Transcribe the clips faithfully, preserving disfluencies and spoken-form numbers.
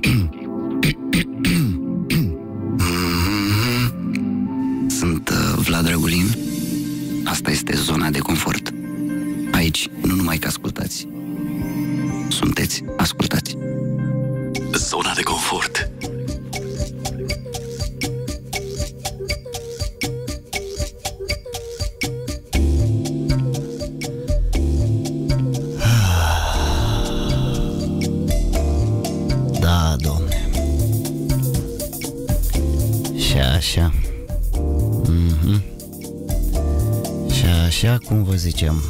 Sunt uh, Vlad Drăgulin. Asta este zona de confort. Aici nu numai că ascultați, sunteți ascultați. Zona de confort. Da, domne. Și așa. Mhm. Și așa cum vă ziceam.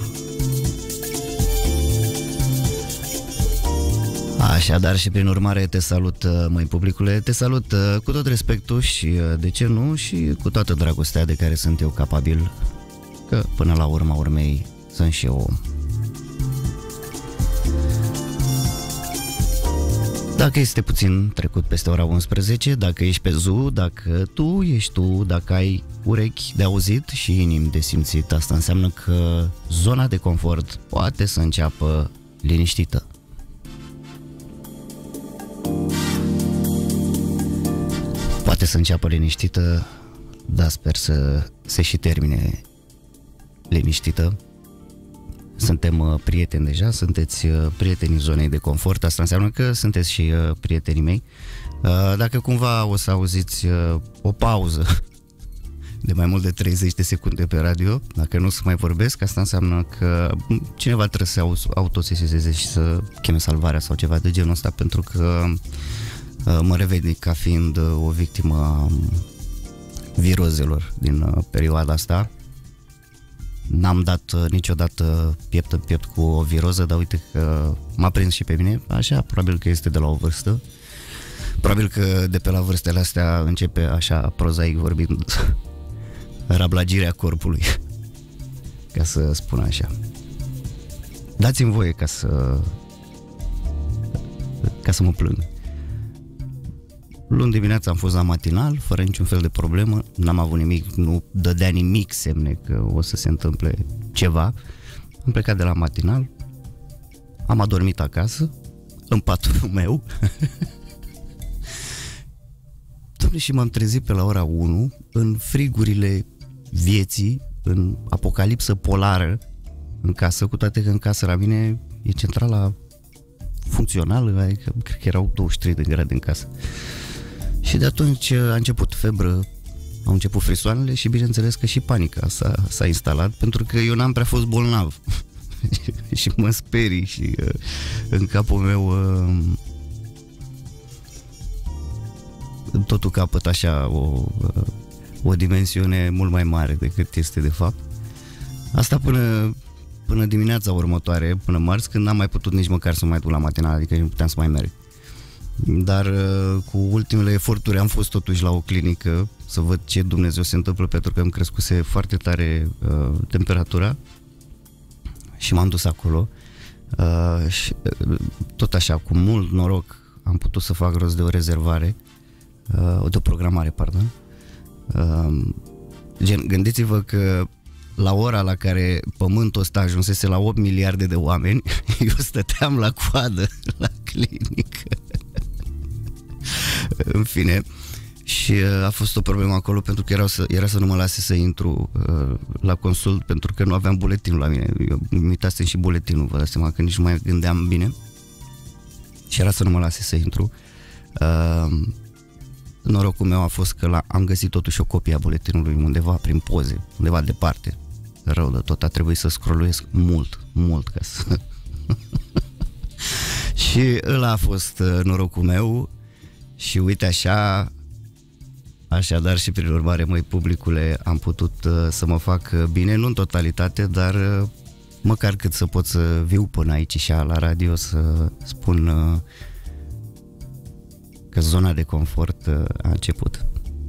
Așadar și prin urmare te salut, măi publicule, te salut cu tot respectul și, de ce nu, și cu toată dragostea de care sunt eu capabil, că până la urma urmei sunt și eu om. Dacă este puțin trecut peste ora unsprezece, dacă ești pe Zoo, dacă tu ești tu, dacă ai urechi de auzit și inimi de simțit, asta înseamnă că zona de confort poate să înceapă liniștită. Poate să înceapă liniștită, dar sper să se și termine liniștită. Suntem prieteni deja, sunteți prietenii zonei de confort, asta înseamnă că sunteți și prietenii mei. Dacă cumva o să auziți o pauză de mai mult de treizeci de secunde pe radio, dacă nu să mai vorbesc, asta înseamnă că cineva trebuie să autosesizeze și să cheme salvarea sau ceva de genul ăsta, pentru că mă revedic ca fiind o victimă a virozelor din perioada asta. N-am dat niciodată piept în piept cu o viroză, dar uite că m-a prins și pe mine. Așa, probabil că este de la o vârstă. Probabil că de pe la vârstele astea începe, așa, prozaic vorbind, rablagirea corpului, ca să spun așa. Dați-mi voie ca să ca să mă plâng. Luni dimineața am fost la matinal, fără niciun fel de problemă, n-am avut nimic, nu dădea nimic semne că o să se întâmple ceva. Am plecat de la matinal, am adormit acasă, în patul meu. Doamne, și m-am trezit pe la ora unu, în frigurile vieții, în apocalipsă polară, în casă, cu toate că în casă la mine e centrala funcțională, adică cred că erau douăzeci și trei de grade în casă. Și de atunci a început febră, au început frisoanele și bineînțeles că și panica s-a, s-a instalat, pentru că eu n-am prea fost bolnav și mă sperii și uh, în capul meu uh, totul capăt așa o, uh, o dimensiune mult mai mare decât este de fapt. Asta până, până dimineața următoare, până marți, când n-am mai putut nici măcar să mai duc la matinal, adică nu puteam să mai merg. Dar cu ultimele eforturi am fost totuși la o clinică să văd ce Dumnezeu se întâmplă, pentru că îmi crescuse foarte tare uh, temperatura și m-am dus acolo uh, și uh, tot așa, cu mult noroc, am putut să fac rost de o rezervare, uh, de o programare, pardon. Uh, gen, gândiți-vă că la ora la care pământul ăsta ajunsese la opt miliarde de oameni, eu stăteam la coadă la clinică. În fine, și a fost o problemă acolo, pentru că era să, era să nu mă lase să intru uh, la consult, pentru că nu aveam buletinul la mine. Eu uitasem și buletinul, vă dați seama că nici nu mai gândeam bine. Și era să nu mă lase să intru. Uh, norocul meu a fost că la, am găsit totuși o copie a buletinului undeva prin poze, undeva departe. Rău de tot, a trebuit să scrolluiesc mult, mult ca să... Și ăla a fost uh, norocul meu. Și uite așa, așadar și prin urmare, măi publicule, am putut uh, să mă fac bine, nu în totalitate, dar uh, măcar cât să pot să viu până aici și la radio, să spun uh, că zona de confort uh, a început.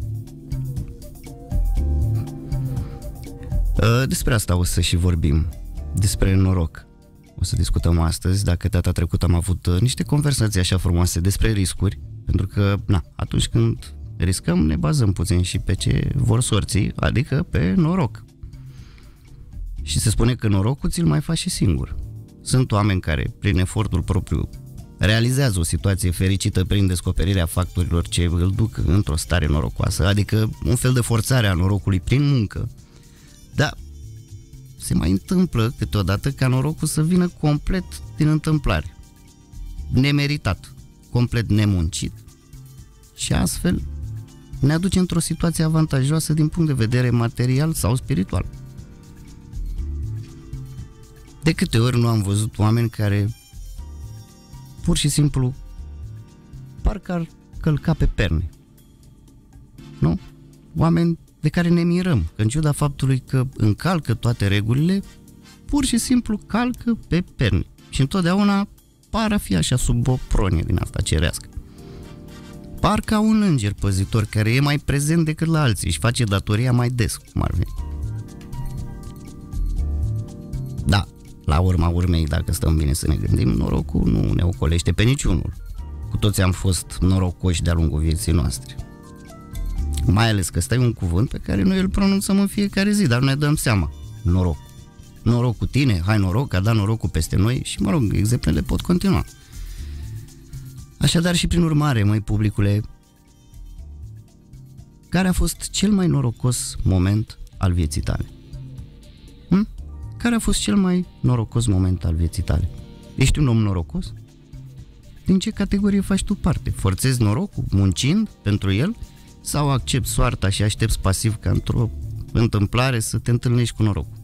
Uh, despre asta o să și vorbim, despre noroc. O să discutăm astăzi, dacă data trecută am avut uh, niște conversații așa frumoase despre riscuri, pentru că, na, atunci când riscăm, ne bazăm puțin și pe ce vor sorții, adică pe noroc. Și se spune că norocul ți-l mai faci și singur. Sunt oameni care, prin efortul propriu, realizează o situație fericită prin descoperirea factorilor ce îl duc într-o stare norocoasă, adică un fel de forțare a norocului prin muncă. Dar se mai întâmplă câteodată ca norocul să vină complet din întâmplare, nemeritat, complet nemuncit, și astfel ne aduce într-o situație avantajoasă din punct de vedere material sau spiritual. De câte ori nu am văzut oameni care pur și simplu parcă ar călca pe perne, nu? Oameni de care ne mirăm, că în ciuda faptului că încalcă toate regulile, pur și simplu calcă pe perne. Și întotdeauna par a fi așa sub o pronie din asta cerească. Par ca un înger păzitor care e mai prezent decât la alții și face datoria mai des, cum ar veni. Da, la urma urmei, dacă stăm bine să ne gândim, norocul nu ne ocolește pe niciunul. Cu toți am fost norocoși de-a lungul vieții noastre. Mai ales că stai un cuvânt pe care noi îl pronunțăm în fiecare zi, dar nu ne dăm seama. Noroc. Noroc cu tine, hai noroc, că a dat norocul peste noi și, mă rog, exemplele pot continua. Așadar și prin urmare, măi publicule, care a fost cel mai norocos moment al vieții tale? Hm? Care a fost cel mai norocos moment al vieții tale? Ești un om norocos? Din ce categorie faci tu parte? Forțezi norocul, muncind pentru el? Sau accepti soarta și aștepți pasiv ca într-o întâmplare să te întâlnești cu norocul?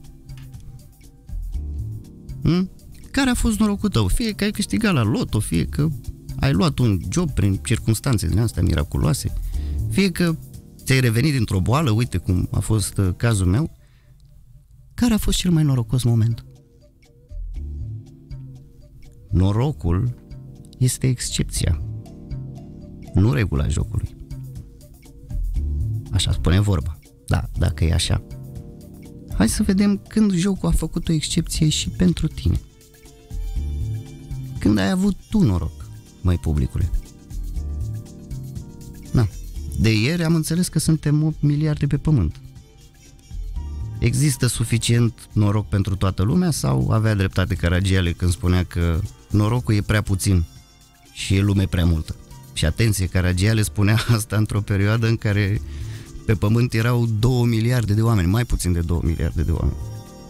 Hm? Care a fost norocul tău? Fie că ai câștigat la loto, fie că ai luat un job prin circunstanțe din astea miraculoase, fie că ți-ai revenit dintr-o boală, uite cum a fost cazul meu. Care a fost cel mai norocos moment? Norocul este excepția, nu regula jocului. Așa spune vorba. Da, dacă e așa. Hai să vedem când jocul a făcut o excepție și pentru tine. Când ai avut tu noroc, măi publicule. Na, de ieri am înțeles că suntem opt miliarde pe pământ. Există suficient noroc pentru toată lumea sau avea dreptate Caragiale când spunea că norocul e prea puțin și e lume prea multă? Și atenție, Caragiale spunea asta într-o perioadă în care pe pământ erau două miliarde de oameni, mai puțin de două miliarde de oameni.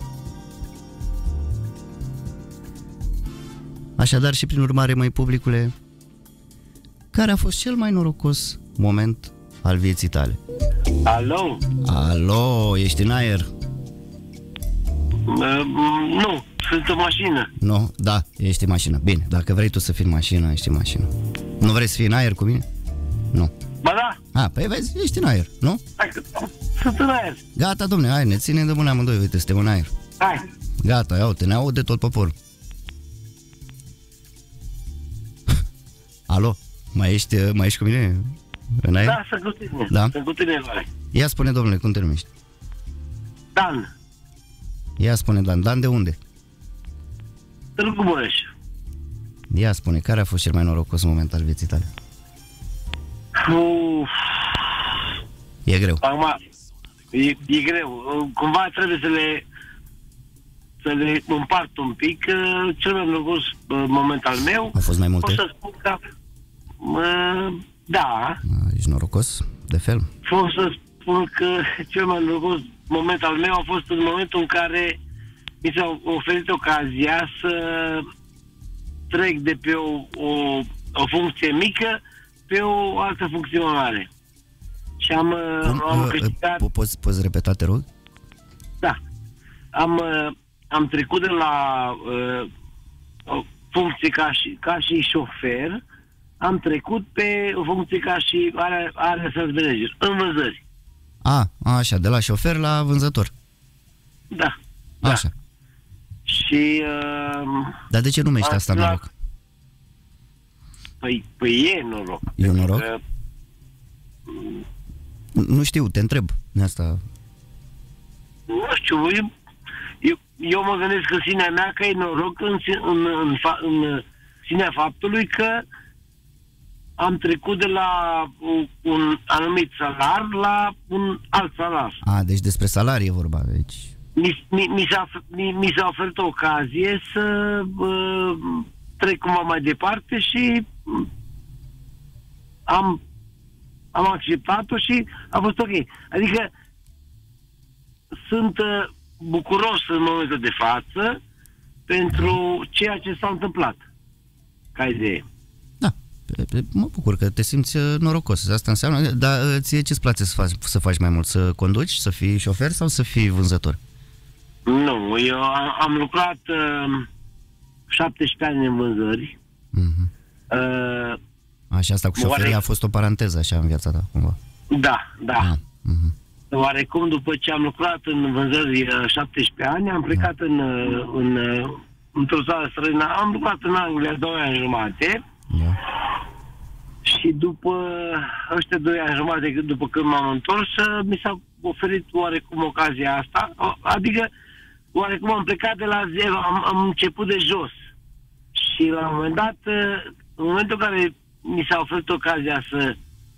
Așadar și prin urmare, măi publicule, care a fost cel mai norocos moment al vieții tale? Alo? Alo, ești în aer? Uh, nu, sunt în mașină. Nu, da, ești în mașină. Bine, dacă vrei tu să fii în mașină, ești în mașină. Nu vrei să fii în aer cu mine? Nu. Ba da. A, păi vezi, ești în aer, nu? Hai că sunt în aer. Gata, domne, hai, ne ținem de mâna amândoi, uite, suntem în aer. Hai. Gata, ia uite, ne aude tot poporul. Alo, mai ești, mai ești cu mine în aer? Da, sunt cu tine. Da? Sunt cu tine în aer. Ia spune, domnule, cum te numești? Dan. Ia spune, Dan, Dan de unde? Târgu Mureș. Ia spune, care a fost cel mai norocos moment al vieții tale? Uf. E greu. Acum, e, e greu. Cumva trebuie să le să le împart un pic. Cel mai norocos moment al meu, au fost mai multe? pot să spun că uh, da. Ești norocos, de fel? Pot să spun că cel mai norocos moment al meu a fost în momentul în care mi s-a oferit ocazia să trec de pe o, o, o funcție mică pe o altă funcție mai mare. Și am, Cum? am Uh, câștigat... uh, poți, poți repeta, te rog? Da. Am, uh, am trecut de la uh, o funcție ca și, ca și șofer, am trecut pe o funcție ca și are, are să manager, în vânzări. A, așa, de la șofer la vânzător. Da. Așa. Da. Și... Uh, Dar de ce numești asta la... noroc? Păi, păi e noroc. E noroc? Că... Nu știu, te întreb de asta. Nu știu, eu, eu, eu mă gândesc în sinea mea că e noroc în, în, în, fa, în sinea faptului că am trecut de la un, un anumit salar la un alt salar. A, deci despre salarii e vorba, deci... Mi, mi, mi, s-a, mi, mi s-a oferit o ocazie să uh, trec cumva mai departe și am, am acceptat-o și a fost ok. Adică sunt uh, bucuros în momentul de față pentru ceea ce s-a întâmplat. Ca idee. Da, mă bucur că te simți norocos. Asta înseamnă, dar ție ce-ți place să faci, să faci mai mult? Să conduci, să fii șofer sau să fii vânzător? Nu, eu am lucrat uh, șaptesprezece ani în vânzări. Mm-hmm. Uh, Așa, asta cu șoferia a fost o paranteză așa în viața ta, cumva. Da, da. Ah, mm-hmm. Oarecum, după ce am lucrat în vânzări uh, șaptesprezece ani, am plecat da. în, uh, în, uh, într-o țară străină. Am lucrat în Anglia doi ani jumate. Da. Și după ăștia doi ani jumate, după când m-am întors, mi s-a oferit oarecum ocazia asta. Adică, oarecum am plecat de la zero, am, am început de jos. Și la un moment dat, în momentul în care mi s-a oferit ocazia să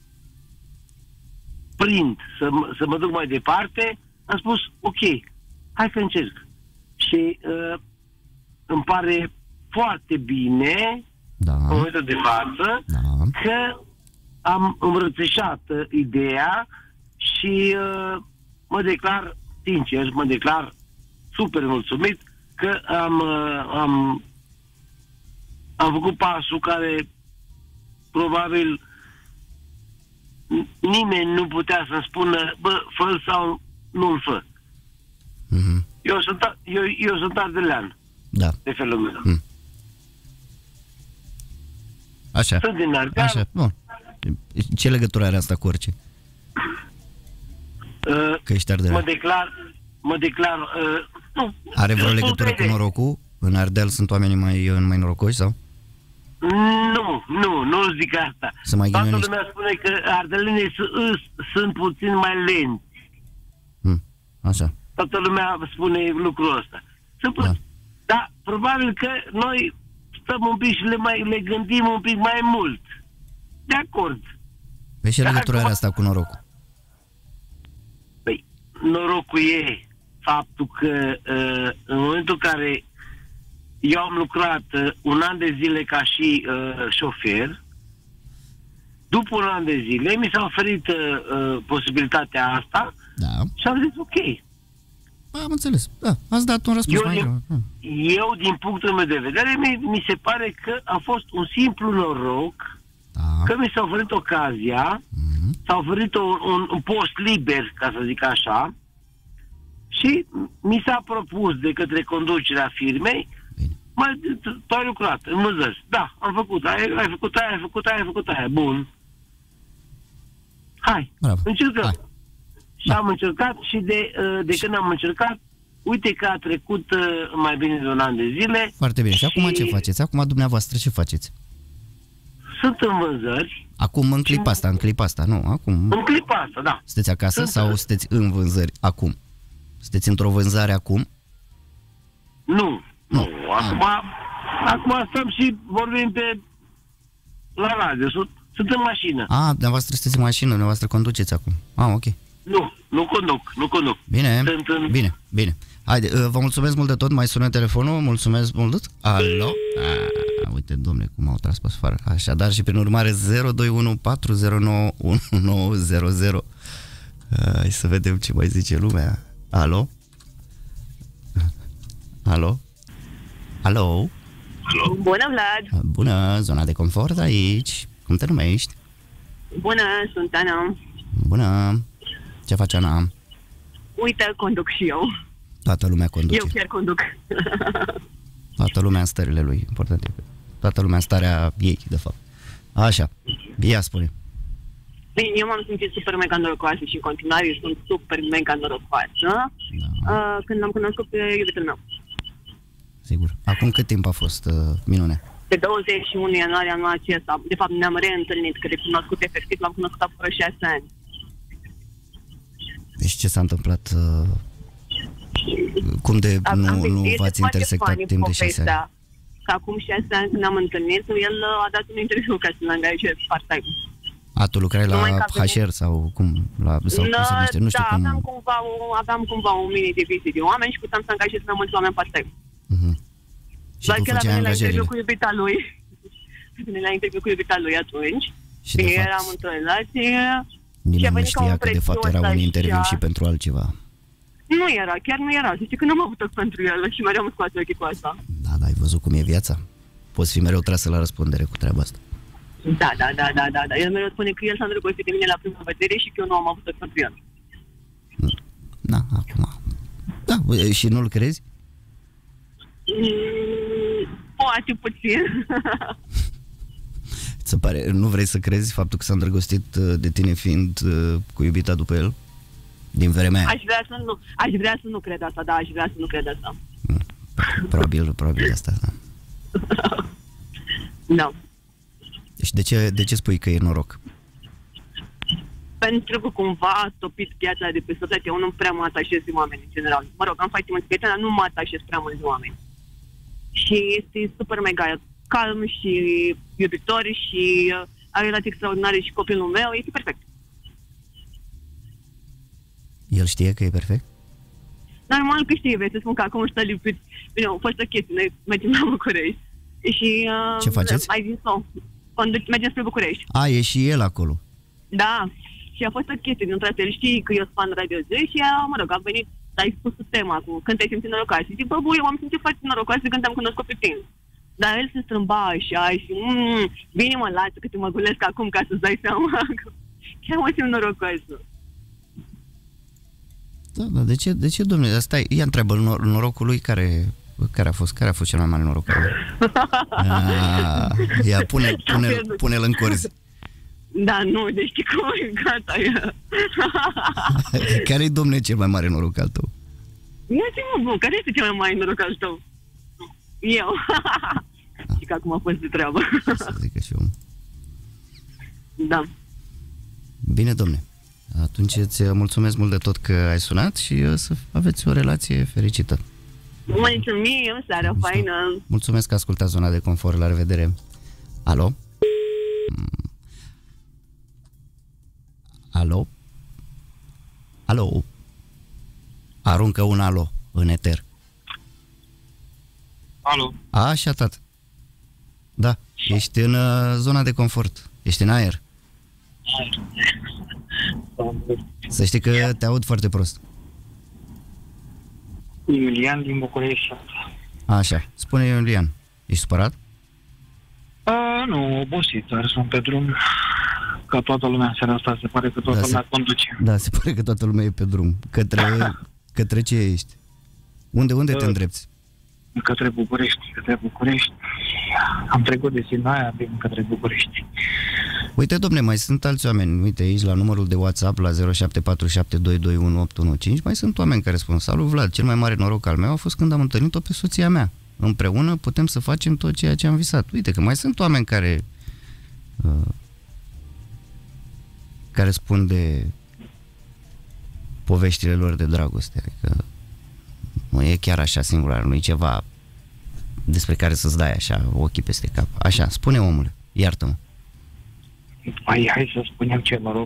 prind, să, să mă duc mai departe, am spus, ok, hai că încerc. Și uh, îmi pare foarte bine, da. În momentul de față, da. Că am îmbrățișat uh, ideea și uh, mă declar sincer, mă declar super mulțumit că am, uh, am, am făcut pasul care probabil nimeni nu putea să-mi spună, bă, fă sau nu-l fă. Mm-hmm. Eu sunt, eu, eu sunt ardelean. Da. De felul meu. Mm. Așa. Sunt din Ardeal. Așa, bun. Ce legătură are asta cu orice? Uh, că ești ardelean. Mă declar, mă declar, uh, nu. Are vreo legătură cu norocul? În Ardeal sunt oamenii mai, mai norocoși sau? Nu, nu, nu zic asta. Să mai Toată lumea spune că ardelenii sunt puțin mai lenți. Hmm, așa. Toată lumea spune lucrul ăsta. Sunt da. Dar probabil că noi stăm un pic și le, mai, le gândim un pic mai mult. De acord. Păi ce legătură are asta cu norocul? Păi, norocul e faptul că uh, în momentul în care eu am lucrat uh, un an de zile ca și uh, șofer, după un an de zile mi s-a oferit uh, posibilitatea asta, da. Și am zis ok. Am înțeles, da, ați dat un răspuns eu, mai din, eu, din punctul meu de vedere, mi, mi se pare că a fost un simplu noroc, da. Că mi s-a oferit ocazia, mm-hmm. S-a oferit un, un, un post liber, ca să zic așa, și mi s-a propus de către conducerea firmei, mai, tu ai lucrat în vânzări. Da, am făcut, ai, ai făcut aia, ai făcut aia, ai făcut aia, bun. Hai, Bravo. încercăm. Hai. Și da. Am încercat și de, de când am încercat, uite că a trecut mai bine de un an de zile. Foarte bine. Și, și acum ce faceți? Acum dumneavoastră ce faceți? Sunt în vânzări. Acum în clipa asta, în clipa asta, nu, acum. În clipa asta, da. Sunteți acasă sunt sau sunteți în vânzări acum? Sunteți într-o vânzare acum? Nu, nu. Acum, acum stăm și vorbim pe la radio. Sunt, sunt în mașină. Ah, dumneavoastră sunteți în mașină, dumneavoastră conduceți acum. Ah, ok. Nu, nu conduc, nu conduc. Bine, în... bine, bine. Haide, vă mulțumesc mult de tot, mai sună telefonul, mulțumesc mult. Alo? Ah, uite, domne, cum au tras pe afară. Așadar, și prin urmare zero doi unu patru zero nouă unu nouă zero zero. Hai să vedem ce mai zice lumea. Alo? Alo? Alo? Bună, Vlad! Bună, zona de confort aici. Cum te numești? Bună, sunt Ana. Bună! Ce face Ana? Uite, conduc și eu. Toată lumea conduce. Eu chiar conduc. Toată lumea în stările lui, important e că toată lumea în starea ei, de fapt. Așa, ia spune. Bine, eu m-am simțit super mega norocoasă și în continuare sunt super mega norocoasă da. uh, când am cunoscut pe iubitul meu. Sigur. Acum cât timp a fost uh, minune? Pe douăzeci și unu ianuarie anul acesta. De fapt, ne-am reîntâlnit, că de cunoscut efectiv l-am cunoscut apoi șase ani. Deci ce s-a întâmplat? Uh, cum de am, nu, am nu v-ați intersectat timp de șase ani? Că acum șase ani când am întâlnit, el a dat un interviu ca să-l angajez part-time. A, tu lucrai la H R sau cum? La, sau la, cum se numește? Nu știu da, cum... aveam cumva, o, aveam cumva o mini-divizie de oameni și puteam să angajez mai mulți oameni part-time. Uh-huh. Și doar tu că el a făceai venit la interviu angajările. cu iubita lui. A venit la interviu cu iubita lui atunci. Și de fapt, eram într-o relație. nimeni și a nu venit ca un știa că de fapt era un prețios interviu așa. și pentru altceva. Nu era, chiar nu era. Să știi că n-am avut pentru el și mereu am scoate ochii cu asta. Da, da, ai văzut cum e viața? Poți fi mereu trasă la răspundere cu treaba asta. Da, da, da, da, da, da. El mereu spune că el s-a îndrăgostit de mine la prima vedere și că eu nu am avut pentru el. Da, acum. Da, și nu-l crezi? Mm, poate puțin. Ți se pare, nu vrei să crezi faptul că s-a îndrăgostit de tine fiind cu iubita după el? Din vremea aia? Aș vrea să nu, aș vrea să nu cred asta, da, aș vrea să nu cred asta. Probabil, probabil asta, da. Da. Și de ce, de ce spui că e noroc? Pentru că cumva a topit piața de pe societate. Eu nu prea mă atașez de oameni, în general. Mă rog, am foarte mulți prieteni, dar nu mă atașez prea mult de oameni. Și este super mega calm și iubitor și uh, are relații extraordinare și copilul meu, este perfect. El știe că e perfect? Normal că știe, vei să spun că acum își stă lipit. Bine, au fost o chestie, noi mergem la București. Și, uh, Ce faceți? Ai zis-o. Mergem spre București. A, e și el acolo. Da. Și a fost o chestie dintre el, știi că eu sunt fan Radio Z și ea, mă rog, a venit, ai spus tema cu când te-ai simțit norocoasă. Și zic, bă, bă, eu m-am simțit foarte norocoasă când te-am cunoscut pe tine. Dar el se strâmba așa și, mmm, bine mă, lasă că te mă gulesc acum ca să-ți dai seama că chiar mă simt norocoasă. Da, da, de ce, de ce, domnule, asta e, ia întreabă nor- norocul lui care, care a fost, care a fost cel mai mare noroc al lui? A, ia, pune, pune, pune-l în corzi. Da, nu, deci știi cum e, gata, e. Care-i, domnule, cel mai mare noroc al tău? Ia zi-mă, bă, care este cel mai mare noroc al tău? Eu. Și că acum a fost de treabă. Să zic și eu. Da. Bine, domne. Atunci îți mulțumesc mult de tot că ai sunat și să aveți o relație fericită. Mulțumim, seara faină. Mulțumesc că ascultați Zona de Confort. La revedere. Alo? Alo? Alo? Aruncă un alo în eter. Alo? Așa, tată. Da, ești în uh, zona de confort. Ești în aer. Să știi că te aud foarte prost. Iulian din București. Așa, spune Iulian, ești supărat? A, nu, obosit, dar sunt pe drum. Ca toată lumea în seara asta, se pare că toată Da, lumea se- conduce. Da, se pare că toată lumea e pe drum. Către, către ce ești? Unde, unde te Uh, îndrepți? Către București, către București. Am trecut de Sinaia, vin către București. Uite, domne, mai sunt alți oameni. Uite, aici la numărul de WhatsApp la zero șapte patru șapte doi doi unu opt unu cinci mai sunt oameni care spun: salut, Vlad, cel mai mare noroc al meu a fost când am întâlnit-o pe soția mea. Împreună putem să facem tot ceea ce am visat. Uite că mai sunt oameni care uh, care spun de poveștile lor de dragoste. Adică nu e chiar așa singular, nu e ceva despre care să-ți dai așa ochii peste cap. Așa, spune, omule, iartă-mă. Hai, hai să spunem ce noroc.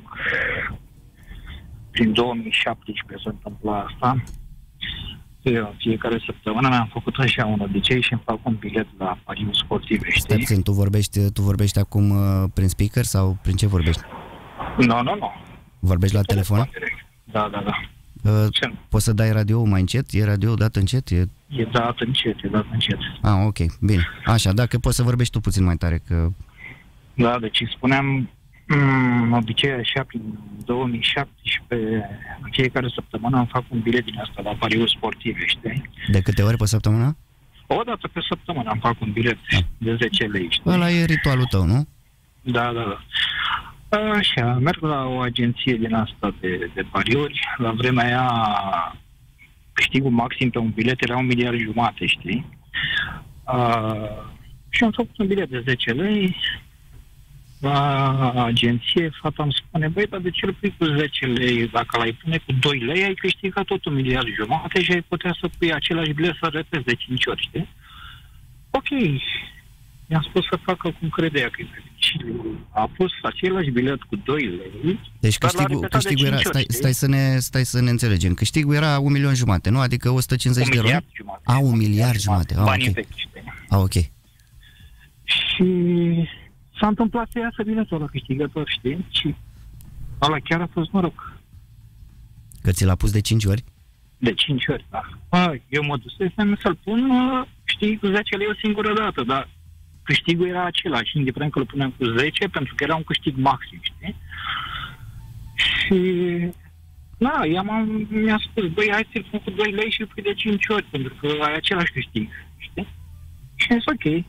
Prin două mii șaptesprezece se întâmpla asta. Eu, în fiecare săptămână mi-am făcut așa un obicei și îmi fac un bilet la pariuri sportive, Stai știi? puțin, tu vorbești, tu vorbești acum uh, prin speaker sau prin ce vorbești? Nu, nu, nu. Vorbești la telefon? Da, da, da. Uh, Ce? poți să dai radio mai încet? E radio dat încet? E... E dat încet, e dat încet. Ah, ok, bine. Așa, dacă poți să vorbești tu puțin mai tare, că... Da, deci spuneam, um, obicei așa, prin două mii șaptesprezece, în fiecare săptămână îmi fac un bilet din asta la pariuri sportive, știi? De câte ori pe săptămână? O dată pe săptămână îmi fac un bilet Da. de zece lei, știi? Ăla e ritualul tău, nu? Da, da, da. Așa, merg la o agenție din asta de, de pariuri. La vremea aia, câștigul maxim pe un bilet era un miliard jumate, știi? Uh, și am făcut un bilet de zece lei. La agenție, fata îmi spune: băi, dar de ce îl pui cu zece lei? Dacă l-ai pune cu doi lei, ai câștigat tot un miliard jumate și ai putea să pui același bilet să repezi de cinci ori, știi? Ok. I-am spus să facă cum credea că și a pus același bilet cu doi lei. Deci dar l-a câștigul, repetat de câștigul era, cinci ori, stai, știi? stai, să ne, stai să ne înțelegem, câștigul era un milion jumate, nu? Adică o sută cincizeci un de miliard lei? jumate. A, un miliard jumate. Ah, Banii ok. vechi, știi? Ah, ok. Și s-a întâmplat să iasă biletul la câștigător, știi? Și ăla chiar a fost noroc. Că ți l-a pus de cinci ori? De cinci ori, da. A, eu mă dusesem să-l pun, știi, cu zece lei o singură dată, dar câștigul era același, indiferent că îl puneam cu zece, pentru că era un câștig maxim, știi? Și... Da, ea m-a, mi-a spus, băi, hai să-l pun cu doi lei și îl pui de cinci ori, pentru că ai același câștig, știi? Și am zis, ok.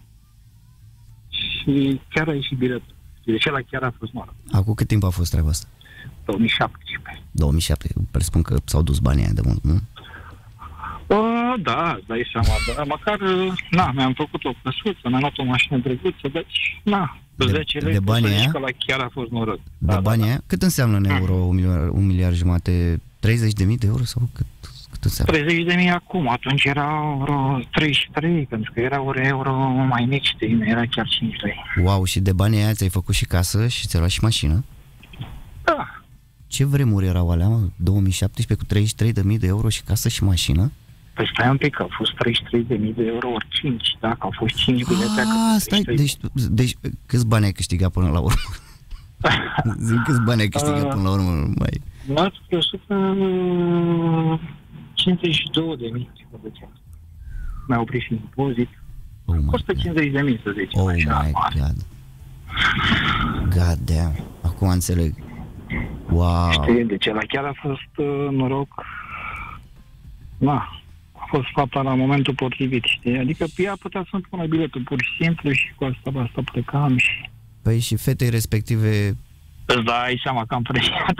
Și chiar a ieșit biletul. Deci ăla chiar a fost noroc. Acum cât timp a fost treaba asta? două mii șaptesprezece. două mii șapte. Presupun că s-au dus banii aia de mult, nu? Uh, da, îți dai seama, dar măcar, na, mi-am făcut o căsuță, mi-am luat o mașină drăguță, deci, na, de, zece lei, de banii aia? că la chiar a fost noroc. De da, banii da, aia? Cât înseamnă în euro un miliard, un miliard jumate? treizeci de mii de euro sau cât, cât înseamnă? treizeci de mii acum, atunci era vreo treizeci și trei, pentru că era ori euro mai mici, știi, nu era chiar cinci lei. Wow, și de banii aia ți-ai făcut și casă și ți-ai luat și mașină? Da. Ce vremuri erau alea, mă? două mii șaptesprezece cu treizeci și trei de mii de euro și casă și mașină? Păi stai un pic, că au fost treizeci și trei de mii de euro ori cinci, dacă au fost cinci bilete... Ah, stai, deci, deci câți bani ai câștigat până la urmă? Zic, câți bani ai câștigat până la urmă? Mai... M-ați o sută cincizeci și două de mii, mi-au oprit și impozit. Oh o sută cincizeci de mii, să zicem, oh așa. My God. God damn. Acum înțeleg. Wow. Știi, deci ăla chiar a fost uh, noroc. Na, a fost fapta la momentul potrivit, știi? Adică ea putea să-mi pună biletul pur și simplu și cu asta, asta plecam și... Păi și fetei respective... Îți dai seama că am presiat.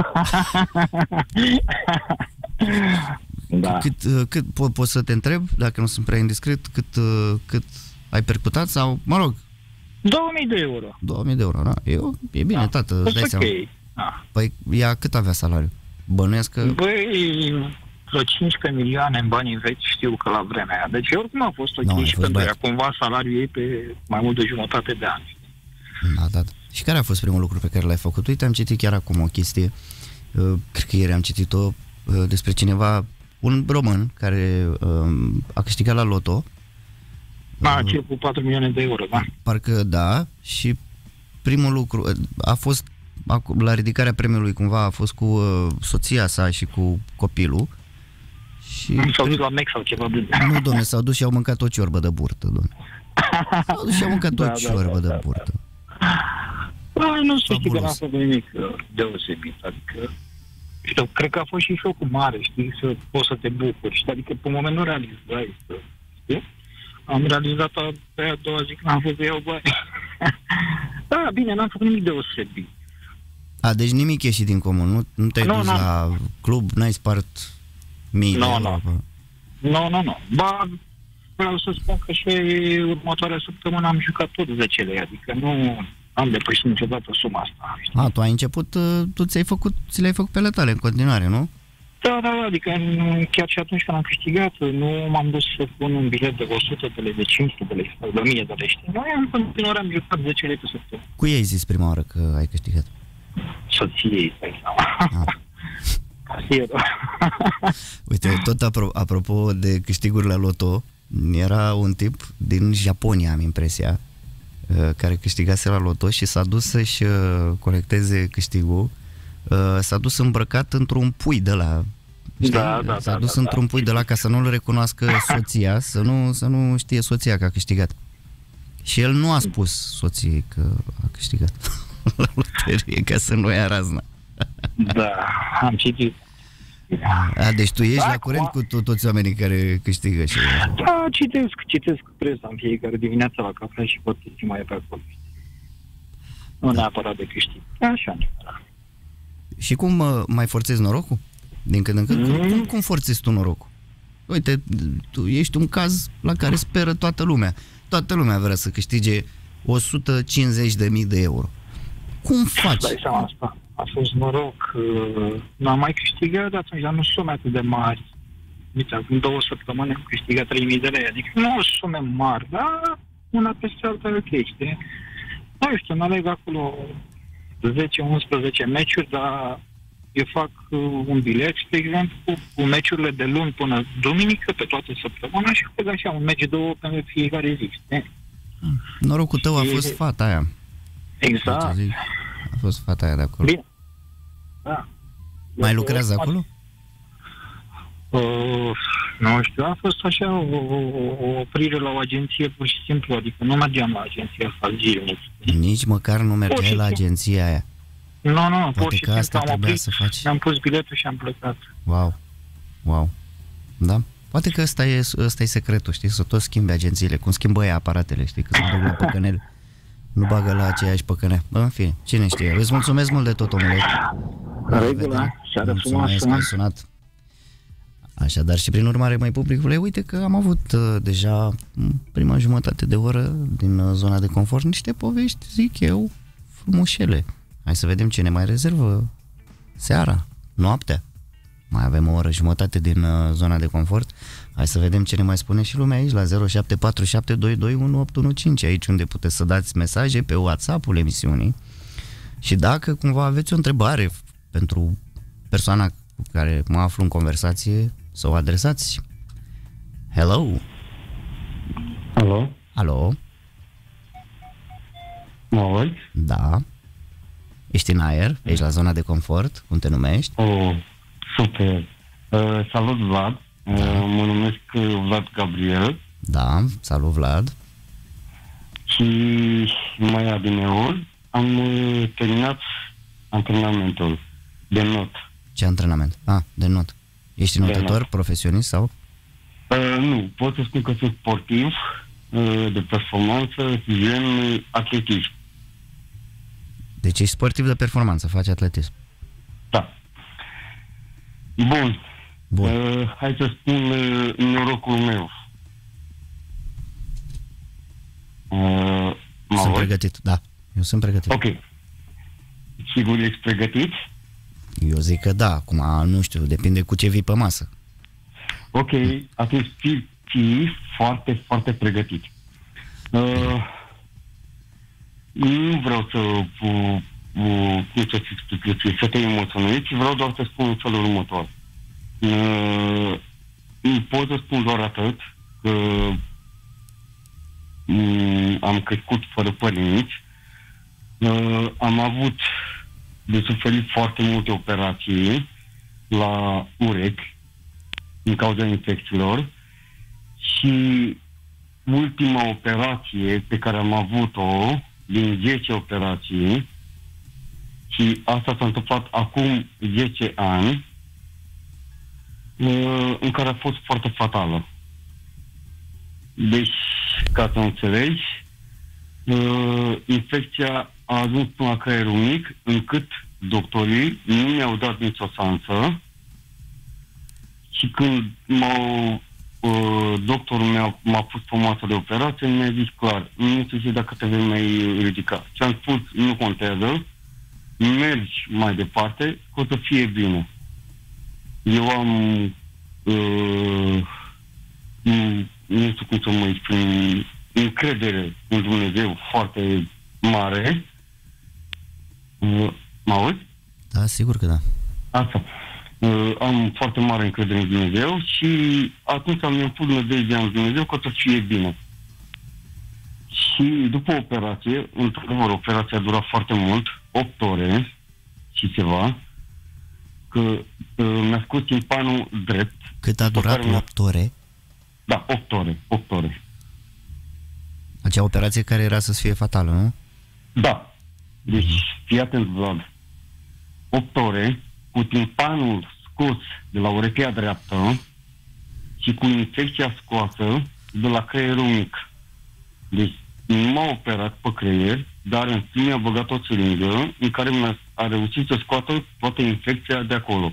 Da. Cât, cât po- poți să te întreb, dacă nu sunt prea indiscret, cât, cât ai percutat sau, mă rog... două mii de euro. două mii de euro, da? E, e bine, da. Tată, îți dai ok. seama. Da. Păi ea cât avea salariu? Bănuiesc că... Băi, vreo cincisprezece milioane în banii vechi, știu că la vremea aia. Deci oricum a fost ok, no, și pentru ea cumva salariul ei pe mai mult de jumătate de ani. Da, da. Și care a fost primul lucru pe care l-ai făcut? Uite, am citit chiar acum o chestie, uh, cred că ieri am citit-o, uh, despre cineva, un român care uh, a câștigat la loto. Da, uh, cel cu patru milioane de euro, da. Parcă da, și primul lucru uh, a fost, la ridicarea premiului cumva a fost cu uh, soția sa și cu copilul. Și s-au dus la Mec sau ceva de... Nu, domne, s-au dus și au mâncat o ciorbă de burtă, domne. S-au dus și au mâncat da, o ciorbă da, da, de burtă. Da, nu știu, știi că n-a făcut nimic deosebit, adică știu, cred că a fost și șocul mare, știi, să poți să te bucuri, știi, adică pe moment nu realizai, știi? Am realizat-o pe a doua zi când am fost să iau bani. Da, bine, n-am făcut nimic deosebit. A, deci nimic ieșit din comun, nu, nu te-ai no, dus no. la club, n-ai spart mii no, de euro? Nu, no, nu, nu. Ba, vreau să spun că și următoarea săptămână am jucat tot zece lei, adică nu am depășit niciodată suma asta. Știi? A, tu ai început, tu ți-ai făcut, ți le-ai făcut pe ale tale în continuare, nu? Da, da, da, adică chiar și atunci când am câștigat, nu m-am dus să pun un bilet de o sută de lei, de cinci sute de lei sau de o mie de lei, știi? Noi în continuare am jucat zece lei pe săptămână. Cu ei ai zis prima oară că ai câștigat? Soției, stai seama. Casierul. Uite, tot apro- apropo de câștiguri la loto, era un tip din Japonia, am impresia, care câștigase la loto și s-a dus să-și colecteze câștigul. S-a dus îmbrăcat într-un pui de la... Da, da, s-a da, dus da, într-un da. pui de la ca să nu-l recunoască soția, să nu, să nu știe soția că a câștigat. Și el nu a spus soției că a câștigat la loterie, ca să nu ia razna. Da, am citit. A, deci tu ești da, la curent cu to- toți oamenii care câștigă și... Da, citesc, citesc presa în fiecare dimineață la cafea și pot ce mai e pe acolo. Nu da. Neapărat de câștig. Așa. Și cum uh, mai forțezi norocul? Din când în când? Mm. Cum, cum forțezi tu norocul? Uite, tu ești un caz la care speră toată lumea. Toată lumea vrea să câștige o sută cincizeci de mii de euro. Cum faci? Dai seama asta. A fost noroc. N-am mai câștigat de atunci, dar nu sume atât de mari. Uite, acum două săptămâni am câștigat trei mii de lei. Adică nu sume mari, dar una peste alta e ok, știi? Nu știu, mă aleg acolo zece unsprezece meciuri, dar eu fac uh, un bilet, de exemplu, cu meciurile de luni până duminică, pe toată săptămâna și fac așa un meci două pe fiecare zi. Știi? Norocul tău a E- fost fata aia. Exact. Zic, a fost fata aia de acolo. Bine. Da. Mai Eu- lucrează acolo? Uh, nu știu, a fost așa o, o, o oprire la o agenție pur și simplu, adică nu mergeam la agenția asta zilnic. Nici măcar nu Pur mergeai și la simplu. agenția aia. Nu, nu, pur Poate și că asta simplu am trebuia oprit, să faci. mi-am pus biletul și am plecat. Wow. Wow. Da? Poate că ăsta e, ăsta e secretul, știi? Să tot schimbi agențiile. Cum schimbă ea aparatele, știi? Că se duc la păcănele. Nu bagă la aceeași păcănea. Bă, în fine, cine știe. Îți mulțumesc mult de tot, omule. La Regulă, revedere. seară Mulțumesc frumoasă. că ai sunat. Așadar, și prin urmare, mai publicule, uite că am avut uh, deja în prima jumătate de oră din uh, zona de confort niște povești, zic eu, frumușele. Hai să vedem ce ne mai rezervă seara, noaptea. Mai avem o oră jumătate din uh, zona de confort. Hai să vedem ce ne mai spune și lumea aici la zero șapte patru șapte doi doi unu opt unu cinci, aici unde puteți să dați mesaje pe WhatsApp-ul emisiunii. Și dacă cumva aveți o întrebare pentru persoana cu care mă aflu în conversație, să o adresați. Hello? Alo, Alo? mă auzi? Da. Ești în aer? Ești la zona de confort? Cum te numești? Oh, super. Uh, salut, Vlad. Uh, mă numesc uh, Vlad Gabriel Da. Salut, Vlad. și mai adineori am uh, terminat antrenamentul de not. Ce antrenament? Ah, de not. Ești De notător, not. profesionist sau? Uh, nu, pot să spun că sunt sportiv uh, de performanță, gen uh, atletism. Deci ești sportiv de performanță, faci atletism. Da. Bun. Bun. Uh, hai să spun uh, norocul meu. Uh, mă Sunt auzi? pregătit, da. Eu sunt pregătit. Ok. Sigur ești pregătit? Eu zic că da, acum nu știu, depinde cu ce vii pe masă. Ok, atunci fii, fii foarte, foarte pregătit. Uh, nu vreau să uh, uh, cum să-ți explic, să te emoționezi, vreau doar să spun în felul următor. Uh, pot să spun doar atât, că um, am crescut fără părinți, uh, am avut de suferit foarte multe operații la urechi din cauza infecțiilor și ultima operație pe care am avut-o din zece operații și asta s-a întâmplat acum zece ani, în care a fost foarte fatală. Deci, ca să înțelegi, infecția a ajuns până la creierul mic, încât doctorii nu mi-au dat nicio șansă și când m-au, uh, doctorul meu m-a pus pe masă de operație, mi-a zis clar, nu știu dacă te vei mai ridica. Și am spus, nu contează, mergi mai departe, că o să fie bine. Eu am uh, nu, nu știu cum să mă exprim, încredere în Dumnezeu foarte mare. Uh, mă auzi? Da, sigur că da. Asta. Uh, am foarte mare încredere în Dumnezeu și atunci am impus nădejdea în Dumnezeu că o să fie bine. Și după operație, într-adevăr, operația a durat foarte mult, opt ore și ceva, că uh, mi-a scos timpanul drept. Cât a durat? care mi-a- opt ore? Da, opt ore, opt ore. Acea operație care era să fie fatală, nu? Da. Deci, fii atent, Vlad. opt ore, cu timpanul scos de la urechea dreaptă și cu infecția scoasă de la creierul mic. Deci, nu m-a operat pe creier, dar în fine a băgat o țeringă în care mi-a a reușit să scoată toată infecția de acolo.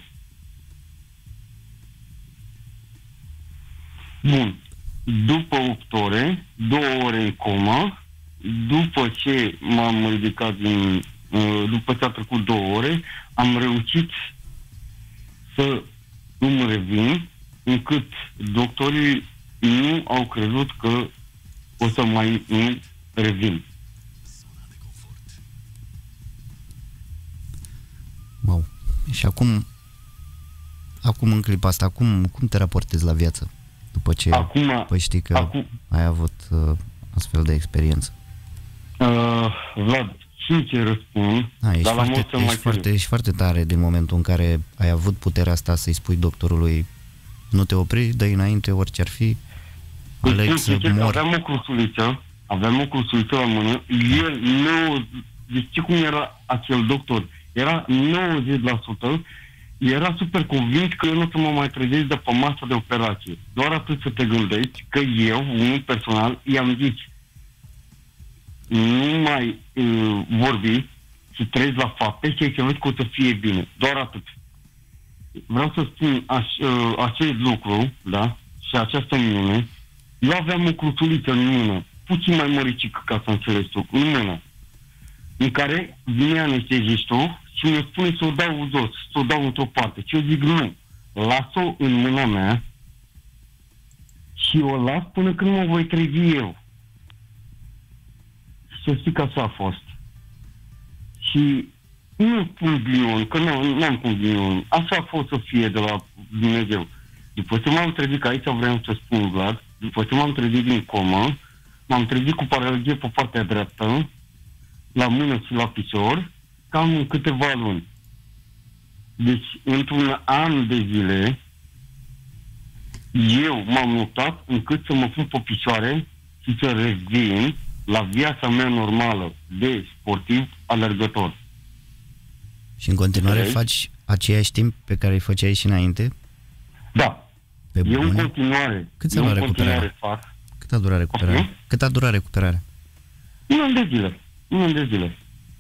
Bun. După opt ore, două ore în coma, după ce m-am ridicat din... uh, după ce a trecut două ore, am reușit să îmi revin, încât doctorii nu au crezut că o să mai nu revin. Wow. Și acum, acum în clipa asta, cum, cum te raportezi la viață? După ce Acum, păi știi că acum, ai avut uh, astfel de experiență. uh, Vlad, sincer răspund, A, ești, dar la foarte, mod mai ești, foarte, ești foarte tare din momentul în care ai avut puterea asta să-i spui doctorului nu te opri, dă-i înainte, orice ar fi, aleg să mor. Aveam o crusuliță, aveam o crusuliță la mână, el, nu, deci știi cum era acel doctor? Era nouăzeci la sută, era super convins că eu nu o să mă mai trezesc de pe masă de operație. Doar atât să te gândești că eu, unul personal, i-am zis nu mai uh, vorbi și treci la fapte și ai să vezi că o să fie bine. Doar atât. Vreau să spun aș, uh, acest lucru, da? Și această minune. Eu aveam o crutuliță în mână, puțin mai măricică, ca să înțelegi tu, în mână, în care vine anestezistul și mi spune să o dau jos, să o dau într-o parte. Și eu zic nu, las-o în mâna mea și o las până când mă voi trezi eu. Să știi că așa a fost. Și nu spun glion, că nu, n-am cum glion. Așa a fost să fie de la Dumnezeu. După ce m-am trezit, că aici vreau să spun, Vlad, după ce m-am trezit din comă, m-am trezit cu paralizie pe partea dreaptă, la mână și la picior, cam în câteva luni. Deci, într-un an de zile, eu m-am luptat încât să mă pun pe picioare și să revin la viața mea normală de sportiv alergător. Și în continuare Vrei? faci aceeași timp pe care îi făceai și înainte? Da. Pe eu bune? în continuare. Cât ți-a eu luat în recuperarea? continuare fac. Cât a durat recuperarea? Okay. Cât a durat recuperarea? Un an de zile. Un an de zile.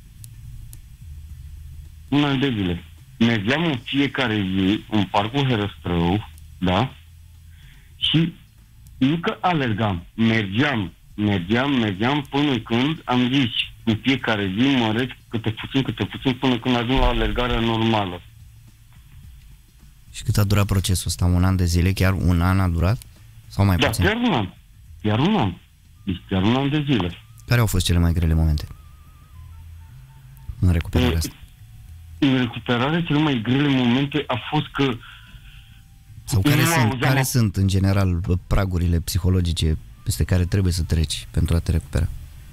Un an de zile. Mergeam în fiecare zi în parcul Herăstrău, da? Și nu că alergam, mergeam, mergeam, mergeam până când am zis în fiecare zi măresc câte puțin, câte puțin până când ajung la alergarea normală. Și cât a durat procesul ăsta? Un an de zile? Chiar un an a durat? Sau mai Da, puțin? chiar un an. Chiar un an. Deci chiar un an de zile. Care au fost cele mai grele momente în recuperarea asta? În recuperare, cele mai grele momente a fost că Sau care, nu sunt, auzeam- care sunt, în general, pragurile psihologice peste care trebuie să treci pentru a te recupera?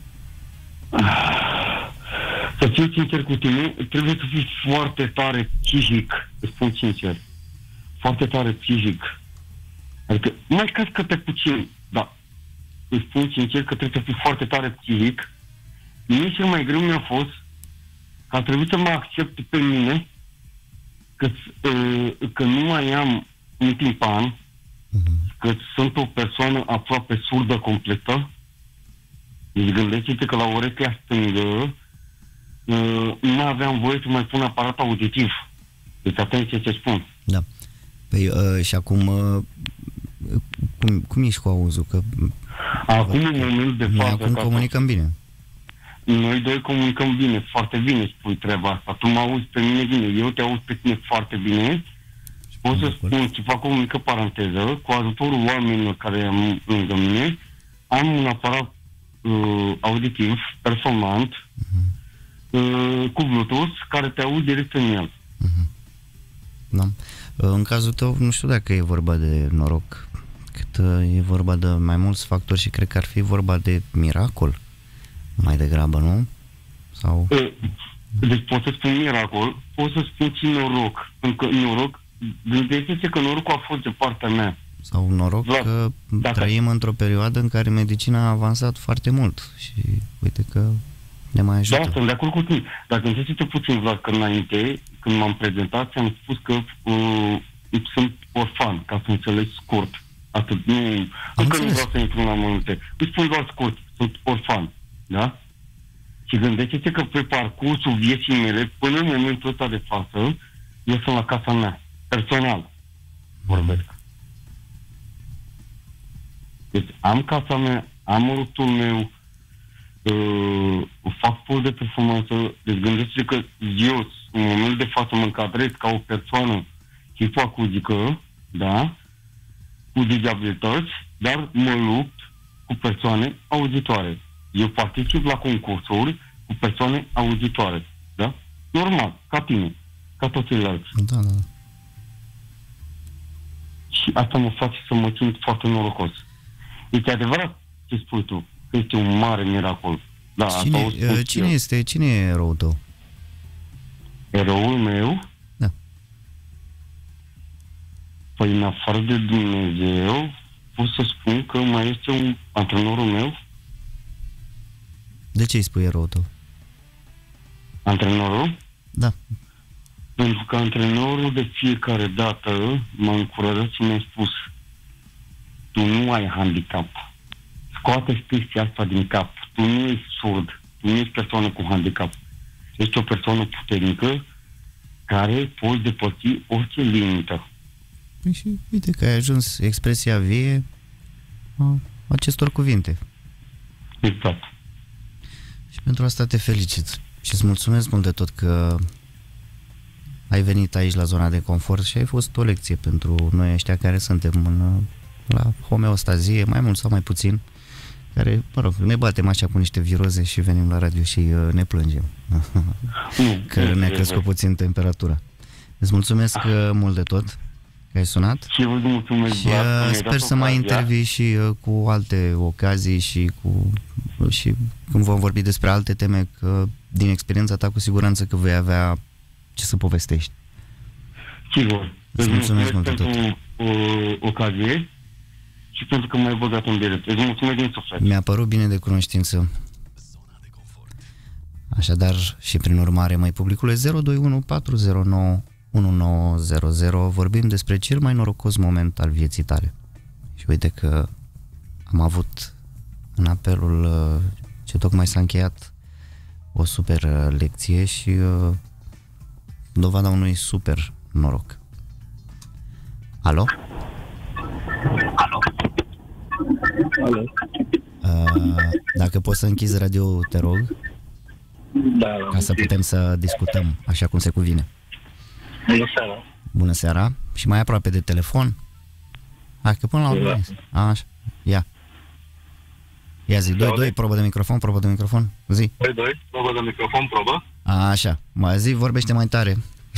Să fiu sincer cu tine, trebuie să fii foarte tare psihic, îți spun sincer. Foarte tare psihic. Adică mai cască pe puțin, dar îți spun sincer că trebuie să fii foarte tare psihic. Mie cel mai greu mi-a fost că a trebuit să mă accept pe mine că, că nu mai am un timpan, uh-huh. că sunt o persoană aproape surdă completă. Deci gândește-te că la urechea stângă uh, nu mai aveam voie să mai pun aparat auditiv. Deci atenție ce spun. Da. Păi uh, și acum uh, cum, cum ești cu auzul? Că Acum în moment de noi față... acum comunicăm bine. Noi doi comunicăm bine, foarte bine spui treaba asta. Tu mă auzi pe mine bine, eu te auzi pe tine foarte bine. Pot să spun și fac o mică paranteză, cu ajutorul oamenilor care am lângă mine, am un aparat uh, auditiv performant uh-huh. uh, cu Bluetooth care te auzi direct în el. Uh-huh. Da. În cazul tău, nu știu dacă e vorba de noroc, cât uh, e vorba de mai mulți factori și cred că ar fi vorba de miracol mai degrabă, nu? Sau... Uh, deci pot să spun miracol, pot să spun și noroc. Încă noroc, gândește-te că norocul a fost de partea mea. Sau noroc Vlad, că dacă... trăim într-o perioadă în care medicina a avansat foarte mult și uite că ne mai ajută. Da, sunt de acord cu tine. Dar gândește-te puțin, Vlad, că înainte, când m-am prezentat, am spus că uh, sunt orfan, ca să înțelegi scurt. Atât, nu, încă nu vreau să intru în amănunte. Îi spun doar scurt, sunt orfan, da? Și gândește-te că pe parcursul vieții mele, până în momentul ăsta de față, eu sunt la casa mea, personal, vorbesc. Deci am casa mea, am ruptul meu, uh, fac sport de performanță, deci gândește-te că eu, în momentul de față, mă încadrez ca o persoană hipoacuzică, da, cu dizabilități, dar mă lupt cu persoane auzitoare. Eu particip la concursuri cu persoane auzitoare, da? Normal, ca tine. ca toți ceilalți. Da, da. Și asta mă face să mă simt foarte norocos. Este adevărat ce spui tu, că este un mare miracol. Da, Cine, asta o spun uh, cine este, cine e eroul tău? Eroul meu? Da. Păi în afară de Dumnezeu, pot să spun că mai este un antrenorul meu. De ce îi spui eroul tău? Antrenorul? Da. Pentru că antrenorul de fiecare dată m-a încurajat și mi-a spus: tu nu ai handicap. Scoate chestia asta din cap. Tu nu ești surd. Tu nu ești persoană cu handicap. Ești o persoană puternică care poți depăși orice limită. Păi și uite că ai ajuns expresia vie a acestor cuvinte. Exact. Și pentru asta te felicit. Și îți mulțumesc mult de tot că ai venit aici la zona de confort și ai fost o lecție pentru noi ăștia care suntem în, la homeostazie, mai mult sau mai puțin, care, mă rog, ne batem așa cu niște viroze și venim la radio și uh, ne plângem. Că ne-a crescut puțin temperatura. Îți mulțumesc uh, mult de tot că ai sunat. Și eu vă mulțumesc. Și uh, sper să mai intervii și uh, cu alte ocazii și cu și când vom vorbi despre alte teme, că din experiența ta cu siguranță că vei avea ce să povestești. Sigur. Îți mulțumesc mult de tot. Pentru uh, ocazie și pentru că m-ai băgat în direct. Îți mulțumesc din suflet. Mi-a părut bine de cunoștință. Așadar, și prin urmare, mai publicule, zero doi unu patru zero nouă unu nouă zero zero, vorbim despre cel mai norocos moment al vieții tale. Și uite că am avut în apelul uh, ce tocmai s-a încheiat o super uh, lecție și uh, dovada unui super noroc. Alo? Alo? Alo? Uh, dacă poți să închizi radio, te rog, da, ca să putem să discutăm așa cum se cuvine. Bună seara. Bună seara. Și mai aproape de telefon. Hai că până la urmă. Așa. Ia. Ia zi. doi doi, probă de microfon, probă de microfon. Zi. doi doi, probă de microfon, probă. Așa. Mai zi, vorbește mai tare.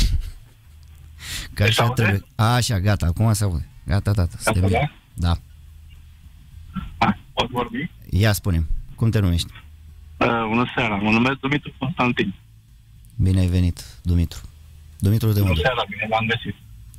Că așa trebuie. Așa, gata, acum se aude. Gata, gata. Suntem bine. Da. Hai, pot vorbi? Ia spune-mi, cum te numești? Uh, bună seara, mă numesc Dumitru Constantin. Bine ai venit, Dumitru. Dumitru, de unde? Bună seara, bine v-am găsit.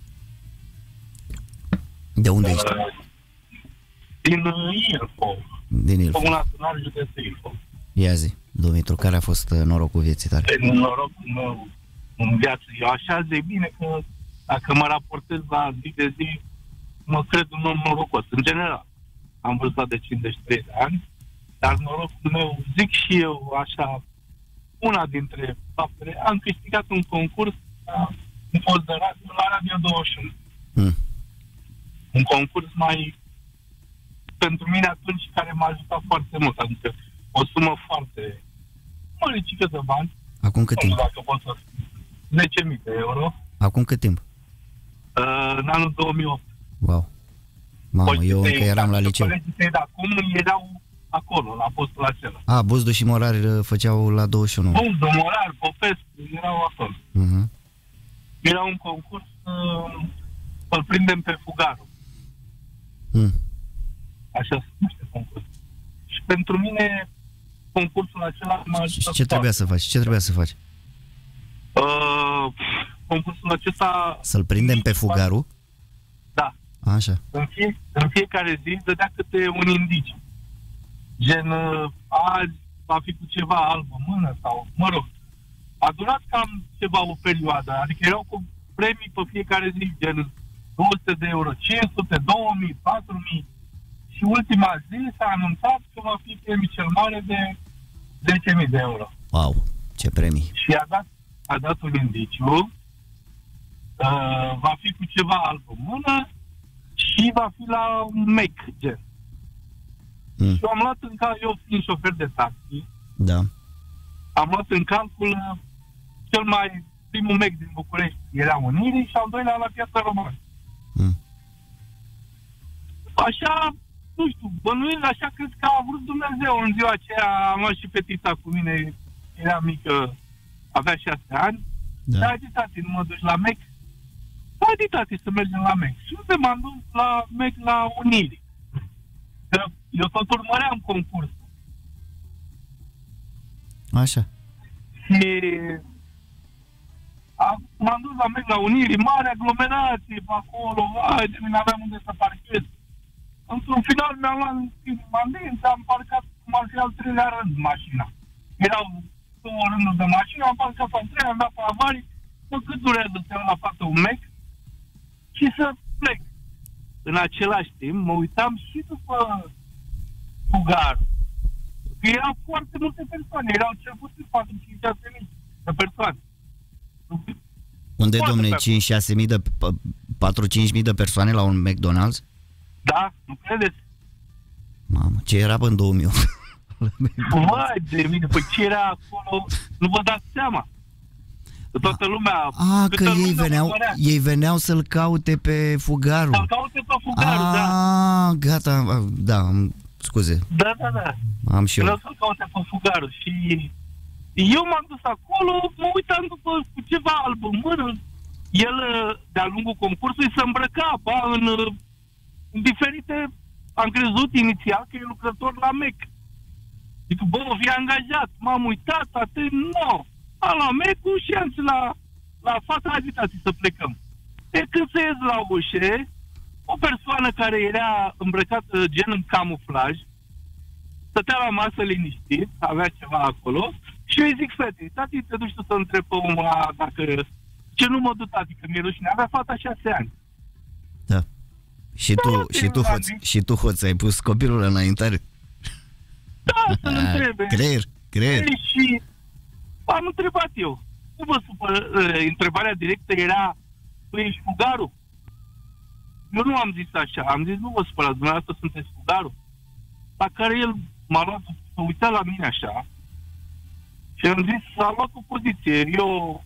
De unde ești? Uh, din Ilfov. Din Ilfov. Comuna Națională, județul Ilfov. Ia zi, Dumitru, care a fost norocul vieții tale? Pe norocul meu în viață. Eu așa zic bine că dacă mă raportez la zi de zi, mă cred un om norocos. În general, am vârsta de cincizeci și trei de ani, dar norocul meu, zic și eu așa, una dintre faptele, am câștigat un concurs la un post de radio la Radio douăzeci și unu. Hmm. Un concurs mai pentru mine atunci care m-a ajutat foarte mult, adică o sumă foarte măricică de bani. Acum cât timp? Dacă pot să spun. zece mii de euro. Acum cât timp? Uh, în anul două mii opt. Wow. Mamă, Poți eu încă să-i, eram la liceu. Colegii tăi de acum erau acolo, la postul acela. A, Buzdu și Morar făceau la douăzeci și unu. Buzdu, Morar, Popescu, erau acolo. Uh-huh. Era un concurs uh, să-l prindem pe fugarul. Mm. Așa se numește concurs. Și pentru mine concursul acela m-a ajutat. Și ce trebuia să faci? Ce trebuia să faci? Uh, concursul acesta... Să-l prindem pe fugarul? Da. Așa. În, fie, în fiecare zi dădea câte un indici. Gen, uh, azi va fi cu ceva alb în mână sau, mă rog. A durat cam ceva o perioadă, adică erau cu premii pe fiecare zi, gen două sute de euro, cinci sute, două mii, patru mii. Și ultima zi s-a anunțat că va fi premii cel mare de zece mii de euro. Wow, ce premii. Și a dat, a dat un indiciu, uh, va fi cu ceva alb în mână și va fi la un mec, gen. Mm. Și am luat în calcul, eu fiind șofer de taxi, Da. am luat în calcul uh, cel mai primul mec din București era Unirii și al doilea la Piața Romană. Mm. Așa, nu știu, bănuind, așa cred că a vrut Dumnezeu. În ziua aceea am luat și fetița cu mine, era mică, avea șase ani Da. Da, tati, nu mă duci la Mac? Da, tati, să mergem la Mac. Și unde m-am dus la Mac la Uniri? Că eu tot urmăream concursul. Așa. Și am, m-am dus la Mac la Uniri, mare aglomerație pe acolo, ai, de mine aveam unde să parchez. Într-un final mi-am luat m-am dins, am parcat cum ar fi al treilea rând mașina. Erau două rânduri de mașină, am parcat al treilea, am dat pe avarii, mă, cât durează să iau la față un Mac și să plec. În același timp, mă uitam și după Fugar. Erau foarte multe persoane, erau cel puțin patru cinci șase mii de persoane. Unde, domne, cinci șase mii de, patru cinci mii de persoane la un McDonald's? Da, nu credeți? Mamă, ce era până în două mii opt? Vai de mine, păi ce era acolo, nu vă dați seama. Toată lumea... A, că ei veneau, ei veneau să-l caute pe Fugarul. Să-l caute pe Fugarul, A, da. Gata, da, scuze. Da, da, da. Am și eu. Vreau să-l caute pe Fugarul și eu m-am dus acolo, mă uitam după cu ceva alb în mână. El, de-a lungul concursului, se îmbrăca, ba, în, în diferite... Am crezut inițial că e lucrător la Mac. Zic, bă, o fi angajat. M-am uitat, atât, nu. Am la Mac-ul și am zis la, la fata, agitați să plecăm. E când se ies la ușe, o persoană care era îmbrăcată gen în camuflaj, stătea la masă liniștit, avea ceva acolo, și eu îi zic, fete, tati, te duci tu să întrebi pe omul ăla dacă... Ce nu mă duc, tati, că mi-e rușine. Avea fata șase ani. Da. Și tu, da, și, tu hoț, și tu, hoț, ai pus copilul la înaintare? Da, să-l întrebe. Creier, creier. Și am întrebat eu. Nu vă supăr, întrebarea directă era, tu ești Fugarul? Eu nu am zis așa, am zis, nu vă supărați, dumneavoastră sunteți Fugarul. La care el m-a luat, s-a uitat la mine așa și am zis, a luat o poziție. Eu,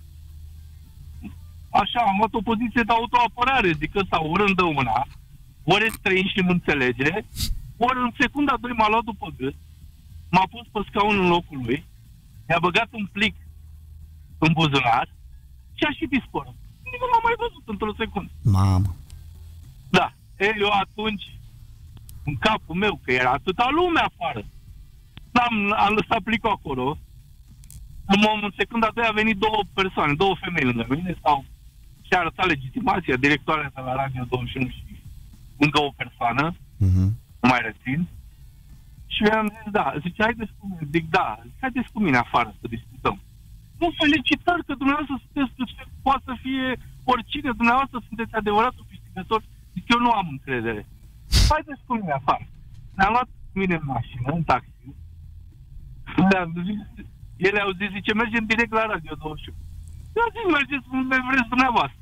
așa, am luat o poziție de autoapărare, zic ăsta, ori îmi dă una, ori e străin și nu înțelege, ori în secunda doi m-a luat după gât, m-a pus pe scaun în locul lui, mi-a băgat un plic în buzunar și a și dispărut. Nu m-am mai văzut într-o secundă. Mamă. Da. E, eu atunci, în capul meu, că era atâta lume afară, am, am lăsat plicul acolo. În, în secunda a doua a venit două persoane, două femei lângă mine, sau și-a arătat legitimația, directoarea de la Radio douăzeci și unu și încă o persoană, uh-huh. nu mai rețin. Și eu am zis, da, zice, haideți cu mine, zic, da, haideți cu mine afară să discutăm. Nu, felicitări că dumneavoastră sunteți, poate să fie oricine, dumneavoastră sunteți adevăratul câștigător. Zic, eu nu am încredere. Haideți cu mine afară. Ne-am luat cu mine în mașină, în taxi. Le-am zis, ele au zis, zice, mergem direct la Radio douăzeci și unu. Eu zis, mergeți unde vreți dumneavoastră.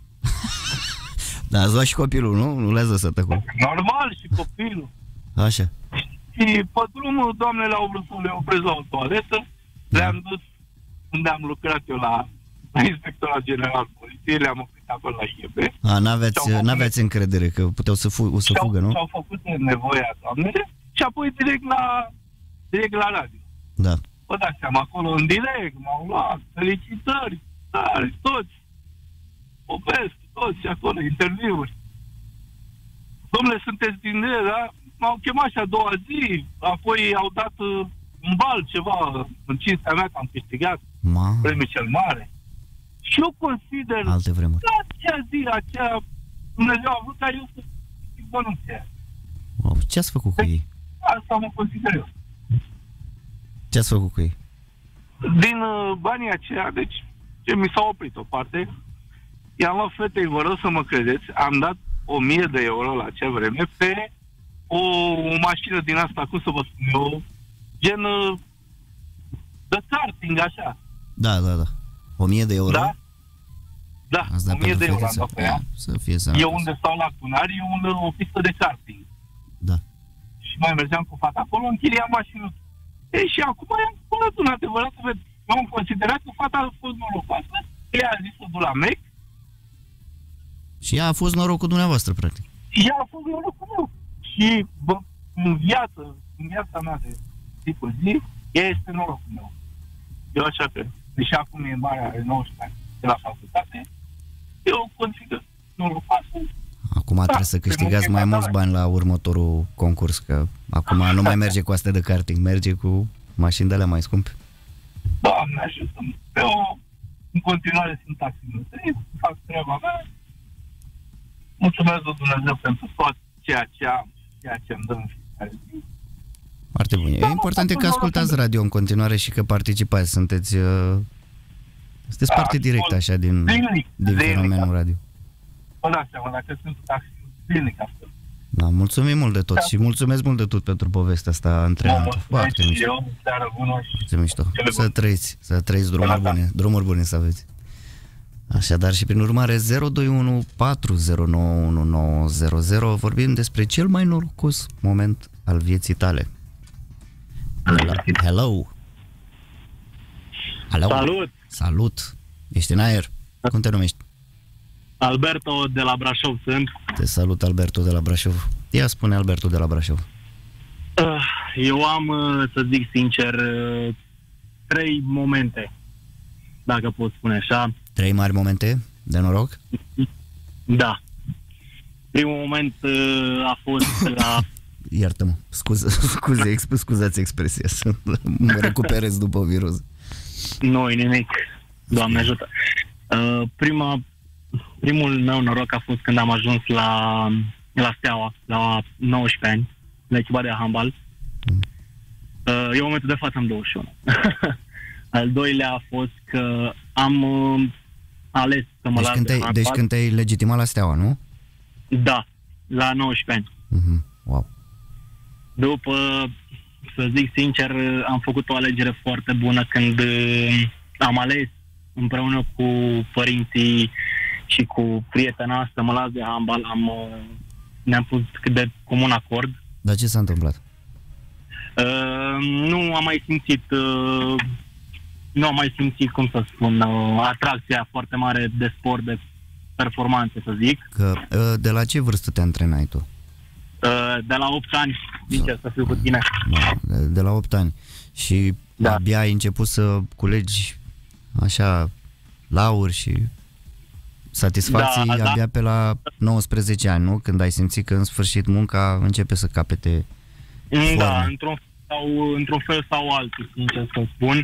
Da, ați luat și copilul, nu? Nu le-ați lăsat acolo. Normal, și copilul. Așa. Și pe drumul, doamnele au vrut să le opresc la o toaletă, da. Le-am dus unde am lucrat eu la, la Inspectorat General Poliției, le-am oprit acolo la I E B. A, n-aveați, n-aveați încredere că puteau să, fu- să fugă, nu? Și-au făcut nevoia doamnele și apoi direct la, direct la radio. Da. Vă dați seama, acolo în direct, m-au luat, felicitări, tari, toți, povesti, toți acolo, interviuri. Dom'le, sunteți din ele, da? M-au chemat și a doua zi, apoi au dat uh, un bal ceva în cinstea mea că am câștigat Ma. premiul cel mare. Și eu consider alte vremuri. că acea zi, acea Dumnezeu a vrut ca eu să câștig bănuția. Wow, ce ați făcut cu ei? Asta mă consider eu. Ce ați făcut cu ei? Din uh, banii aceia, deci, ce mi s-a oprit o parte, i-am luat fetei, vă rog să mă credeți, am dat o mie de euro la acea vreme pe o, o mașină din asta, cum să vă spun eu, gen uh, de karting, așa. Da, da, da. O mie de euro? Da? Da, o mie de euro am dat pe ea. Să fie sănătos. Eu unde stau la Cunari, e un, o pistă de karting. Da. Și mai mergeam cu fata acolo, închiriam mașină. Ei, și acum i-am spunat un adevărat, eu am considerat că fata a fost norocoasă, ea a zis să duc la Mac. Și ea a fost norocul dumneavoastră, practic. Ea a fost norocul meu. Și bă, în viață, în viața mea de zi cu zi, ea este norocul meu. Eu așa cred. Deși acum e mare, are nouăsprezece ani, de la facultate. eu consider norocoasă. Acum da, trebuie să câștigați mai mulți bani la următorul concurs, că acum nu mai merge cu astea de karting, merge cu mașini de alea mai scumpe. Doamne ajută, eu în continuare sunt taxi, fac treaba mea. Mulțumesc lui Dumnezeu pentru tot ceea ce am, ceea ce îmi dă în fiecare zi. Foarte bun. E important e că ascultați radio în continuare și că participați. Sunteți, uh, sunteți da, parte directă așa din, zilnic, din fenomenul zilnic, radio. Vă dați seama, dacă sunt taxi, zilnic astăzi. Da, mulțumim mult de tot și mulțumesc mult de tot pentru povestea asta antrenată. Foarte mișto. Foarte mișto. Să trăiți, să trăiți drumuri bune, drumuri bune să aveți. Așadar și prin urmare zero doi unu patru zero nouă unu nouă zero zero vorbim despre cel mai norocos moment al vieții tale. Hello. Hello. Salut. Salut. Ești în aer. Cum te numești? Alberto de la Brașov sunt. Te salut, Alberto de la Brașov. Ia spune, Alberto de la Brașov. Eu am, să zic sincer, trei momente, dacă pot spune așa. Trei mari momente de noroc? Da. Primul moment a fost la... Iartă-mă, scuze, scuze, scuzați expresia, să mă recuperez după virus. Nu-i nimic, Doamne ajută. Prima... Primul meu noroc a fost când am ajuns la, la Steaua, la nouăsprezece ani, la echipa de handbal. Mm. Uh, eu în momentul de față am douăzeci și unu. Al doilea a fost că am uh, ales să mă deci las când de te-ai, handbal. Deci când te-ai legitimat la Steaua, nu? Da, la nouăsprezece ani. Mm-hmm. Wow. După, să zic sincer, am făcut o alegere foarte bună când uh, am ales împreună cu părinții și cu prietena să mă las de handbal, am, ne-am pus cât de comun acord. Dar ce s-a întâmplat? Uh, nu am mai simțit, uh, nu am mai simțit, cum să spun, uh, atracția foarte mare de sport, de performanțe, să zic. Că, uh, de la ce vârstă te antrenai tu? Uh, de la opt ani, sincer să fiu cu tine. De, de la opt ani. Și da. Abia ai început să culegi așa lauri și satisfacții da, abia da. Pe la nouăsprezece ani, nu? Când ai simțit că în sfârșit munca începe să capete forme. Da, într-un, sau, într-un fel sau altul, sincer să spun.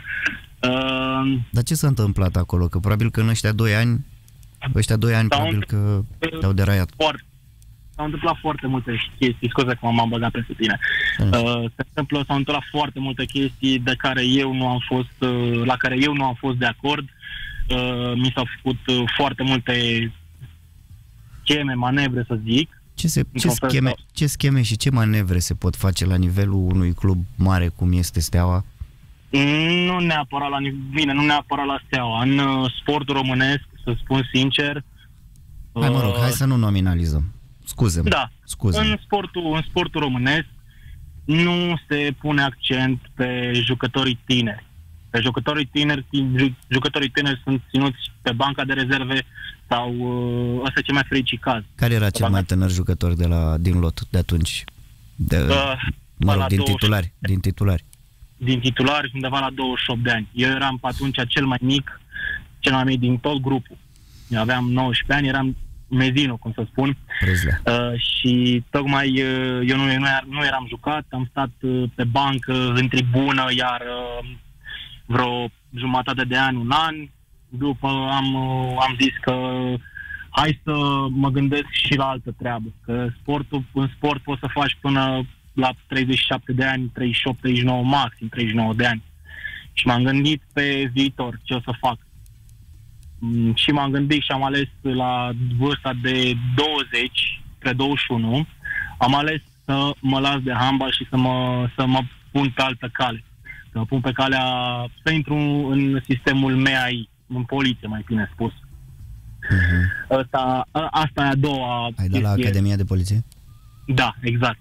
Uh, Dar ce s-a întâmplat acolo? Că probabil că în ăștia doi ani, ăștia doi ani probabil că te-au deraiat. Foarte. S-au întâmplat foarte multe chestii, scuze că m-am băgat peste tine. Uh, se întâmplă, s-au întâmplat foarte multe chestii de care eu nu am fost, uh, la care eu nu am fost de acord. Uh, mi s-au făcut uh, foarte multe scheme, manevre, să zic. Ce, se, ce, scheme, ce scheme și ce manevre se pot face la nivelul unui club mare cum este Steaua? Nu neapărat la bine, nu neapărat la Steaua. În uh, sportul românesc, să spun sincer... Hai mă rog, uh, hai să nu nominalizăm. Scuze-mă. Da, scuze-mă. În, sportul, în sportul românesc nu se pune accent pe jucătorii tineri. Pe jucătorii tineri, jucătorii tineri sunt ținuți pe banca de rezerve sau uh, ăsta e cel mai fericit caz. Care era cel mai tânăr jucător de la, din lot de atunci? De, uh, mă rog, din douăzeci titulari, din titulari. Din titulari, undeva la douăzeci și opt de ani. Eu eram pe atunci cel mai mic, cel mai mic din tot grupul. Eu aveam nouăsprezece ani, eram mezinul, cum să spun. Uh, și tocmai uh, eu nu, nu, nu eram jucat, am stat uh, pe bancă, în tribună, iar uh, vreo jumătate de ani, un an. După am, uh, am zis că hai să mă gândesc și la altă treabă, că sportul, în sport poți să faci până la treizeci și șapte de ani, treizeci și opt, treizeci și nouă, maxim treizeci și nouă de ani. Și m-am gândit pe viitor ce o să fac. Și m-am gândit și am ales la vârsta de douăzeci, spre douăzeci și unu, am ales să mă las de handbal și să mă, să mă pun pe altă cale. Să mă pun pe calea, să intru în sistemul M A I, în poliție, mai bine spus. Uh-huh. Asta, asta e a doua Ai dat la Academia de Poliție? Da, exact.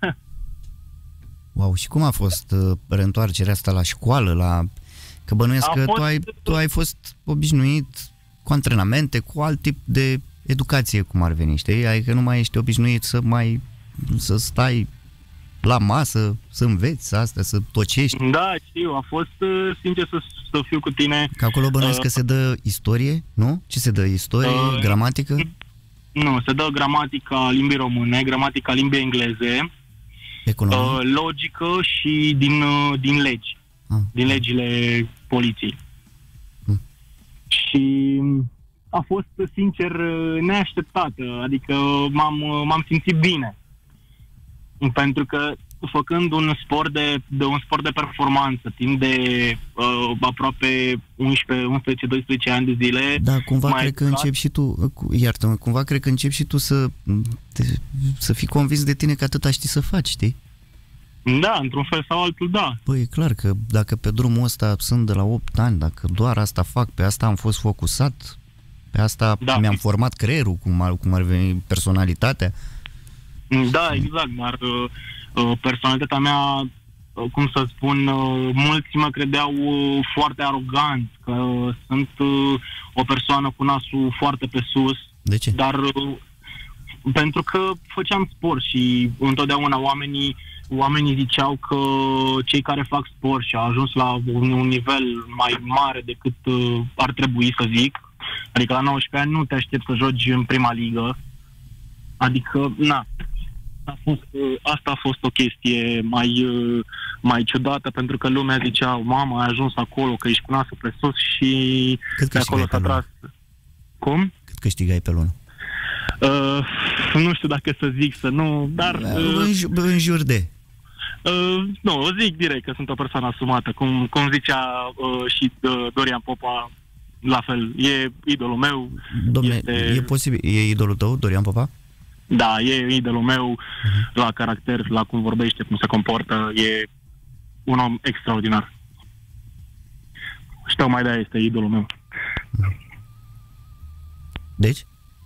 Wow, și cum a fost uh, reîntoarcerea asta la școală, la... Că bănuiesc a că fost... tu, ai, tu ai fost obișnuit cu antrenamente, cu alt tip de educație, cum ar veni, știi? Adică nu mai ești obișnuit să mai să stai la masă, să înveți astea, să tocești. Da, știu, a fost, sincer să, să fiu cu tine. Că acolo bănuiesc uh, că se dă istorie, nu? Ce se dă? Istorie, uh, gramatică? Nu, se dă gramatica limbii române, gramatica limbii engleze, uh, logică și din, uh, din legi, ah. din legile poliției. Hmm. Și a fost, sincer, neașteptată, adică m-am, m-am simțit bine. Pentru că făcând un sport de, de un sport de performanță timp de uh, aproape unsprezece, unsprezece doisprezece ani de zile. Da, cumva cred că începi și tu, iartă-mă, cumva cred că începi și tu să te, să fii convins de tine că atâta știi să faci, știi? Da, într-un fel sau altul, da. Păi e clar că dacă pe drumul ăsta sunt de la opt ani, dacă doar asta fac, pe asta am fost focusat, pe asta da. mi-am format creierul, cum ar, cum ar veni personalitatea. Da, exact, dar uh, personalitatea mea, uh, cum să spun, uh, mulți mă credeau uh, foarte arogant, că uh, sunt uh, o persoană cu nasul foarte pe sus. De ce? Dar uh, pentru că făceam sport și întotdeauna oamenii, oamenii ziceau că cei care fac sport și au ajuns la un, un nivel mai mare decât uh, ar trebui să zic, adică la nouăsprezece ani nu te aștepți să joci în prima ligă, adică, na, a fost, asta a fost o chestie mai, mai ciudată, pentru că lumea zicea, mama, ai ajuns acolo, că ești cu nasul pe sus și cât de acolo s-a tras. Cum? Cât câștigai pe lună? Uh, nu știu dacă să zic să nu, dar... Uh, în, ju- în jur de... Uh, nu, zic direct că sunt o persoană asumată, cum, cum zicea uh, și uh, Dorian Popa, la fel, e idolul meu. Dom'le, este... e posibil, e idolul tău, Dorian Popa? Da, e idolul meu, uh-huh. La caracter, la cum vorbește, cum se comportă, e un om extraordinar. Și tocmai de-aia este idolul meu. Deci?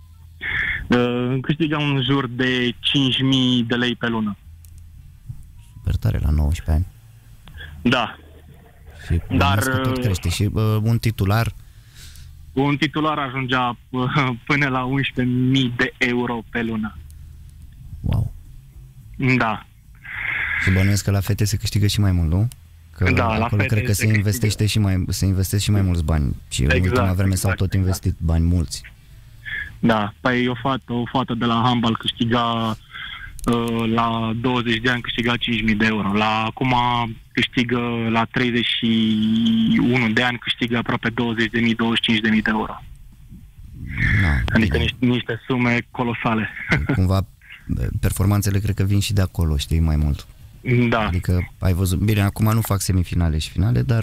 Uh, câștigam în jur de cinci mii de lei pe lună. Super tare, la nouăsprezece ani. Da. Și dar tot crește. Și uh, un titular? Un titular ajungea uh, până la unsprezece mii de euro pe lună. Wow. Da. Și bănuiesc că la fete se câștigă și mai mult, nu? Că da, acolo la cred că se, se investește și mai, se investesc și mai mulți bani. Și exact, în ultima vreme exact, s-au tot investit exact. bani mulți. Da, păi o fată, o fată de la handbal câștiga uh, la douăzeci de ani câștiga cinci mii de euro. La acum câștigă la treizeci și unu de ani câștigă aproape douăzeci de mii, douăzeci și cinci de mii de euro. Da, adică niște, niște sume colosale. Cumva performanțele cred că vin și de acolo, știi, mai mult. Da. Adică ai văzut, bine, acum nu fac semifinale și finale, dar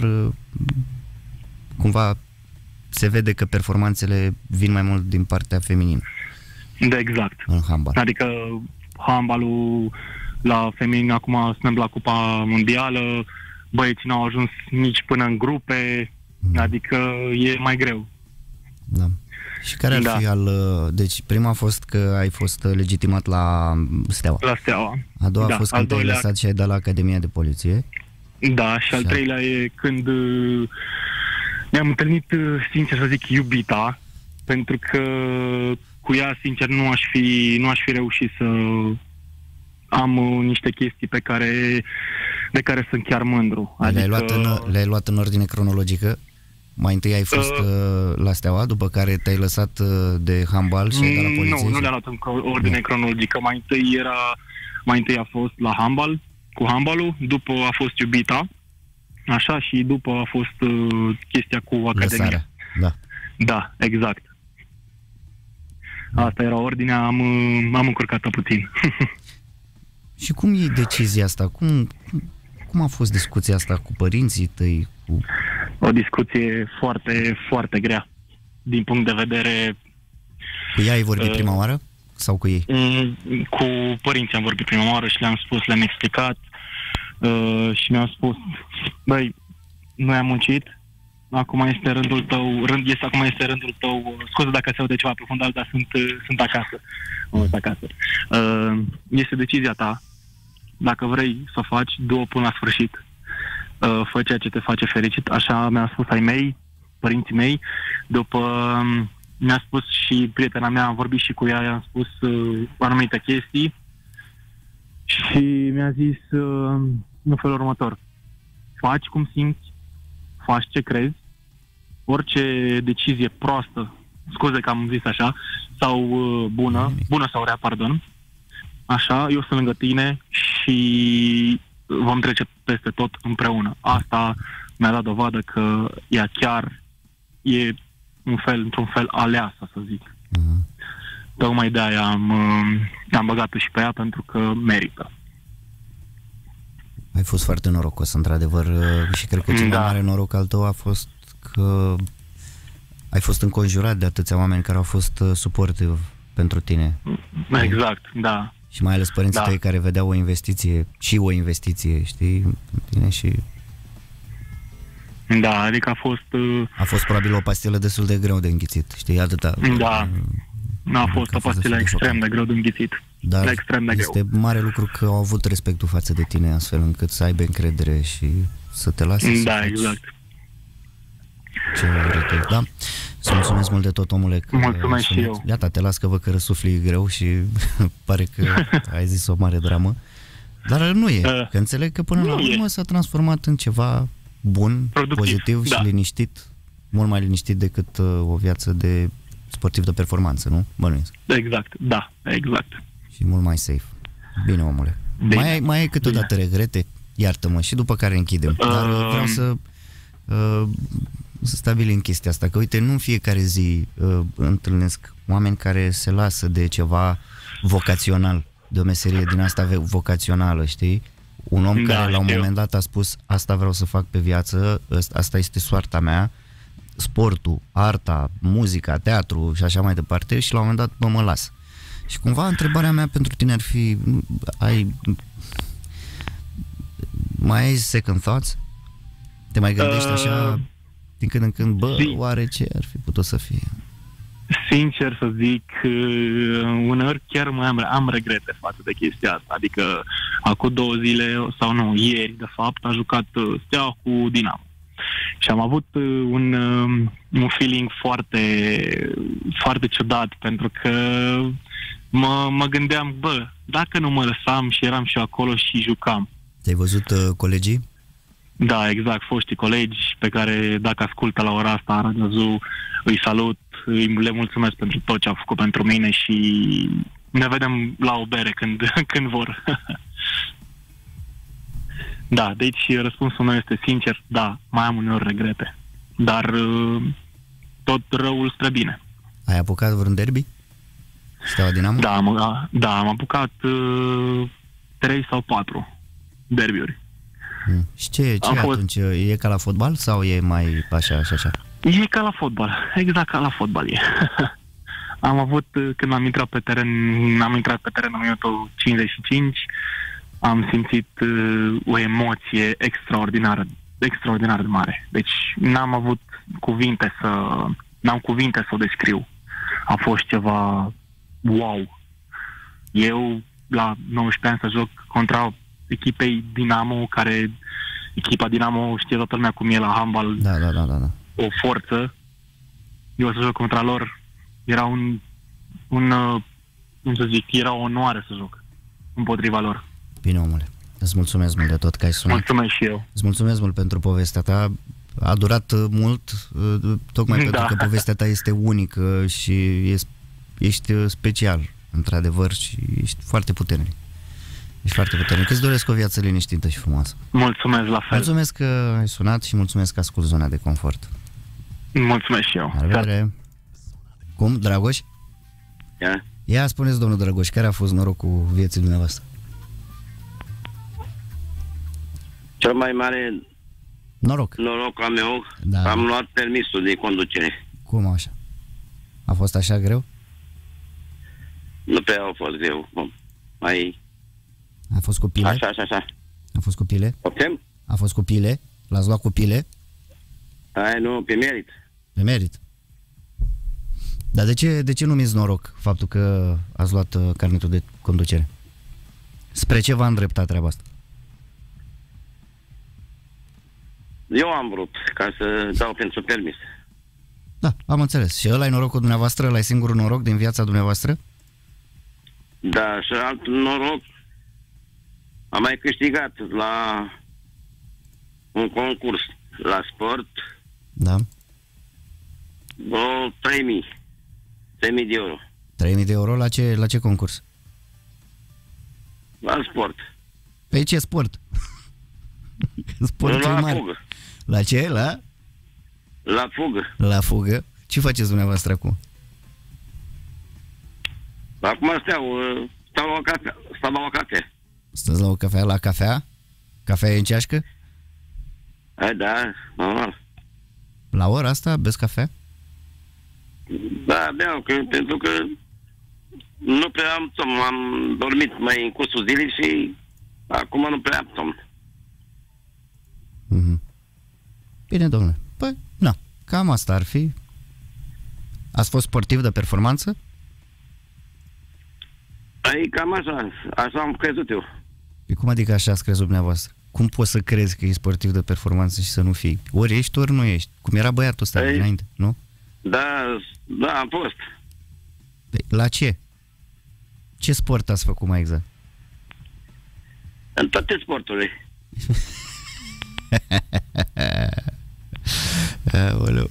cumva se vede că performanțele vin mai mult din partea feminină. Da, exact. În handbal. Adică handbalul la feminin acum suntem la Cupa Mondială, băieții n-au ajuns nici până în grupe, da. Adică e mai greu. Da. Și care ar da. fi al... Deci prima a fost că ai fost legitimat la Steaua. La Steaua. A doua da, a fost când te-ai lăsat și ai dat la Academia de Poliție. Da, și, și al treilea e când ne-am întâlnit, sincer să zic, iubita, pentru că cu ea, sincer, nu aș fi, nu aș fi reușit să am niște chestii pe care, de care sunt chiar mândru. Adică... Le-ai luat în, le-ai luat în ordine cronologică? Mai întâi ai fost uh, la Steaua, după care te-ai lăsat de handbal și ai dat la poliție? Nu, nu le-am luat în ordine cronologică. Mai întâi era, mai întâi a fost la handbal, cu handbalul, după a fost iubita, așa, și după a fost uh, chestia cu Academia. Lăsarea, da. Da, exact. Asta era ordinea, am, am încurcat-o puțin. Și cum iei decizia asta? Cum, cum a fost discuția asta cu părinții tăi? Cu... O discuție foarte, foarte grea, din punct de vedere... Cu ea ai vorbit uh, prima oară? Sau cu ei? Cu părinții am vorbit prima oară și le-am spus, le-am explicat uh, și mi-am spus, băi, noi am muncit, acum este rândul tău, rând, este, acum este rândul tău, scuze dacă se aude ceva aprofundal, dar sunt, sunt acasă. Mm. acasă. Uh, este decizia ta, dacă vrei să o faci, du-o până la sfârșit. Uh, fă ceea ce te face fericit, așa mi-a spus ai mei, părinții mei. După um, mi-a spus și prietena mea, am vorbit și cu ea, i-am spus uh, anumite chestii Și mi-a zis uh, în felul următor: faci cum simți, faci ce crezi, orice decizie proastă, scuze că am zis așa, sau uh, bună, bună sau rea, pardon, așa, eu sunt lângă tine și vom trece peste tot împreună. Asta mi-a dat dovadă că ea chiar e un fel, într-un fel aleasă, să zic. Uh-huh. Tocmai de aia am, am băgat-o și pe ea, pentru că merită. Ai fost foarte norocos, într-adevăr, și cred că cel Da. mai mare noroc al tău a fost că ai fost înconjurat de atâția oameni care au fost uh, suportiv pentru tine. Exact, da. Și mai ales părinții Da. tăi care vedeau o investiție, și o investiție, știi, în tine și... Da, adică a fost... Uh, A fost probabil o pastilă destul de greu de înghițit, știi, atâta... da, a fost o pastilă extrem de greu de înghițit. Dar extrem de este greu. mare lucru că au avut respectul față de tine, astfel încât să aibă încredere și să te lase să Da, faci exact. ce vrei tu. Da? Să mulțumesc mult de tot, omule, că Mulțumesc și eu. Iată, te las că văd că răsufli greu și pare că ai zis o mare dramă. Dar nu e, Uh, că înțeleg că până la nu urmă e. s-a transformat în ceva bun, Productiv, pozitiv da. și liniștit, mult mai liniștit decât uh, o viață de sportiv de performanță, nu? Bănuiesc. Exact, da, exact. Și mult mai safe. Bine, omule. Bine. Mai ai, mai ai câteodată regrete? Iartă-mă, și după care închidem. Dar uh, vreau să, uh, să stabilim chestia asta, că uite, nu în fiecare zi uh, întâlnesc oameni care se lasă de ceva vocațional, de o meserie din asta vocațională, știi? Un om Da, care la un știu. moment dat a spus: asta vreau să fac pe viață, asta este soarta mea, sportul, arta, muzica, teatru și așa mai departe, și la un moment dat, bă, mă las. Și cumva întrebarea mea pentru tine ar fi: ai mai ai second thoughts? Te mai gândești așa Uh, din când în când, bă, zi. oare ce ar fi putut să fie? Sincer să zic, uh, uneori chiar mai am, am regrete față de chestia asta. Adică acum două zile, sau nu, ieri de fapt, a jucat uh, Steaua cu Dinamo. Și am avut uh, un, uh, un feeling foarte, foarte ciudat, pentru că mă, mă gândeam, bă, dacă nu mă lăsam și eram și eu acolo și jucam. Te-ai văzut uh, colegii? Da, exact, foștii colegi pe care, dacă ascultă la ora asta Radio Zoo, îi salut, îi le mulțumesc pentru tot ce au făcut pentru mine și ne vedem la o bere când, când vor. Da, deci răspunsul meu este sincer, da, mai am uneori regrete, dar uh, tot răul spre bine. Ai apucat vreun derby? Steaua Dinamo? Da, am, da, am apucat uh, trei sau patru derbiuri. Mm. Și ce, ce Am fost- atunci? E ca la fotbal sau e mai așa, așa, așa? E ca la fotbal, exact ca la fotbal e. Am avut, când am intrat pe teren, am intrat pe teren în minutul cincizeci și cinci, am simțit uh, o emoție extraordinară, extraordinar de mare. Deci n-am avut cuvinte să, n-am cuvinte să o descriu. A fost ceva wow. Eu, la nouăsprezece ani, să joc contra echipei Dinamo, care, echipa Dinamo știe toată lumea cum e la handbal, Da, da, da, da, da. o forță. Eu să joc contra lor, era un, un uh, cum să zic, era o onoare să joc împotriva lor. Bine, omule. Îți mulțumesc mult de tot că ai sunat. Mulțumesc și eu. Îți mulțumesc mult pentru povestea ta. A durat uh, mult, uh, tocmai Da. pentru că povestea ta este unică și ești, ești uh, special, într-adevăr, și ești foarte puternic. Ești foarte puternic. Îți doresc o viață liniștită și frumoasă. Mulțumesc la fel. Mulțumesc că ai sunat și mulțumesc că ascult Zona de Confort. Mulțumesc și eu. La revedere. Cum, Dragoș? Ia. Ia, spuneți, domnul Dragoș, care a fost norocul vieții dumneavoastră? Cel mai mare Noroc. noroc al meu, Da. am luat permisul de conducere. Cum așa? A fost așa greu? Nu prea a fost greu. Mai A fost cu pile? așa, așa, așa. A fost cu pile? Optem? A fost cu pile? L-ați luat cu pile? Ai, nu, pe merit. Pe merit. Dar de ce, de ce numiți noroc faptul că ați luat uh, carnetul de conducere? Spre ce v-a îndreptat treaba asta? Eu am vrut ca să dau pentru permis. Da, am înțeles. Și ăla e norocul dumneavoastră? Ăla e singurul noroc din viața dumneavoastră? Da, și alt noroc, am mai câștigat la un concurs la sport. Da. O trei mii. trei mii de euro. trei mii de euro la ce, la ce concurs? La sport. Pe ce sport? Sport la mare. fugă. La ce? La? La fugă. La fugă. Ce faceți dumneavoastră acum? Acum steau, stau la o cafea. Stau la o cafea. Stați la o cafea? La cafea? Cafea e în ceașcă? A, da, normal. La ora asta beți cafea? Da, beau, că, pentru că nu prea am somn. Am dormit mai în cursul zilei și acum nu prea am somn. Mm-hmm. Bine, domnule. Păi, na, cam asta ar fi. Ați fost sportiv de performanță? Păi, cam așa. Așa am crezut eu. Păi cum adică așa ați crezut dumneavoastră? Cum poți să crezi că e sportiv de performanță și să nu fii? Ori ești, ori nu ești. Cum era băiatul ăsta Păi, dinainte, nu? Da, da, am fost. Păi, la ce? Ce sport ați făcut mai exact? În toate sporturile. Aoleu.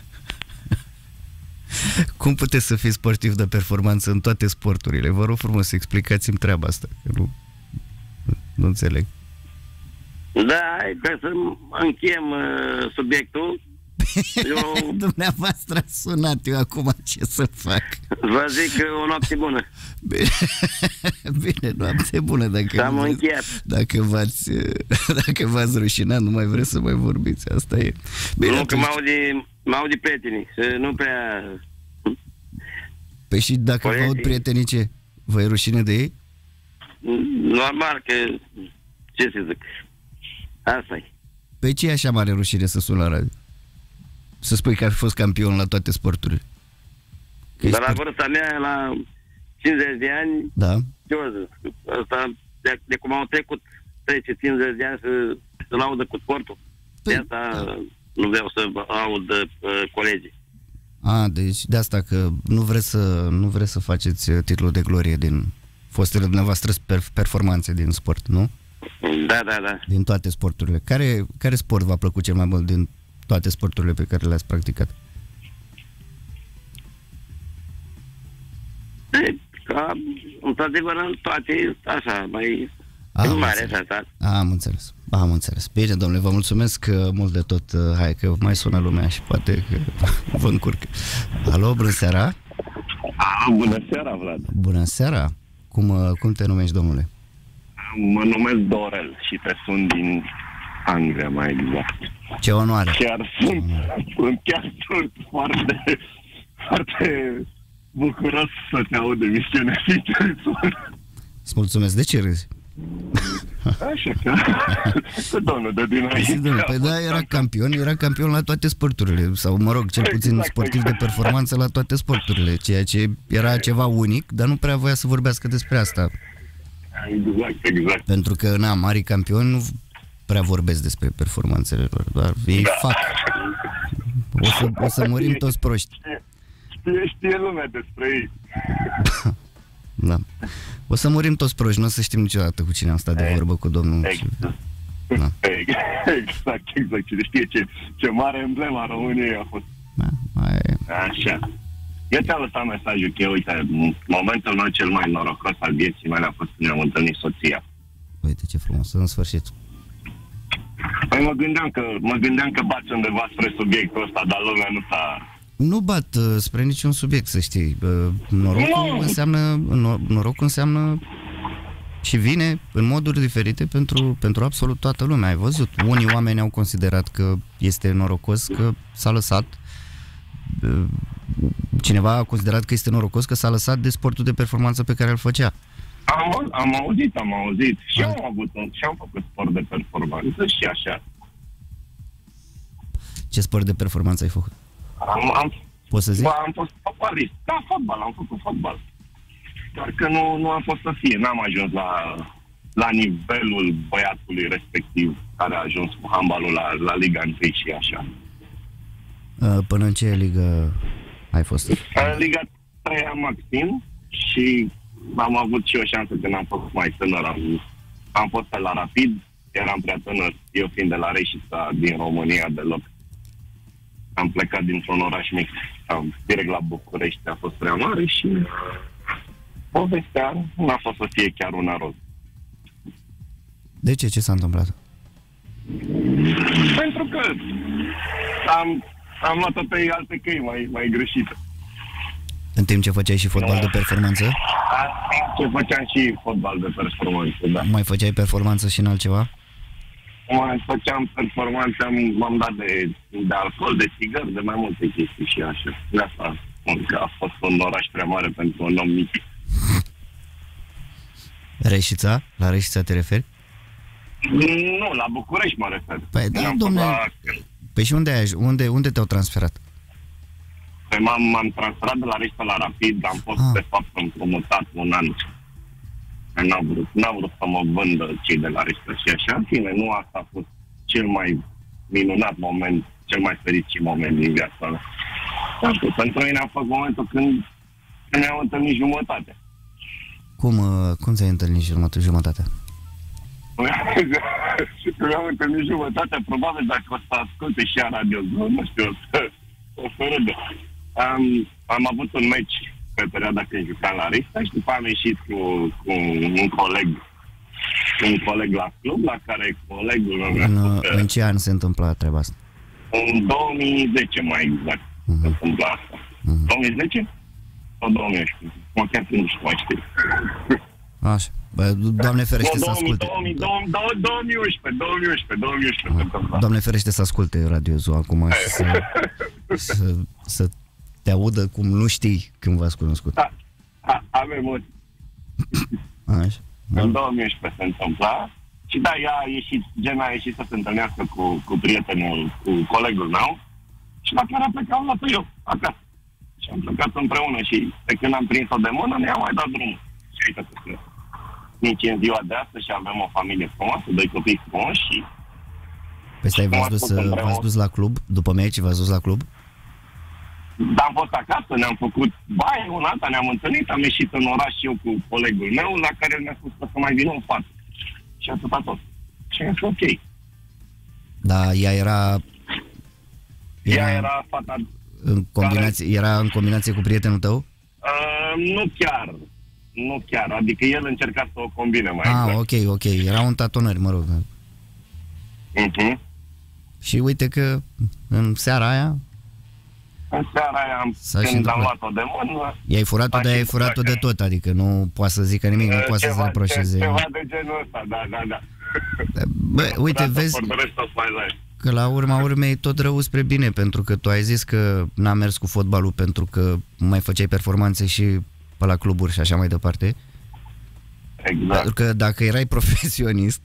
Cum puteți să fii sportiv de performanță în toate sporturile? Vă rog frumos, explicați-mi treaba asta, că nu, nu înțeleg. Da, ca să încheiem uh, subiectul. Eu... Dumneavoastră a sunat, eu acum ce să fac? Vă zic o noapte bună. Bine, bine, noapte bună. Dacă am încheiat. Dacă v-ați, dacă v-ați rușinat, nu mai vreți să mai vorbiți, asta e. Bine, nu, atunci... că m-aude, m-aude prietenii, să nu prea... Păi și dacă Colegii... vă aud prietenii, ce? Vă e rușine de ei? Normal că... Ce să zic? Asta-i. Păi ce e așa mare rușine să suni la radio? Să spui că ai fost campion la toate sporturile. Că Dar la sport... vârsta mea, la cincizeci de ani, da. Ce o zic? Asta, de, de cum au trecut trece cincizeci de ani să, să laudă cu sportul. Păi, de asta da. Nu vreau să aud uh, colegii. A, deci de asta că nu vreți să, nu vreți să faceți titlul de glorie din fostele dumneavoastră performanțe din sport, nu? Da, da, da. Din toate sporturile. Care, care sport v-a plăcut cel mai mult din toate sporturile pe care le-ați practicat? E, ca, într-adevăr, în toate, așa, mai... Am mare, înțeles. așa, Am înțeles. Am înțeles. Bine, domnule, vă mulțumesc mult de tot. Hai că mai sună lumea și poate că vă încurc. Alo, bună seara. Alo, bună seara, Vlad. Bună seara. Cum, cum te numești, domnule? Mă numesc Dorel și te sun din Anglia, mai exact. Ce onoare. Chiar sunt, sunt chiar sunt foarte, foarte bucuros să te aud emisiunea și te sun. Îți mulțumesc. De ce râzi? Așa că, că domnul de dinainte. Păi da, era campion, era campion la toate sporturile, sau mă rog, cel puțin exact, sportiv exact. de performanță la toate sporturile, ceea ce era ceva unic, dar nu prea voia să vorbească despre asta. Exact, exact. Pentru că, na, mari campioni nu prea vorbesc despre performanțele lor, doar ei da. fac. O să, o să murim toți proști. Știe, știe lumea despre ei. Da. O să murim toți proști, nu o să știm niciodată cu cine am stat de vorbă cu domnul. Exact, da. exact, exact. Cine știe ce, ce mare emblema României a fost. Da, mai... Așa. Eu ți-am lăsat mesajul că, uite, momentul meu cel mai norocos al vieții mele a fost când am întâlnit soția. Uite ce frumos, în sfârșit. Păi mă gândeam că, mă gândeam că bați undeva spre subiectul ăsta, dar lumea nu s-a... Nu bat uh, spre niciun subiect, să știi. Uh, norocul no. înseamnă nor- norocul înseamnă și vine în moduri diferite pentru, pentru absolut toată lumea. Ai văzut? Unii oameni au considerat că este norocos că s-a lăsat. Uh, cineva a considerat că este norocos că s-a lăsat de sportul de performanță pe care îl făcea. Am, am auzit, am auzit. Și am avut și am făcut sport de performanță și așa. Ce sport de performanță ai făcut? Am, am, Poți să zic? Ba, am fost fotbalist. Da, fotbal, am făcut fotbal. Doar că nu, nu am fost să fie. N-am ajuns la, la nivelul băiatului respectiv care a ajuns cu handbalul la, la Liga unu și așa. Până în ce ligă ai fost? În Liga trei maxim și am avut și o șansă când am fost mai tânăr. Am, am fost pe la Rapid, eram prea tânăr, eu fiind de la Reșița, din România deloc. Am plecat dintr-un oraș mic, am direct la București, a fost prea mare și povestea nu a fost să fie chiar una roz. De ce? Ce s-a întâmplat? Pentru că am, am luat-o pe alte căi mai, mai greșite. În timp ce făceai și fotbal de performanță? În timp ce făceam și fotbal de performanță, da. Mai făceai performanță și în altceva? Mai făceam performanță, am, m-am dat de, de alcool, de țigări, de mai multe chestii și așa. De asta că a fost un oraș prea mare pentru un om mic. Reșița? La Reșița te referi? Nu, la București mă refer. Păi da, domnule. La... Păi și unde, ai, unde, unde te-au transferat? Păi m-am, m-am transferat de la Reșița la Rapid, am fost ah. de fapt împrumutat un an. N-au vrut, n-au vrut să mă vândă cei de la Reșița și așa. În fine, nu asta a fost cel mai minunat moment, cel mai fericit moment din viața mea. Pentru mine a fost momentul când, când ne-am întâlnit jumătate. Cum, cum ți-ai întâlnit jumătatea? Și când am întâlnit jumătatea, probabil dacă o să asculte și a Radio Zoo, nu știu, o să, o să râdă. Am, am avut un meci pe perioada când jucam la Reșița și după am ieșit cu, cu un coleg, un coleg la club, la care colegul meu... În, în ce an se întâmpla treaba asta? În două mii zece, mai exact, uh-huh. se întâmpla asta. Uh-huh. două mii zece? Sau două mii unsprezece? Mă chiar nu știu, mai știu. Așa. Bă, Doamne ferește no, să asculte. două mii unsprezece, două mii unsprezece, două mii unsprezece. Doamne ferește să asculte Radio Zoo acum și să, să, să te audă cum nu știi când v-ați cunoscut. Da, a, avem o... Așa. În două mii unsprezece se întâmpla și da, ea a ieșit, Gemma a ieșit să se întâlnească cu, cu prietenul, cu colegul meu și la care a plecat, am luat eu acasă. Și am plecat împreună și de când am prins-o de mână, ne-am mai dat drumul. Și uite că nici în ziua de astăzi și avem o familie frumoasă, doi copii frumoși și... Păi stai, v-ați dus, v-ați dus la club? După meci v-ați dus la club? Da, am fost acasă, ne-am făcut baie una alta, ne-am întâlnit, am ieșit în oraș și eu cu colegul meu, la care el mi-a spus că să mai vină în față. Și atâta tot. Și am zis ok. Da, ea era... Ea era fata... În combinație, care... Era în combinație cu prietenul tău? Uh, nu chiar. Nu chiar, adică el încerca să o combine mai ah, exact. ok, ok, erau un tatonări, mă rog. Uh-huh. Și uite că în seara aia... În seara aia, am, când am luat-o de mână... I-ai furat-o, dar ai furat-o de tot, adică nu poate să zică nimic, nu poate să-ți reproșeze. Ceva de genul ăsta, da, da, da. Bă, uite, vezi că la urma urmei tot rău spre bine, pentru că tu ai zis că n-a mers cu fotbalul pentru că mai făceai performanțe și pe la cluburi și așa mai departe. Exact. Pentru că dacă erai profesionist...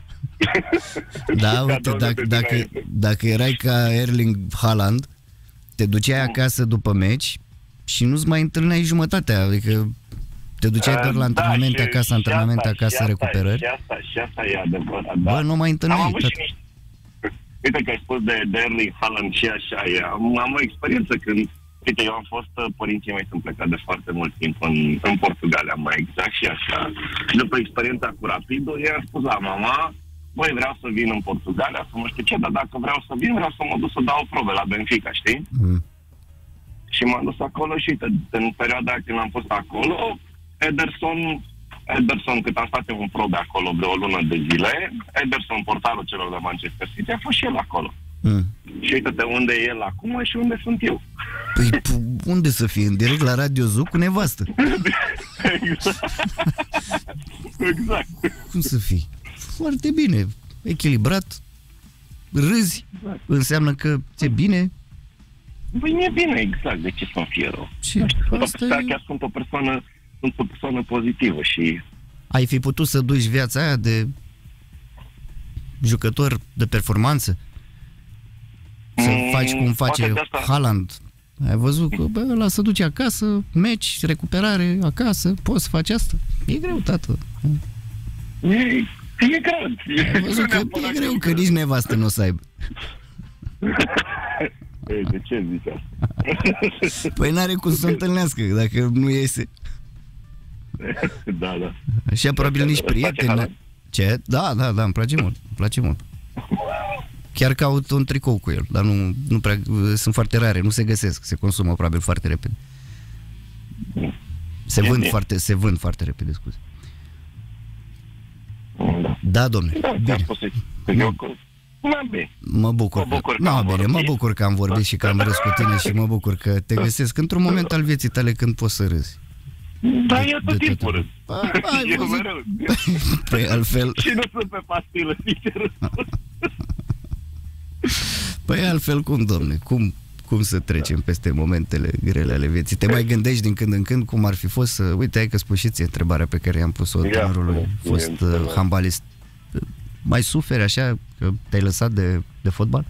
Da, uite, dacă, dacă, dacă erai ca Erling Haaland, te duceai acasă după meci și nu-ți mai întâlneai jumătatea, adică te duceai doar la antrenamente, da, acasă, antrenamente, asta, acasă, și recuperări. Și asta, și asta e adevărat, da. Bă, nu mai întâlneai. Am avut și niște... Uite că ai spus de, de Erling Haaland și așa, e. Am, am o experiență când, uite, eu am fost, părinții mei sunt plecat de foarte mult timp în, în Portugalia, mai exact, și așa. Și după experiența cu Rapidul, i-am spus la mama, băi, vreau să vin în Portugalia, să nu știu ce, dar dacă vreau să vin, vreau să mă duc să dau o probe la Benfica, știi? Mm. Și m-am dus acolo și, uite, în perioada când am fost acolo, Ederson, Ederson, cât am stat eu în probe acolo de o lună de zile, Ederson, portarul celor de Manchester City, a fost și el acolo. Mm. Și uite-te unde e el acum și unde sunt eu. Păi unde să fie? În direct la Radio Zoo cu nevastă. Exact. Exact. Cum să fii? Foarte bine, echilibrat, râzi, exact. Înseamnă că ți-e bine. Păi mi-e bine, exact, de ce să-mi fie rău? Ce? Asta e... Chiar sunt o persoană, sunt o persoană pozitivă și... Ai fi putut să duci viața aia de jucător de performanță? Să mm, faci cum face Haaland? Ai văzut că, bă, ăla să duce acasă, meci, recuperare, acasă, poți să faci asta? E greu, tată. E, e greu. Ai văzut că e greu, că nici nevastă nu o să aibă. Ei, de ce zici asta? Păi n-are cum să întâlnească dacă nu iese. Da, da. Și probabil nici prieteni. Ce? Da, da, da, îmi place mult. Îmi place mult. Chiar caut un tricou cu el, dar nu, nu prea, sunt foarte rare, nu se găsesc, se consumă probabil foarte repede. Se vând foarte, se vând foarte repede, scuze. Da, da domnule. Da, bine. Mă, mă bucur. Mă bucur că, că, bine, mă bucur că am vorbit și că am râs cu tine și mă bucur că te găsesc într-un moment al vieții tale când poți să râzi. Da, eu tot timpul râs. Eu mereu. Păi altfel... Și nu sunt pe pastilă, sincer. Păi altfel cum, domne? Cum, cum să trecem peste momentele grele ale vieții? Te mai gândești din când în când cum ar fi fost să... Uite, hai că spui și ție întrebarea pe care i-am pus-o tânărului fost uh, handbalist. Mai suferi așa că te-ai lăsat de, de fotbal?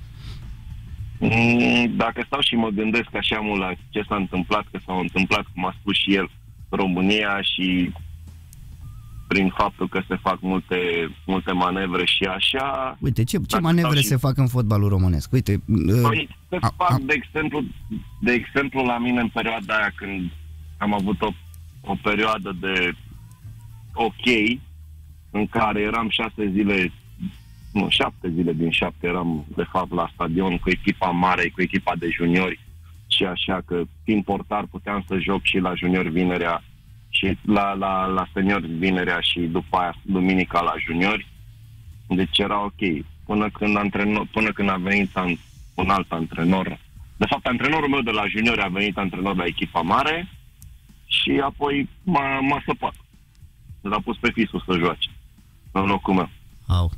Dacă stau și mă gândesc așa mult la ce s-a întâmplat, că s-a întâmplat, cum a spus și el, România și prin faptul că se fac multe, multe manevre și așa... Uite, ce, ce manevre și... se fac în fotbalul românesc? Uite... Păi, se a, fac, a... De, exemplu, de exemplu, la mine în perioada aia când am avut o, o perioadă de ok, în care eram șase zile, nu, șapte zile din șapte eram, de fapt, la stadion cu echipa mare, cu echipa de juniori și așa, că fiind portar puteam să joc și la juniori vinerea și la, la, la seniori vinerea și după aia duminica la juniori. Deci era ok. Până când, antrenor, până când a venit an, un alt antrenor. De fapt, antrenorul meu de la juniori a venit antrenor la echipa mare și apoi m-a, m-a săpat. L-a pus pe fisul să joace în locul meu. Au.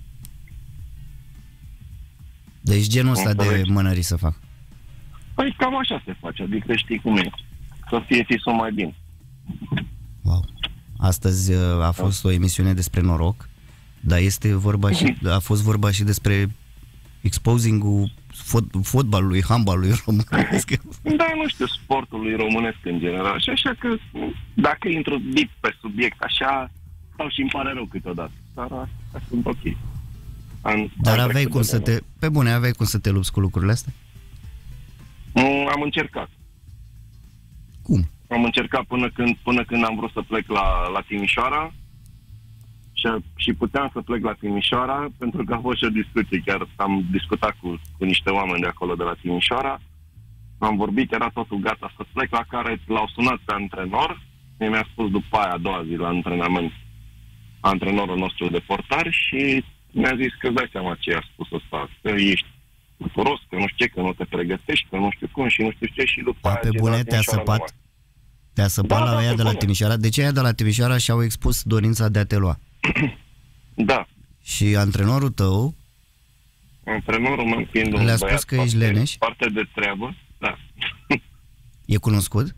Deci genul ăsta de mânării să fac. Păi cam așa se face, adică știi cum e. Să fie fisul mai bine. Wow. Astăzi a fost o emisiune despre noroc, dar este vorba și, a fost vorba și despre exposing-ul fot- fotbalului, handbalului românesc. Da, nu știu, sportului românesc în general. Și așa că dacă intru deep pe subiect așa, sau și îmi pare rău câteodată. Dar asta sunt ok. Am, Dar am aveai cum să te... Pe bune, aveai cum să te lupți cu lucrurile astea? Am încercat. Cum? Am încercat până când, până când am vrut să plec la, la Timișoara și, și puteam să plec la Timișoara pentru că a fost și o discuție. Chiar am discutat cu, cu niște oameni de acolo de la Timișoara. Am vorbit, era totul gata să plec, la care l-au sunat pe antrenor. Mi-a spus după aia a doua zi la antrenament antrenorul nostru de portar și mi-a zis că îți dai seama ce a spus ăsta, că ești bucuros, că nu știu ce, că nu te pregătești, că nu știu cum și nu știu ce și după aia... Pe bune te-a săpat? Te-a săpat da, la da, aia de la Timișoara? De ce aia de la Timișoara și-au expus dorința de a te lua? Da. Și antrenorul tău? Antrenorul meu fiind un le-a spus că ești leneș? Parte de treabă, da. E cunoscut?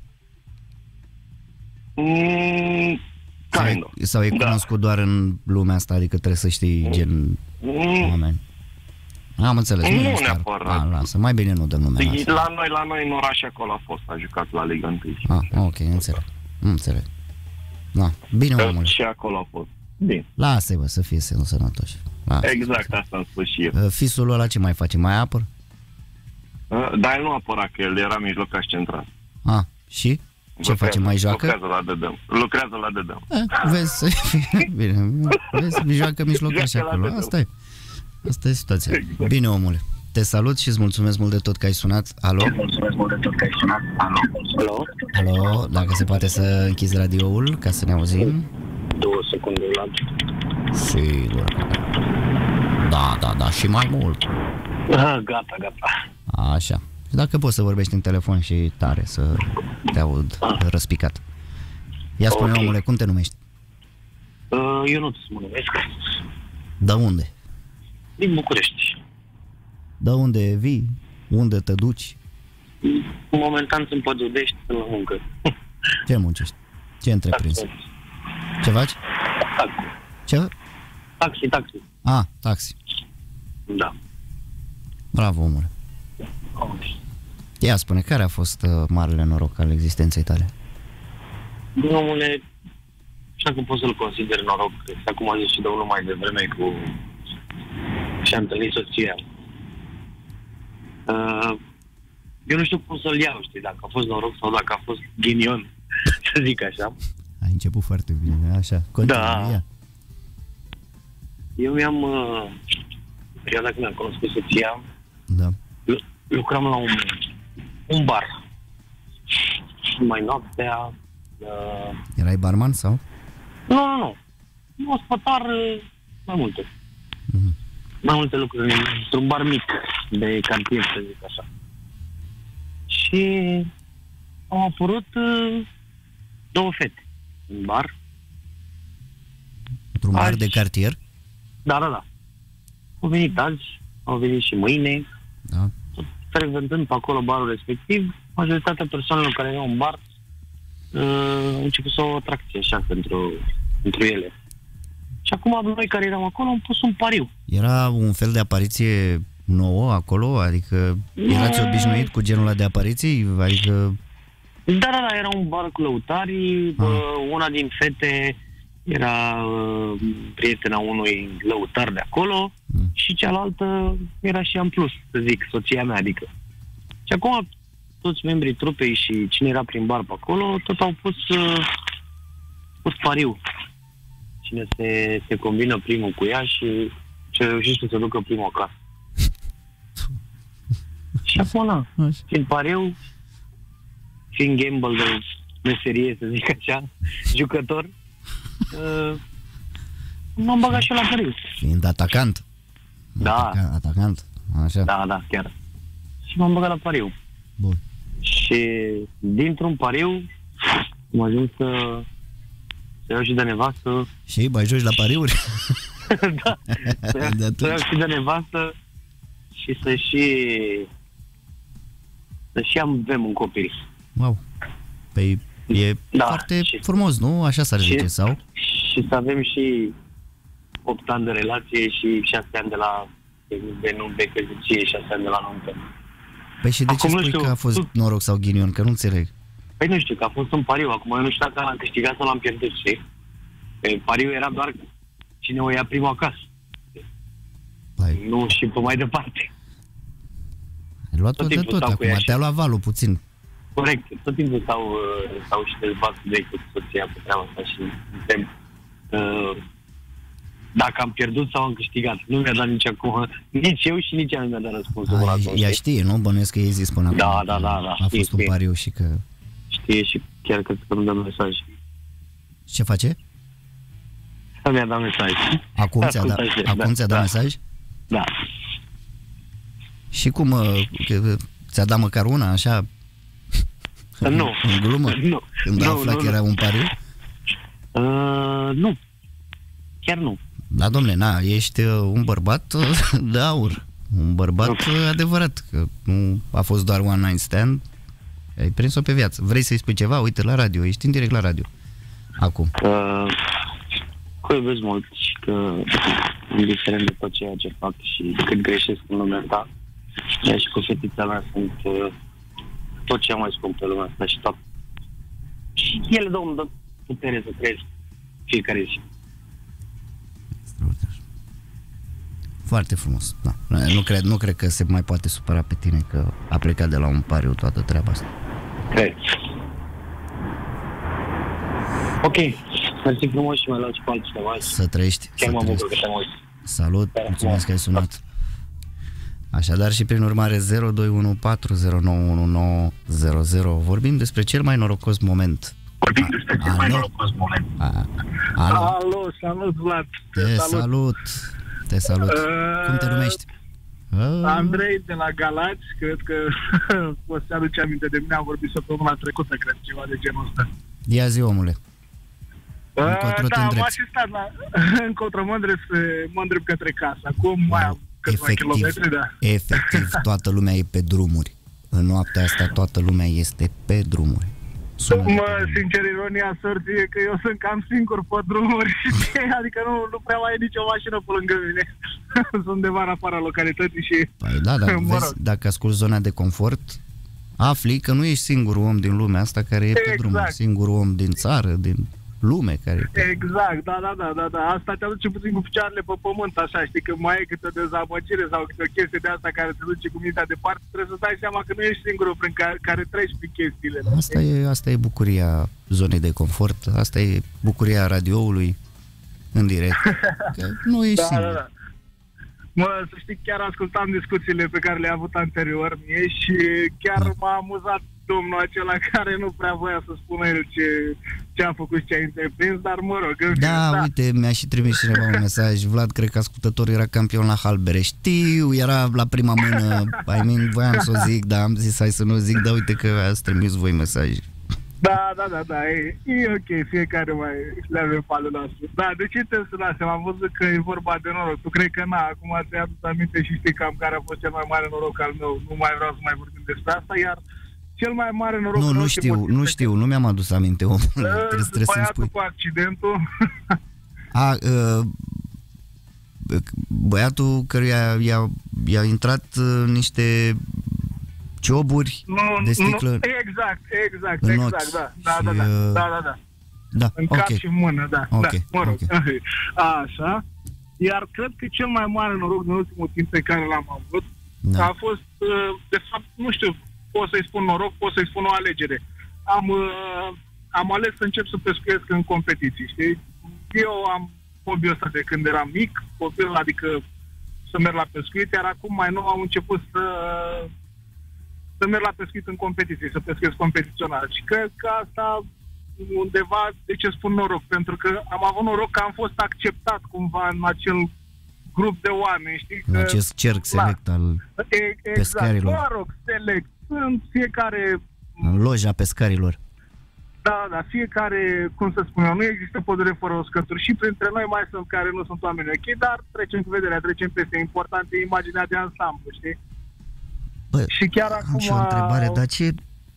Mm, sau, sau e cunoscut da. doar în lumea asta, adică trebuie să știi gen mm. oameni? Am înțeles. Nu, nu neapărat. A, lasă, mai bine nu dăm numele asta. La noi, la noi în oraș acolo a fost, a jucat la Liga unu. Ah, ok, înțeleg. Înțeleg. Da, bine omule. Și acolo a fost. Bine. Lasă-i, bă, să fie sănătoși. Exact, asta am spus și eu. Fisul ăla ce mai face? Mai apăr? Dar el nu apăra, că el era mijlocaș central. Ah, și? Ce lucrează, face? Mai joacă? Lucrează la Dedem. Lucrează la Dedem. Eh, vezi, bine, vezi, joacă mijlocaș acolo. Asta e. Asta e situația. Exact. Bine, omule. Te salut și îți mulțumesc mult de tot că ai sunat. Alo? Mulțumesc mult de tot că ai sunat. Alo? Alo? Alo? Dacă se poate să închizi radioul ca să ne auzim. Două secunde, la. Sigur. Da, da, da, și mai mult. Ah, gata, gata. Așa. Dacă poți să vorbești în telefon și tare, să te aud răspicat. Ia spune, okay. Omule, cum te numești? Uh, eu nu mă numesc. De unde? Din București. De unde vii? Unde te duci? Momentan sunt pe Giudești, sunt la muncă. Ce muncești? Ce întreprinzi? Taxi. Ce faci? Taxi. Ce? Taxi, taxi. Ah, taxi. Da. Bravo, omule. Okay. Ia spune, care a fost uh, marele noroc al existenței tale? Omule, așa că pot să-l consider noroc, exact cum a zis și de unul mai devreme cu... și-a întâlnit soția. Uh, eu nu știu cum să-l iau, știi, dacă a fost noroc sau dacă a fost ghinion, să zic așa. Ai început foarte bine, așa. Continuu, da. ia. eu mi-am, uh, perioada când am cunoscut soția, da. lu- lucram la un, un bar. Și mai noaptea... Uh, Erai barman sau? nu, nu, nu. Un ospătar, uh, mai multe. Mm-hmm. Mai multe lucruri, într-un bar mic de cartier, să zic așa. Și au apărut uh, două fete în bar. Într-un bar de cartier? Da, da, da. Au venit azi, au venit și mâine. Da. Frecventând pe acolo barul respectiv, majoritatea persoanelor care erau în bar uh, au început să o atracție așa pentru, pentru ele. Și acum noi care eram acolo am pus un pariu. Era un fel de apariție nouă acolo? Adică erați obișnuit cu genul ăla de apariții? Adică... Da, da, da, era un bar cu lăutari. Ah. Uh, una din fete era uh, prietena unui lăutar de acolo mm. și cealaltă era și în plus, să zic, soția mea, adică. Și acum toți membrii trupei și cine era prin bar pe acolo, tot au pus, uh, pus pariu. Cine se, se combină primul cu ea și ce reușește să ducă primul acasă. Și acum, na, fiind pariu, fiind gamble de meserie, să zic așa, jucător, uh, m-am băgat și eu la pariu. Fiind atacant. Da. Ataca- atacant, așa. Da, da, chiar. Și m-am băgat la pariu. Bun. Și dintr-un pariu am ajuns să, să iau și de nevastă. Și mai joci la pariuri? Da, să iau, să iau și de nevastă și să și să și avem un copil. Wow. Păi e da, foarte și, frumos, nu? Așa s-ar zice, sau? Și să avem și opt ani de relație și șase ani de la de nu de căsnicie, șase ani de la nuntă. Păi și de acum ce spui știu, că a fost tu... noroc sau ghinion? Că nu înțeleg. Păi nu știu, că a fost un pariu. Acum eu nu știu dacă l-am câștigat sau l-am pierdut, știi? Păi, pariu era doar cine o ia primul acasă. Păi. Nu și pe mai departe. Ai luat-o de tot, acum te-a luat valul puțin. Corect, tot timpul stau, stau și dezbat de cu soția pe treaba asta și întreb uh, dacă am pierdut sau am câștigat. Nu mi-a dat nici acum, nici eu și nici ea nu mi-a dat răspunsul. A, ea știe, nu? Bănuiesc că ei zis până acum. Da, da, da, da. A știe, fost un știe. pariu și că... Știe și chiar că îmi dă mesaj. Ce face? Mi-a dat mesaj. Acum ți-a, da, acum da, ți-a dat da. mesaj? Da. Și cum, că, ți-a dat măcar una, așa? Nu. În glumă? Nu. Când a nu, aflat nu, că era nu. un pariu? Uh, nu. Chiar nu. Da, dom'le, na, ești un bărbat de aur. Un bărbat okay. adevărat. Că nu a fost doar one night stand. Ai prins-o pe viață. Vrei să-i spui ceva? Uite, la radio. Ești în direct la radio. Acum. Uh, că iubesc mult și că, indiferent de tot ceea ce fac și cât greșesc în lumea asta, ea și cu fetița mea sunt uh, tot ce am mai scump pe lumea asta și tot. Și ele două îmi dă putere să trăiesc fiecare zi. Foarte frumos. Da. Nu, cred, nu cred că se mai poate supăra pe tine că a plecat de la un pariu toată treaba asta. Cred. Ok. Mersi frumos și mai luat și pe altcineva. Să trăiești. Chiar să mă trăiești. bucur că te uiți. Salut, mulțumesc că ai sunat. Așadar și prin urmare zero doi unu patru zero nouă unu nouă zero zero. Vorbim despre cel mai norocos moment. Vorbim despre cel mai norocos moment. A, alo. Alo, salut Vlad. Te salut. salut. Te salut. Uh, Cum te numești? Uh. Andrei de la Galați. Cred că o să aduce aminte de mine. Am vorbit săptămâna trecută, cred, ceva de genul ăsta. Ia zi, omule. Uh, da, am asistat la încotro mă îndrept, mă îndrept către casă. Acum wow. mai am câțiva kilometri, da. Efectiv, toată lumea e pe drumuri. În noaptea asta toată lumea este pe drumuri. Sună mă, sincer, ironia sorții e că eu sunt cam singur pe drumuri. Adică nu, nu prea mai e nicio mașină pe lângă mine. Sunt undeva în afara localității și... Păi da, dar mă vezi, rog. dacă asculti Zona de Confort, afli că nu ești singurul om din lumea asta care e pe Exact. drumuri. Singurul om din țară, din lume care e pe... Exact, da, da, da, da, da. Asta te aduce puțin cu picioarele pe pământ, așa, știi, că mai e câte o dezamăgire sau câte o chestie de asta care te duce cu mintea departe, trebuie să dai seama că nu ești singurul prin care, care treci prin chestiile. Asta e, asta e bucuria Zonei de Confort, asta e bucuria radioului. în direct. Că nu ești da, singur. da, da. Mă, să știi, chiar ascultam discuțiile pe care le-a avut anterior mie și chiar da. m-a amuzat domnul acela care nu prea voia să spună el ce, ce a făcut și ce a întreprins, dar mă rog. Da, da, uite, mi-a și trimis cineva un mesaj. Vlad, cred că ascultătorul era campion la halbere. Știu, era la prima mână. I mean, voiam să o zic, dar am zis hai să nu o zic, dar uite că ați trimis voi mesaj. Da, da, da, da, e, e ok, fiecare mai le avem palul nostru. Da, de ce te sunați? Am văzut că e vorba de noroc. Tu cred că na, acum ți-ai adus aminte și știi cam care a fost cel mai mare noroc al meu. Nu mai vreau să mai vorbim despre asta, iar cel mai mare noroc... Nu, nu știu, nu știu, nu mi-am adus aminte, omul. Trebuie, trebuie să-mi spui. Cu accidentul. A, uh, băiatul căruia i-a, i-a intrat uh, niște cioburi nu, de sticlă. Nu, exact, exact, în exact, ochi. da, da, Și, da, da, uh, da, da, da. Da, în okay. cap și în mână, da, okay. da, mă rog. Okay. Așa. Iar cred că cel mai mare noroc din ultimul timp pe care l-am avut da. a fost, de fapt, nu știu, pot să-i spun noroc, pot să-i spun o alegere. Am, am ales să încep să pescuiesc în competiții, știi? Eu am hobby-ul ăsta de când eram mic, copil, adică să merg la pescuit, iar acum mai nou am început să să merg la pescuit în competiții, să pescuiesc competițional. Și cred că asta undeva, de ce spun noroc? Pentru că am avut noroc că am fost acceptat cumva în acel grup de oameni, știi? În că, acest cerc select al e, exact, pescarilor. Mă rog, select. Sunt fiecare... În loja pescarilor. Da, da, fiecare, cum să spun eu, nu există pădure fără uscături. Și printre noi mai sunt care nu sunt oameni ok, dar trecem cu vederea, trecem peste. Important e imaginea de ansamblu, știi? Bă, și chiar am acum... și o întrebare, dar ce...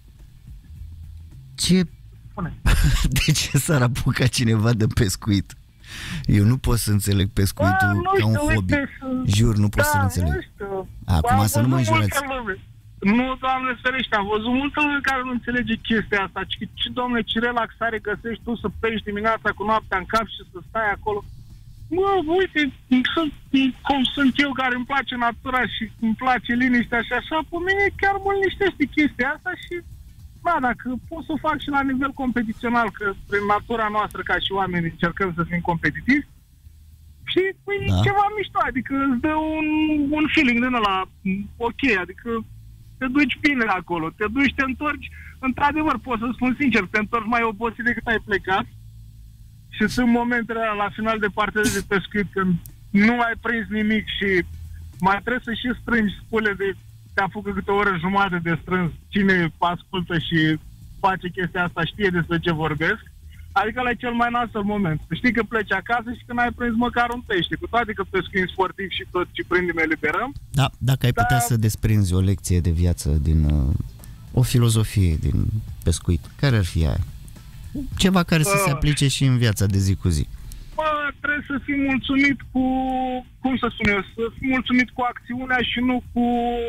Ce... Spune. De ce s-ar apuca cineva de pescuit? Eu nu pot să înțeleg pescuitul Bă, ca un știu, hobby. uite, Jur, nu pot da, să-l înțeleg. Nu știu. Acum am să nu mă înjurați. Nu, Doamne ferește, am văzut multă lume care nu înțelege chestia asta. Ce, ce, Doamne, ce relaxare găsești tu să pești dimineața cu noaptea în cap și să stai acolo. Mă, uite, sunt, cum sunt eu care îmi place natura și îmi place liniștea și așa, pe mine chiar mă liniștește chestia asta și da, dacă pot să o fac și la nivel competițional, că prin natura noastră ca și oameni încercăm să fim competitivi și păi, da. ceva mișto, adică îți dă un, un feeling din ăla ok, adică te duci bine acolo, te duci, te întorci, într-adevăr, pot să spun sincer, te întorci mai obosit decât ai plecat și sunt momentele la final de partidă de pescuit când nu ai prins nimic și mai trebuie să și strângi spule de te apucă câte o oră jumătate de strâns, cine ascultă și face chestia asta știe despre ce vorbesc, adică ăla e cel mai nasol moment. Știi că pleci acasă și că n-ai prins măcar un pește, cu toate că pescuim sportiv și tot ce prindem eliberăm. Da, dacă ai putea da. să desprinzi o lecție de viață din uh, o filozofie din pescuit, care ar fi aia? Ceva care să uh. se aplice și în viața de zi cu zi. Bă, trebuie să fii mulțumit cu, cum să spun eu, să fii mulțumit cu acțiunea și nu cu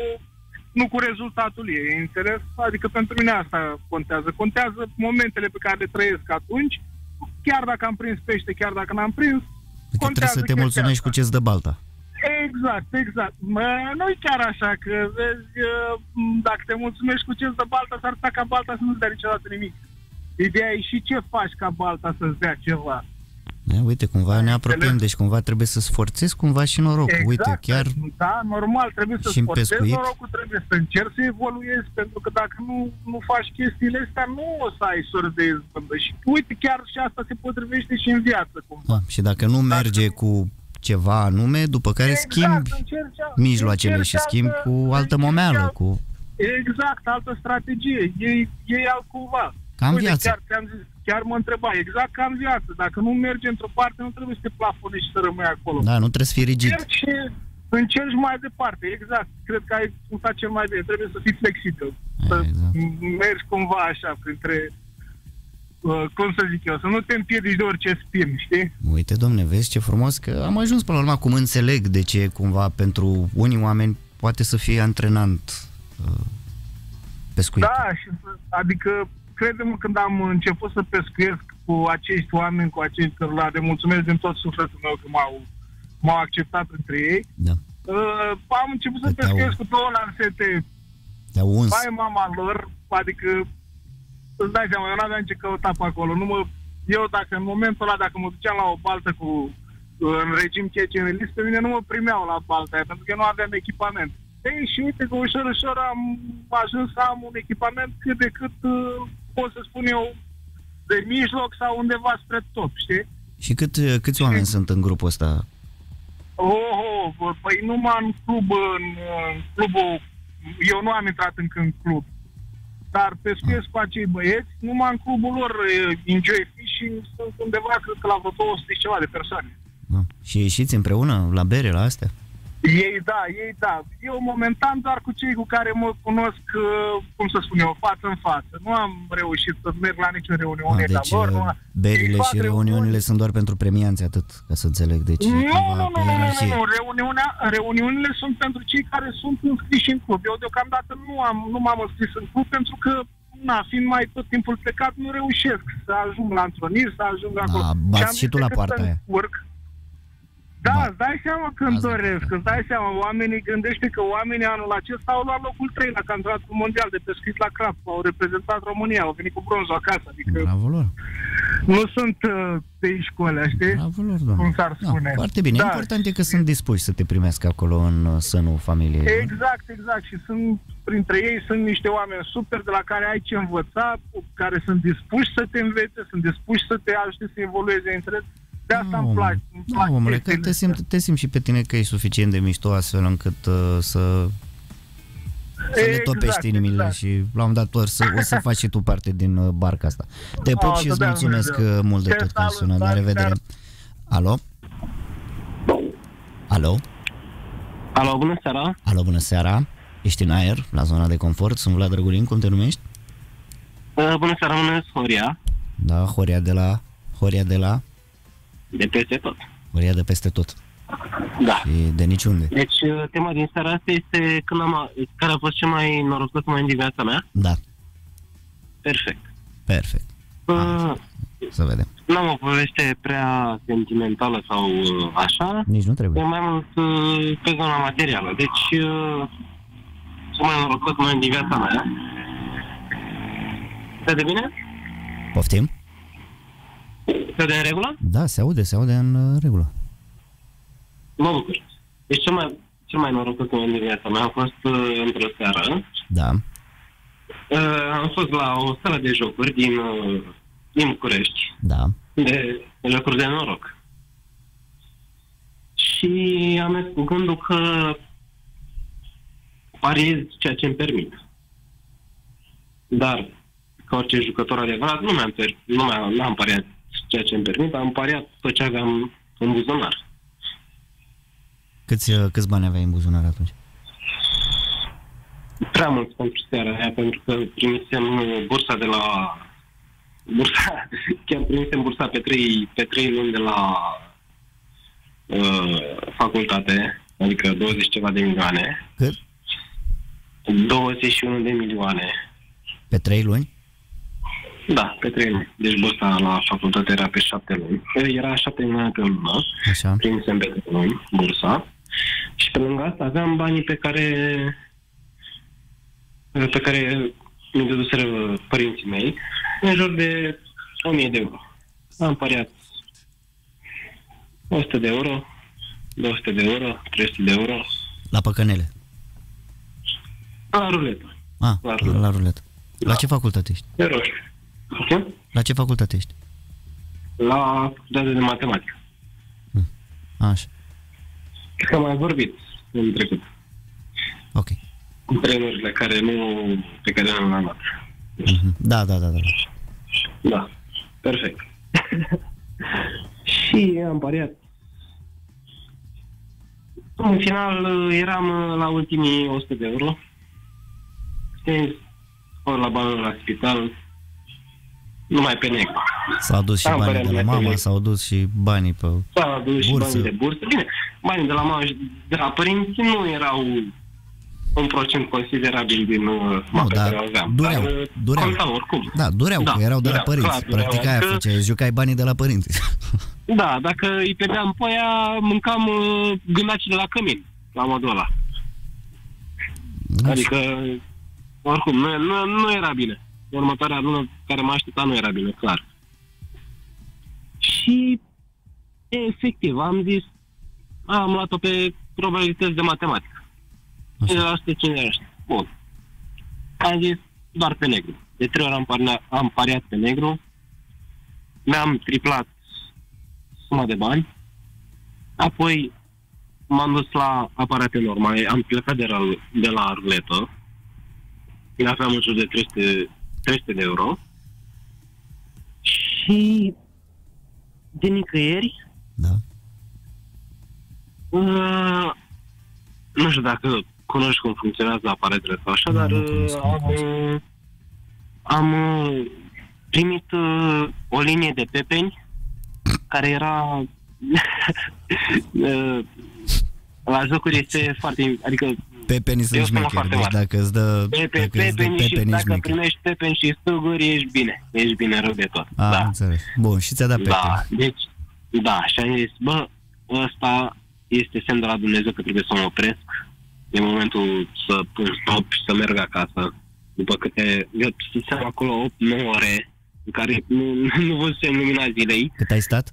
nu cu rezultatul ei, înțeles? Adică pentru mine asta contează. Contează momentele pe care le trăiesc atunci, chiar dacă am prins pește, chiar dacă n-am prins, adică trebuie să te mulțumești asta. Cu ce-ți dă balta. Exact, exact. Nu-i chiar așa, că vezi, dacă te mulțumești cu ce-ți dă balta, s-ar putea ca balta să nu-ți dea niciodată nimic. Ideea e și ce faci ca balta să-ți dea ceva. Da, uite, cumva ne apropiem, deci cumva trebuie să sforțezi cumva și norocul. Exact, uite, chiar da, normal, trebuie să sforțezi norocul, trebuie să încerci să evoluezi, pentru că dacă nu, nu faci chestiile astea, nu o să ai sorți de izbândă. Și uite, chiar și asta se potrivește și în viață, cumva. Da, și dacă nu merge dacă... cu ceva anume, după care exact, schimbi încerci, mijloacele încerci și schimbi altă, cu altă momeală. Cu... Exact, altă strategie. Ei, ei altcumva. Ca în uite, viață. Chiar, te-am zis, chiar mă întreba, exact ca în viață. Dacă nu mergi într-o parte, nu trebuie să te plafonezi și să rămâi acolo. Da, nu trebuie să fii rigid. Încerci, încerci mai departe, exact. Cred că ai punctat cel mai bine. Trebuie să fii flexibil. Să exact. mergi cumva așa, printre, uh, cum să zic eu, să nu te împiedici de orice spin, știi? Uite, domne, vezi ce frumos că am ajuns până la urmă. Acum înțeleg de ce cumva pentru unii oameni poate să fie antrenant uh, pescuit. Da, și, adică crede-mă, când am început să pescuiesc cu acești oameni, cu acești cărulari, le mulțumesc din tot sufletul meu că m-au, m-au acceptat între ei. Da. Uh, am început să pescuiesc cu două lansete. Te-au uns. Bai mama lor, adică îți dai seama, eu n-aveam ce căuta pe acolo. Nu mă, eu dacă în momentul ăla, dacă mă duceam la o baltă cu în regim C C N list, pe mine nu mă primeau la Baltaia, pentru că eu nu aveam echipament. Ei, și uite că ușor, ușor am ajuns să am un echipament cât de cât, uh, pot să spun eu, de mijloc sau undeva spre top, știi? Și cât, câți oameni și... sunt în grupul ăsta? Oh, oh, păi numai în club, în, în clubul, eu nu am intrat încă în club, dar pescuiesc cu acei băieți, numai în clubul lor, Enjoy Fishing, sunt undeva, cred că la vreo două sute și ceva de persoane. Da. Și ieșiți împreună la bere, la astea? Ei da, ei da. Eu momentan doar cu cei cu care mă cunosc, cum să spun eu, față în față. Nu am reușit să merg la nicio reuniune A, deci ca lor. Nu am... berile și reuniunile sunt doar pentru premianți, atât, ca să înțeleg. Deci nu, nu, nu, nu, nu, nu. Reuniunea, reuniunile sunt pentru cei care sunt înscriși în club. Eu deocamdată nu, am, nu m-am înscris în club pentru că, na, fiind mai tot timpul plecat, nu reușesc să ajung la întruniri, să ajung acolo. A, bați și tu la poarta aia. Urc. Da, ba. Îți dai seama că îmi doresc, îți dai seama, oamenii, gândește că oamenii anul acesta au luat locul trei la campionatul mondial de pescuit la crap, au reprezentat România, au venit cu bronzul acasă, adică bravo lor. Nu sunt uh, pe aici cu alea, știi? Bravo lor, doamne. Cum s-ar spune. Da, foarte bine, da. Important e că sunt dispuși să te primească acolo în sânul familiei. Exact, exact, și sunt, printre ei sunt niște oameni super de la care ai ce învăța, care sunt dispuși să te învețe, sunt dispuși să te ajute să evolueze între. De asta îmi place. Da, omule, că te simți te simt și pe tine că ești suficient de mișto astfel încât uh, să, să exact, le topești inimile exact. Și la un dat să, o să faci și tu parte din uh, barca asta. Te pup și îți mulțumesc de mult de tot că ai sunat. La revedere. Alo? Alo? Alo, bună seara. Alo, bună seara. Ești în aer, la zona de confort. Sunt Vlad Drăgulin, cum te numești? Uh, bună seara, mă numesc Horia. Da, Horia de la... Horia de la... De peste tot. Horia de peste tot. Da. Și de niciunde. Deci, tema din seara asta este când am, care a fost cel mai norocos moment din viața mea? Da. Perfect. Perfect. Uh, să vedem. N-am o poveste prea sentimentală sau uh, așa. Nici nu trebuie. E mai mult uh, pe zona materială. Deci, uh, cel mai norocos moment din viața mea. Se de bine? Poftim? Se aude în regulă? Da, se aude, se aude în uh, regulă. Mă bucur. Deci cel mai, cel mai norocos moment din viața mea a fost uh, într-o seară. Da. Uh, am fost la o sală de jocuri din, uh, din București. Da. De, de jocuri de noroc. Și am mers cu gândul că pariez ceea ce îmi permit. Dar, ca orice jucător adevărat, nu mi-am, nu mi-am, n-am pariat ceea ce îmi permit, am pariat tot ce aveam în buzunar. Câți, câți bani aveai în buzunar atunci? Prea mult pentru seara aia, pentru că primisem bursa de la... Bursa, chiar primisem bursa pe trei, pe trei luni de la uh, facultate, adică douăzeci ceva de milioane. Cât? douăzeci și unu de milioane. Pe trei luni? Da, pe trei luni. Deci bursa la facultate era pe șapte luni. Era șapte milioane pe lună. Așa. Primisem pe trei luni bursa. Și pe lângă asta aveam banii pe care pe care mi-i dăduseră părinții mei, în jur de o mie de euro. Am pariat o sută de euro, două sute de euro, trei sute de euro. La păcănele? La ruletă. Ah, la ruletă. La, ruletă. La ce facultate ești? De roșu. Okay? La ce facultate ești? La facultate de matematică. Hmm. Așa. Că am mai vorbit în trecut. Ok. Cu trenurile care nu, pe care nu le-am luat. Mm-hmm. Da, da, da, da. Da, perfect. Și am pariat. În final eram la ultimii o sută de euro. Stâns, ori la bani la spital, numai pe negru. S-au dus și am banii de la mama, s-au dus și banii pe S-au dus și bursă. banii de bursă. Bine, banii de la mama și de la părinți nu erau un procent considerabil din mapa pe care o aveam. Dureau, Dar, dureau. Contau oricum. Da, dureau, da, că erau de la părinți. Clar, Practic aia că... făceai, jucai banii de la părinți. Da, dacă îi pedeam pe aia, mâncam uh, gândaci de la cămin, la modul ăla. Adică, oricum, nu, nu, nu era bine. Următoarea lună care m-a așteptat nu era bine, clar. Și Efectiv, am zis, am luat-o pe probabilități de matematică. cincizeci la sută, cincizeci la sută. Bun. Am zis, doar pe negru. De trei ori am, parna, am pariat pe negru, mi-am triplat suma de bani, apoi m-am dus la aparate normale, am plecat de la, de la ruletă, aveam în jur de trei sute de euro și de nicăieri da. uh, nu știu dacă cunoști cum funcționează aparatele sau așa, nu, dar nu am, am primit uh, o linie de pepeni care era uh, la jocuri este foarte, adică pepenii sunt șmecheri, deci dacă îți dă Pepe, dacă pepeni, îți dă pepeni, și dacă șmecheri. Primești pepeni și stuguri, ești bine, ești bine rău de tot. A, da. Înțeles. Bun, și ți-a dat pepeni. Da, deci, da, și am zis, bă, ăsta este semn de la Dumnezeu că trebuie să mă opresc. E momentul să pun stop și să merg acasă. După câte, eu stăteam acolo opt nouă ore, în care nu, nu văzusem lumina zilei. Cât ai stat?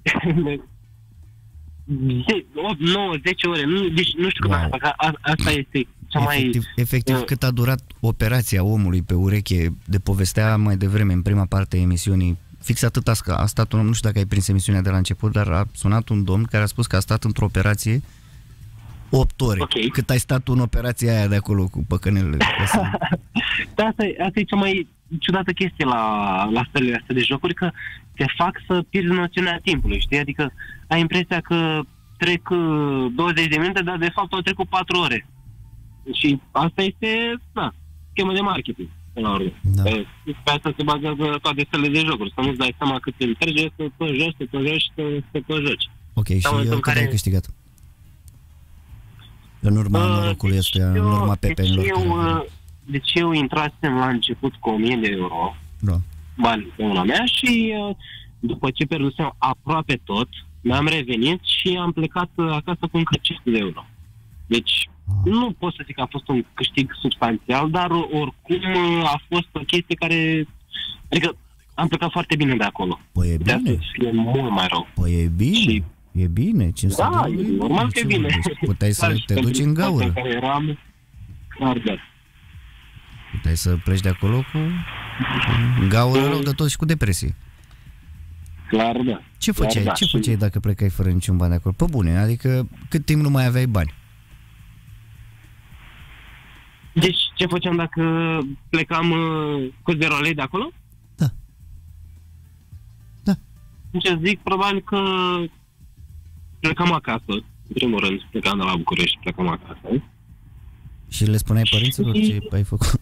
opt, nouă, zece ore, nu, deci nu știu wow. cât a, asta este cea efectiv, mai... Efectiv, uh, cât a durat operația omului pe ureche, de povestea mai devreme în prima parte a emisiunii, fix atât a, a stat un om, nu știu dacă ai prins emisiunea de la început, dar a sunat un domn care a spus că a stat într-o operație opt ore. Okay. Cât ai stat tu în operația aia de acolo cu păcănelele. Da, asta e, asta e cea mai ciudată chestie la, la stările astea de jocuri, că te fac să pierzi noțiunea timpului, știi? Adică ai impresia că trec douăzeci de minute, dar de fapt au trecut patru ore. Și asta este, da, schemă de marketing, până la urmă. Da. Pe, pe asta se bazează toate stările de jocuri, să nu-ți dai seama cât îmi trece, să te joci, să te joci, să te joci. Ok, și cât care... ai câștigat? În urma uh, norocului deci ăsta, în urma pepenilor. Deci eu, deci eu intrasem la început cu o mie de euro, da. Bani pe una mea și după ce pierdusem aproape tot, mi-am revenit și am plecat acasă cu încă cinci sute de euro. Deci ah. nu pot să zic că a fost un câștig substanțial, dar oricum a fost o chestie care... Adică am plecat foarte bine de acolo. Păi e bine. E mult mai rău. Păi e bine. Și... E bine, cinci sute da, de euro. E normal că e bine. Deci puteai să te duci în gaură. Eram... Clar, da. Puteai să pleci de acolo cu gaură rău de tot și cu depresie. Clar, da. Ce făceai, Clar, da. ce făceai dacă plecai fără niciun bani de acolo? Pe bune, adică cât timp nu mai aveai bani? Deci ce făceam dacă plecam uh, cu zero lei de acolo? Da. Da. Ce zic, probabil că plecam acasă. În primul rând, plecam de la București, plecam acasă. Și le spuneai părinților ce ai făcut?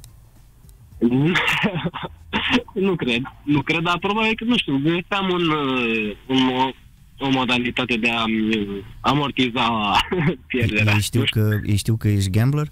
Nu cred, nu cred, dar probabil că, nu știu, găseam un, un, o, o modalitate de a amortiza pierderea. Ei știu, că, ei știu că ești gambler?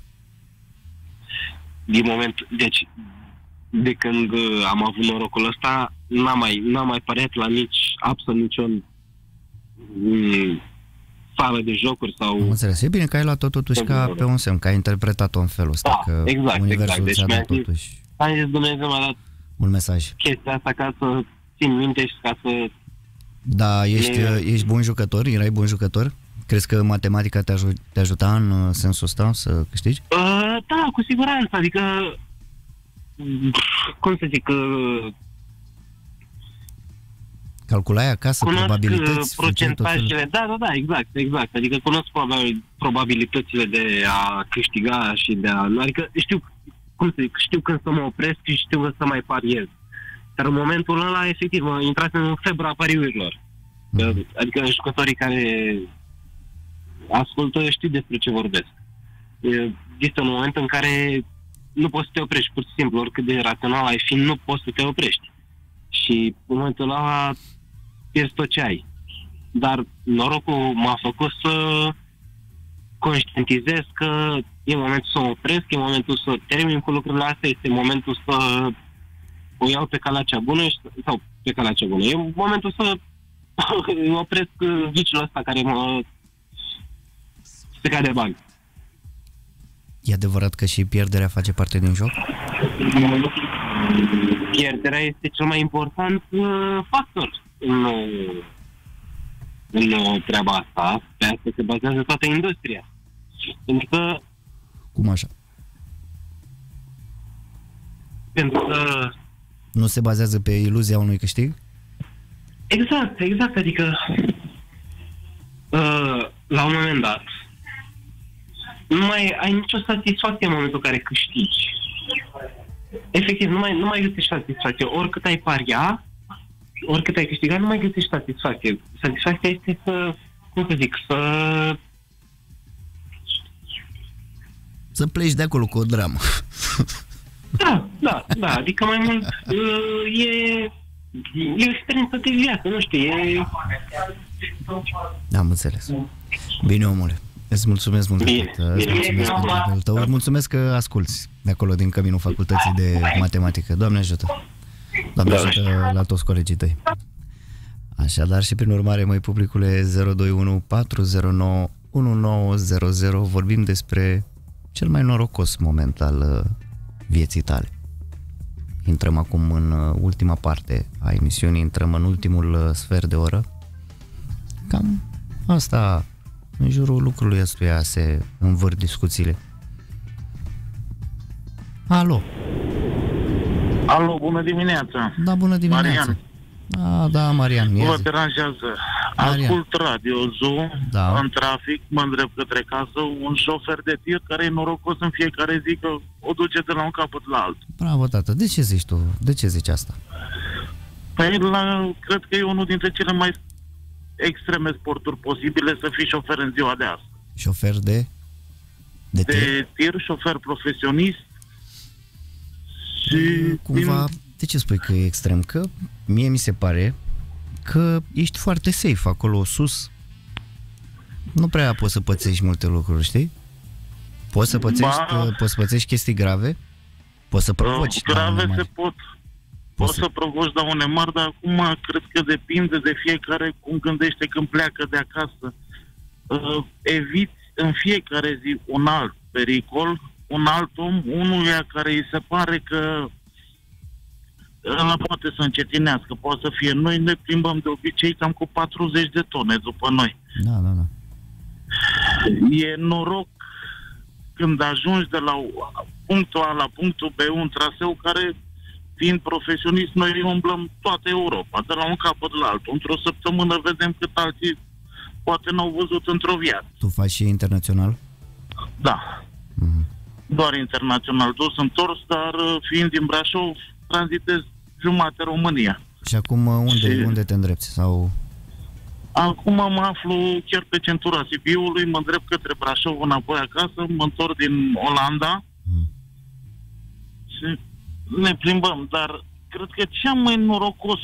Din moment, deci, de când am avut norocul ăsta, n-am mai, n-am mai pariat la nici, absolut niciun m- sală de jocuri sau... Am înțeles. E bine că ai luat-o totuși ca pe un semn, că ai interpretat-o în felul ăsta, da, că exact, universul exact. ți-a Deci dat totuși... Am zis, Dumnezeu mi-a dat un mesaj. Chestia asta ca să țin minte și ca să... Da, ești, ne... ești bun jucător? Erai bun jucător? Crezi că matematica te, aj- te ajuta în sensul ăsta să câștigi? Uh, da, cu siguranță. Adică, cum să zic, uh, calculai acasă cunosc probabilități? Procentajele, da, da, da, exact, exact. Adică cunosc probabil, probabilitățile de a câștiga și de a... Adică știu, cum să zic, știu când să mă opresc și știu când să mai pariez. Dar în momentul ăla, efectiv, mă intrat în febra pariurilor. Mm. Adică jucătorii care ascultă știu despre ce vorbesc. Există un moment în care nu poți să te oprești, pur și simplu, oricât de rațional ai fi, nu poți să te oprești. Și în momentul ăla pierzi tot ce ai. Dar norocul m-a făcut să conștientizez că e momentul să mă opresc, e momentul să termin cu lucrurile astea, este momentul să o iau pe calea cea bună sau pe calea cea bună. E momentul să îmi opresc viciul ăsta care mă strica de bani. E adevărat că și pierderea face parte din joc? Pierderea este cel mai important uh, factor în, uh, în uh, treaba asta. Pe asta se bazează toată industria. Pentru că... Cum așa? Pentru că... Nu se bazează pe iluzia unui câștig? Exact, exact. Adică uh, la un moment dat nu mai ai nicio satisfacție în momentul în care câștigi. Efectiv, nu mai, nu mai găsești satisfacție. Oricât ai paria, oricât ai câștigat, nu mai găsești satisfacție. Satisfacția este să, cum să zic, să... Să pleci de acolo cu o dramă. Da, da, da. Adică mai mult uh, e, e o experiență de viață, nu știu, e... Am înțeles. Bine, omule. Îți mulțumesc mult. Bine, Îți mulțumesc pentru tău. Îți mulțumesc că asculți de acolo, din căminul Facultății de Matematică. Doamne ajută. Doamne ajută la toți colegii tăi. Așadar, și prin urmare, măi publicule, zero doi unu patru zero nouă unu nouă zero zero, vorbim despre cel mai norocos moment al vieții tale. Intrăm acum în ultima parte a emisiunii, intrăm în ultimul sfert de oră. Cam asta, în jurul lucrului ăstuia se învârt discuțiile. Alo. Alo, bună dimineața. Da, bună dimineața. Marian. Ah, da, Marian. Nu vă deranjează. Marian. Ascult Radio Zoo, da. În trafic, mă îndrept către casă, un șofer de tir care e norocos în fiecare zi că o duce de la un capăt la altul. Bravo, tată. De ce zici tu? De ce zici asta? Păi, la, cred că e unul dintre cele mai extreme sporturi posibile să fii șofer în ziua de astăzi. Șofer de? De tir? De tir, șofer profesionist. Și cumva, din... de ce spui că e extrem? Că mie mi se pare că ești foarte safe acolo sus. Nu prea poți să pățești multe lucruri, știi? Poți să pățești, ba... poți să pățești chestii grave? Poți să provoci grave se pot. Poți să provoci daune mari, dar acum cred că depinde de fiecare cum gândește când pleacă de acasă. Uh, eviți în fiecare zi un alt pericol, un alt om, unuia care îi se pare că ăla poate să încetinească, poate să fie. Noi ne plimbăm de obicei cam cu patruzeci de tone după noi. Da, da, da. E noroc când ajungi de la punctul A la punctul B, un traseu care, fiind profesionist, noi umblăm toată Europa, de la un capăt la altul. Într-o săptămână vedem cât alții poate n-au văzut într-o viață. Tu faci și internațional? Da. Mm-hmm. Doar internațional. Dus întors, dar fiind din Brașov, tranzitez jumate România. Și acum unde, și... unde te îndrepți? Sau... Acum mă aflu chiar pe centura Sibiului, mă îndrept către Brașov înapoi acasă, mă întorc din Olanda mm. și ne plimbăm, dar cred că cea mai norocos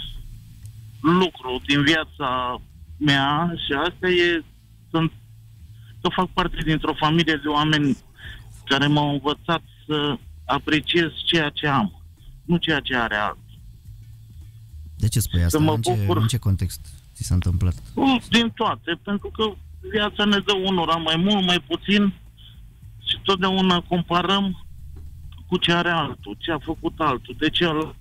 lucru din viața mea și asta e sunt, să fac parte dintr-o familie de oameni care m-au învățat să apreciez ceea ce am, nu ceea ce are altul. De ce spui asta? În ce, în ce context ți s-a întâmplat? Din toate, pentru că viața ne dă unora mai mult, mai puțin și totdeauna comparăm cu ce are altul, ce a făcut altul, de ce al...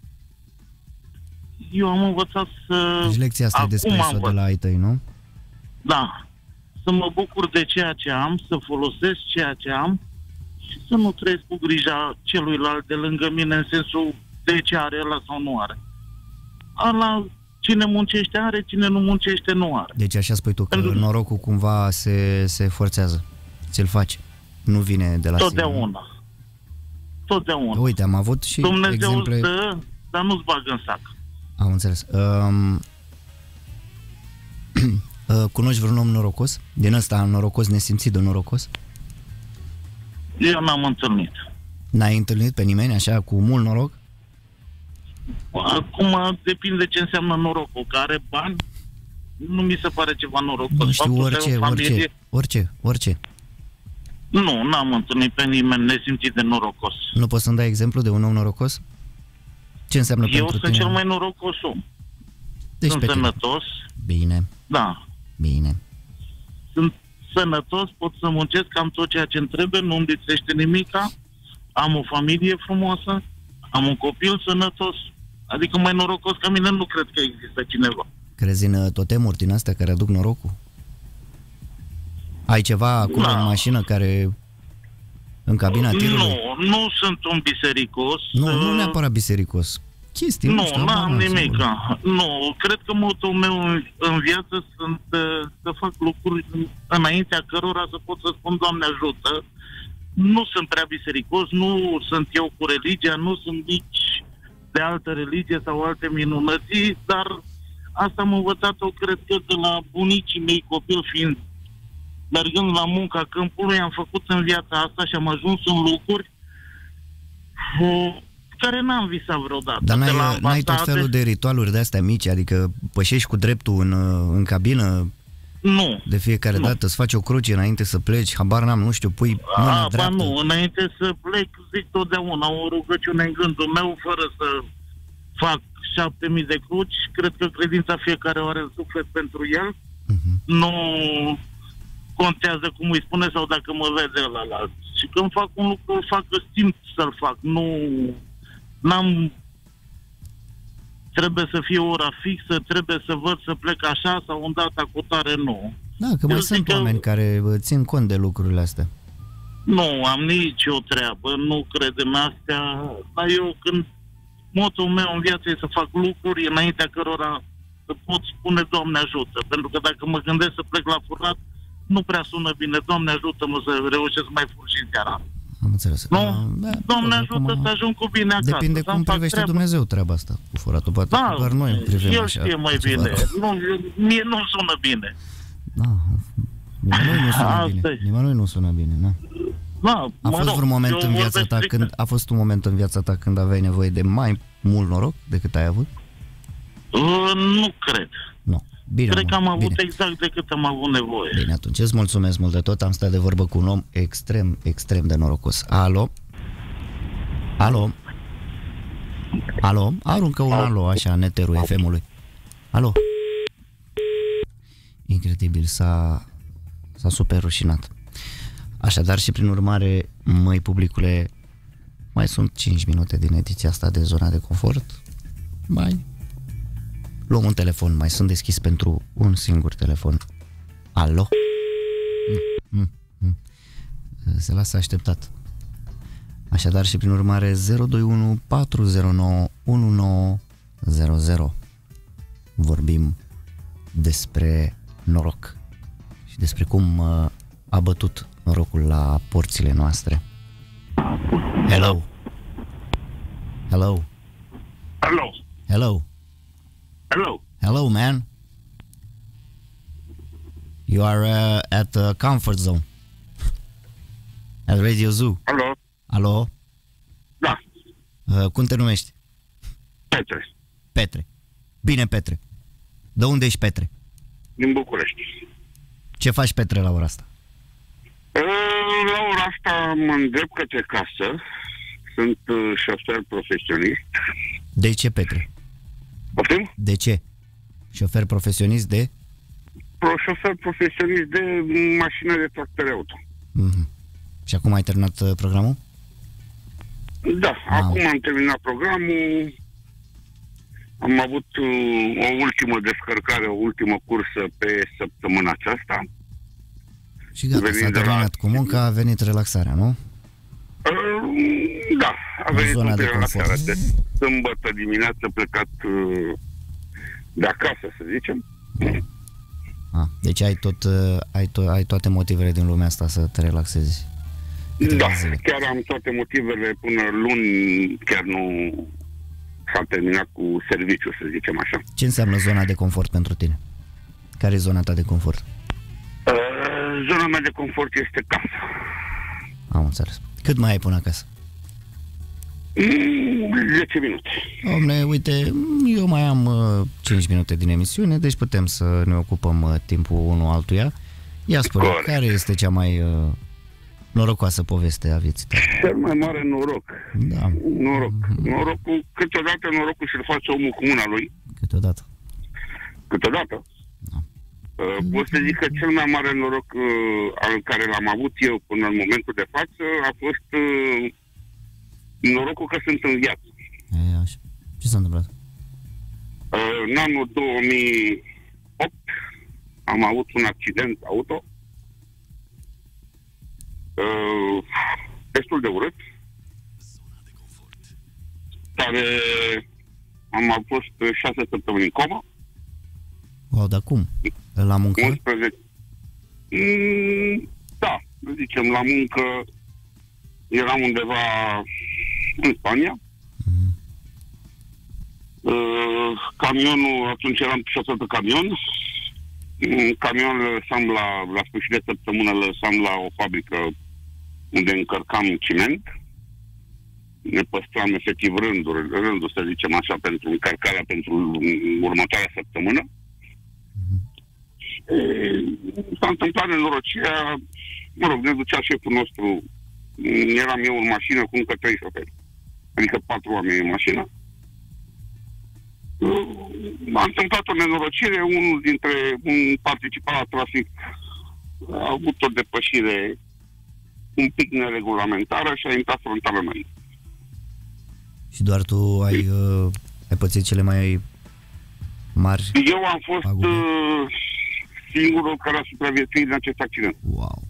Eu am învățat să... Deci lecția asta e despre de la ai tăi, nu? Da. Să mă bucur de ceea ce am, să folosesc ceea ce am și să nu trăiesc cu grija celuilalt de lângă mine în sensul de ce are ăla sau nu are. Ala, cine muncește are, cine nu muncește nu are. Deci așa spui tu, că Pentru... norocul cumva se, se forțează, ți-l faci, nu vine de la Totdeauna. sine. Totdeauna. Uite, am avut și Dumnezeu exemple... îți dă, dar nu-ți bagă în sac. Am înțeles. Um... Cunoști vreun om norocos? Din ăsta norocos, nesimțit de norocos? Eu n-am întâlnit. N-ai întâlnit pe nimeni așa, cu mult noroc? Acum depinde ce înseamnă norocul. Că are bani, nu mi se pare ceva norocos. Nu știu, orice, familie... orice, orice, orice. Nu, n-am întâlnit pe nimeni nesimțit de norocos. Nu poți să-mi dai exemplu de un om norocos? Ce înseamnă Eu pentru sunt tine? cel mai norocos om. Deci sunt sănătos. Bine. Da. Bine. Sunt sănătos, pot să muncesc, am tot ceea ce îmi trebuie, nu îmi lipsește nimica, am o familie frumoasă, am un copil sănătos. Adică mai norocos ca mine nu cred că există cineva. Crezi în totemuri din astea care aduc norocul? Ai ceva acolo da. în mașină care... în cabina tirului? Nu, nu sunt un bisericos. Nu, nu neapărat bisericos. Chestii, nu, știu, n-am nimic. Nu, cred că motul meu în, în viață sunt să fac lucruri înaintea cărora să pot să spun Doamne ajută. Nu sunt prea bisericos, nu sunt eu cu religia, nu sunt nici de altă religie sau alte minunății, dar asta am învățat-o, cred că, de la bunicii mei, copil fiind, mergând la munca câmpului, am făcut în viața asta și am ajuns în lucruri care n-am visat vreodată. Dar n-ai, n-ai tot felul de ritualuri de-astea mici, adică pășești cu dreptul în, în cabină? Nu. De fiecare nu. dată îți faci o cruce înainte să pleci, habar n-am, nu știu, pui mâna A, dreaptă. Ba nu, înainte să plec zic totdeauna o rugăciune în gândul meu, fără să fac șapte mii de cruci. Cred că credința fiecare o are în suflet pentru el. Uh-huh. Nu contează cum îi spune sau dacă mă vede ăla. Și când fac un lucru, îl fac că simt să-l fac. Nu, n-am... Trebuie să fie ora fixă, trebuie să văd să plec așa sau în data cu tare, nu. Da, că mai sunt că... oameni care țin cont de lucrurile astea. Nu, am nici o treabă, nu cred în astea, dar eu când motul meu în viață e să fac lucruri înaintea cărora să pot spune Doamne ajută, pentru că dacă mă gândesc să plec la furat, nu prea sună bine, Doamne ajută-mă să reușesc să mai fur și în seara. Am înțeles. Nu? Da, Doamne ajută cum, să ajung cu bine acasă. Depinde cum privește treaba. Dumnezeu treaba asta cu furatul. Poate da, doar noi privim el așa. știe mai bine. Nu, mie nu sună bine. Da, nimănui nu sună bine. Nimănui nu sună bine, na. Da, a fost un moment în viața ta când a fost un moment în viața ta când aveai nevoie de mai mult noroc decât ai avut? Uh, nu cred. Nu. Bine, cred mă, că am avut bine. exact decât am avut nevoie. Bine, atunci îți mulțumesc mult de tot. Am stat de vorbă cu un om extrem, extrem de norocos. Alo? Alo? Alo? Aruncă un alo, așa, în eterul F M-ului. Alo? Incredibil, s-a, s-a super rușinat. Așadar și prin urmare, măi publicule, mai sunt cinci minute din ediția asta de Zona de Confort. Mai luăm un telefon, mai sunt deschis pentru un singur telefon. Alo? Mm, mm, mm. Se lasă așteptat. Așadar și prin urmare zero doi unu patru zero nouă unu nouă zero zero. Vorbim despre noroc și despre cum a bătut norocul la porțile noastre. Hello. Hello. Hello. Hello. Hello. Hello, man. You are uh, at the comfort zone. At Radio Zoo. Alo. Alo? Da. Uh, cum te numești? Petre. Petre. Bine, Petre. De unde ești, Petre? Din București. Ce faci, Petre, la ora asta? La ora asta mă îndrept către casă. Sunt șofer profesionist. De ce, Petre? Poftim? De ce? Șofer profesionist de? Pro șofer profesionist de mașină de tractor auto. Mm-hmm. Și acum ai terminat uh, programul? Da, ah. acum am terminat programul. Am avut uh, o ultimă descărcare, o ultimă cursă pe săptămâna aceasta. Și gata, s-a terminat la... cu munca, a venit relaxarea, nu? Uh, da, a venit zona de relaxarea. De sâmbătă dimineață plecat uh, de acasă, să zicem. Ah, deci ai, tot, uh, ai, to- ai toate motivele din lumea asta să te relaxezi. Da, chiar am toate motivele până luni, chiar nu s-a terminat cu serviciu, să zicem așa. Ce înseamnă zona de confort pentru tine? Care e zona ta de confort? Uh, zona mea de confort este casa. Am înțeles. Cât mai ai până acasă? Mm, zece minute. Dom'le, uite, eu mai am uh, cinci minute din emisiune, deci putem să ne ocupăm uh, timpul unul altuia. Ia spune, Corect. care este cea mai uh, norocoasă poveste a vieții tale? Cel mai mare noroc. Da. Noroc. Norocul, câteodată norocul și-l face omul cu mâna lui. Câteodată. Câteodată. Da. Uh, pot să zic că cel mai mare noroc uh, al care l-am avut eu până în momentul de față a fost uh, norocul că sunt în viață. E, așa. Ce s-a întâmplat? Uh, în anul două mii am avut un accident auto uh, destul de urât, care am fost șase săptămâni în comă. Wow, dar cum? La muncă? unsprezece Mm, da, zicem, la muncă eram undeva în Spania. Mm. Uh, camionul, atunci eram șofer pe camion. Camionul îl lăsam la, la sfârșit de săptămână, îl lăsam la o fabrică unde încărcam ciment. Ne păstram efectiv rânduri, rândul, să zicem așa, pentru încărcarea pentru următoarea săptămână. E, s-a întâmplat nenorocirea, mă rog, ne ducea șeful nostru, eram eu în mașină cu încă trei șoferi, adică patru oameni în mașină. A întâmplat o nenorocire, unul dintre un participat la trafic a avut o depășire un pic neregulamentară și a intrat frontal în mine. Și doar tu ai, uh, ai pățit cele mai mari? Eu am fost uh, singurul care a supraviețuit în acest accident. Wow.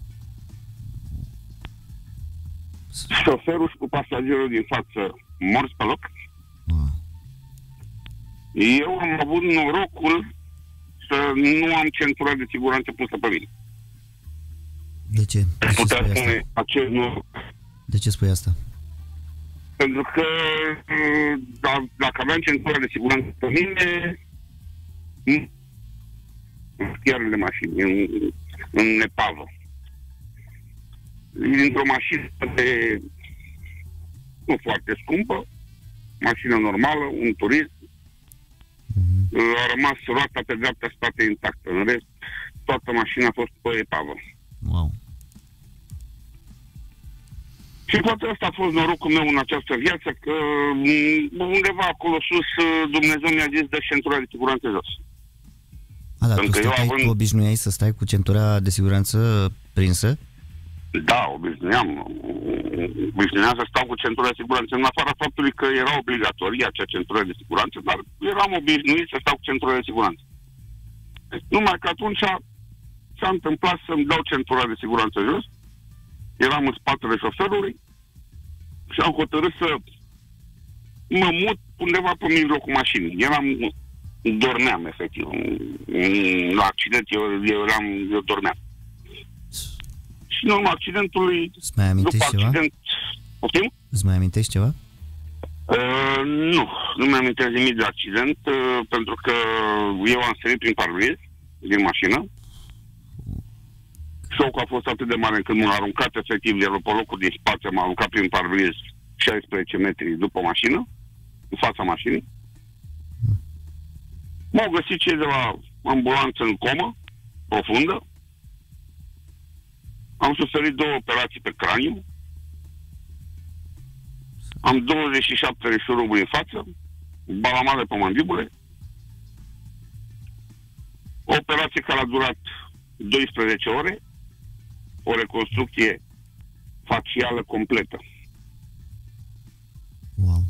Șoferul și cu pasagerul din față morți pe loc. Wow. Eu am avut norocul să nu am centura de siguranță pusă pe mine. De ce? De ce putea spui spune asta? acest noroc. De ce spui asta? Pentru că da, dacă aveam centura de siguranță pe mine, chiar de mașini, în, în nepavă. Dintr-o mașină de nu foarte scumpă, mașină normală, un turist, mm-hmm. a rămas roata pe dreapta, spate intactă. În rest, toată mașina a fost pe epavă. Wow. Și poate ăsta a fost norocul meu în această viață, că undeva acolo sus Dumnezeu mi-a zis, dă centura de siguranță jos. A, dar tu, stăteai, având... tu obișnuiai să stai cu centura de siguranță prinsă? Da, obișnuiam. Obișnuiam să stau cu centura de siguranță, în afara faptului că era obligatorie acea centură de siguranță, dar eram obișnuit să stau cu centura de siguranță. Numai că atunci s-a întâmplat să-mi dau centura de siguranță jos, eram în spatele șoferului și am hotărât să mă mut undeva pe mijlocul mașinii. Eram, dormeam efectiv. La accident eu, eu, eram, eu dormeam. Și în urma accidentului, îți mai amintești după ceva? accident... Poftim? Îți mai amintești ceva? Uh, nu, nu mi-am amintesc nimic de accident, uh, pentru că eu am sărit prin parbriz din mașină. Șocul a fost atât de mare încât m-a aruncat efectiv de pe locul din spate, m-a aruncat prin parbriz șaisprezece metri după mașină, în fața mașinii. M-au găsit cei de la ambulanță în comă profundă. Am suferit două operații pe craniu. Am douăzeci și șapte de șuruburi în față, balamale pe mandibule. O operație care a durat douăsprezece ore, o reconstrucție facială completă. Wow.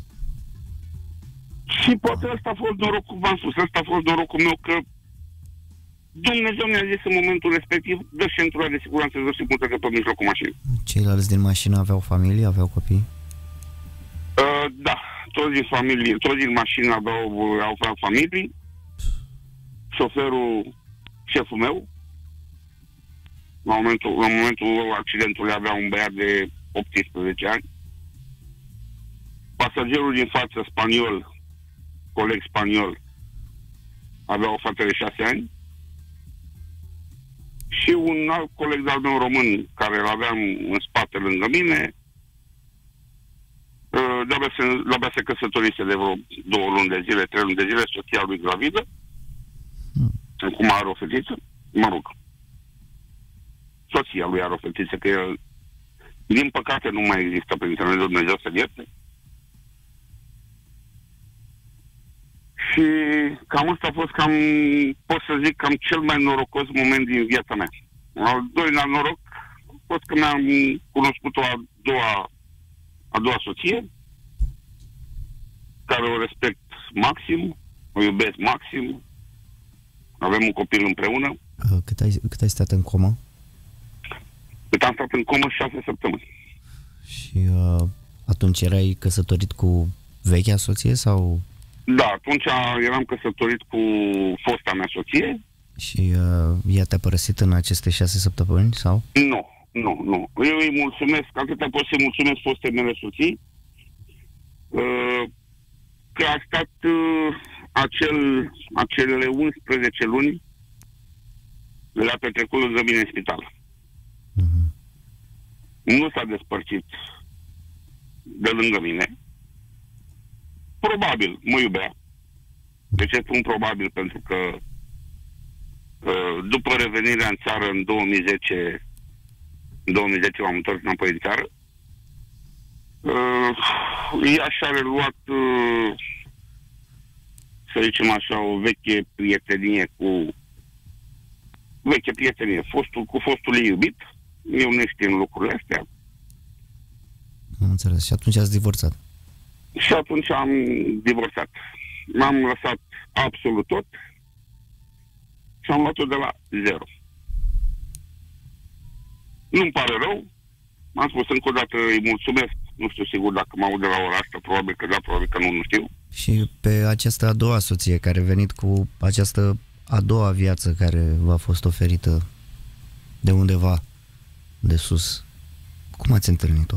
Și poate ăsta a fost norocul, v-am spus, ăsta a fost norocul meu, că Dumnezeu mi-a zis în momentul respectiv, dă centura de siguranță, dă și putecă pe mijlocul mașinii. Ceilalți din mașină aveau familie, aveau copii? Uh, da, toți din familie, toți din mașină aveau, aveau familii. Șoferul, șeful meu, la momentul, la momentul accidentului avea un băiat de optsprezece ani. Pasagerul din față, spaniol, coleg spaniol, avea o fată de șase ani. Și un alt coleg de-al meu român, care îl aveam în spate lângă mine, de-abia se, de-abia se căsătorise de vreo două luni de zile, trei luni de zile, soția lui gravidă, hmm. acum are o fetiță, mă rog, soția lui are o fetiță, că el, din păcate, nu mai există printre noi, Dumnezeu să ierte. Și cam ăsta a fost, cam, pot să zic, cam cel mai norocos moment din viața mea. Al doilea noroc a fost că mi-am cunoscut-o a doua, a doua soție, care o respect maxim, o iubesc maxim, avem un copil împreună. Cât ai, cât ai stat în comă? Cât am stat în comă? șase săptămâni. Și uh, atunci erai căsătorit cu vechea soție sau? Da, atunci eram căsătorit cu fosta mea soție. Și uh, ea te-a părăsit în aceste șase săptămâni sau? Nu, nu, nu. Eu îi mulțumesc, atâta pot să-i mulțumesc fostei mele soții, uh, că a stat uh, acel, acele unsprezece luni le-a petrecut lângă mine în spital. Uh-huh. Nu s-a despărțit de lângă mine. Probabil mă iubea. De ce spun probabil? Pentru că uh, după revenirea în țară în două mii zece, în două mii zece m-am întors înapoi în țară, uh, ea și-a reluat uh, să zicem așa, o veche prietenie cu veche prietenie, fostul, cu fostul ei iubit. Eu nu știu lucrurile astea. Am înțeles. Și atunci ați divorțat? Și atunci am divorțat. M-am lăsat absolut tot și am luat-o de la zero. Nu-mi pare rău. M-am spus încă o dată, îi mulțumesc. Nu știu sigur dacă mă aud de la ora asta, probabil că da, probabil că nu, nu știu. Și pe această a doua soție care a venit cu această a doua viață care v-a fost oferită de undeva de sus, cum ați întâlnit-o?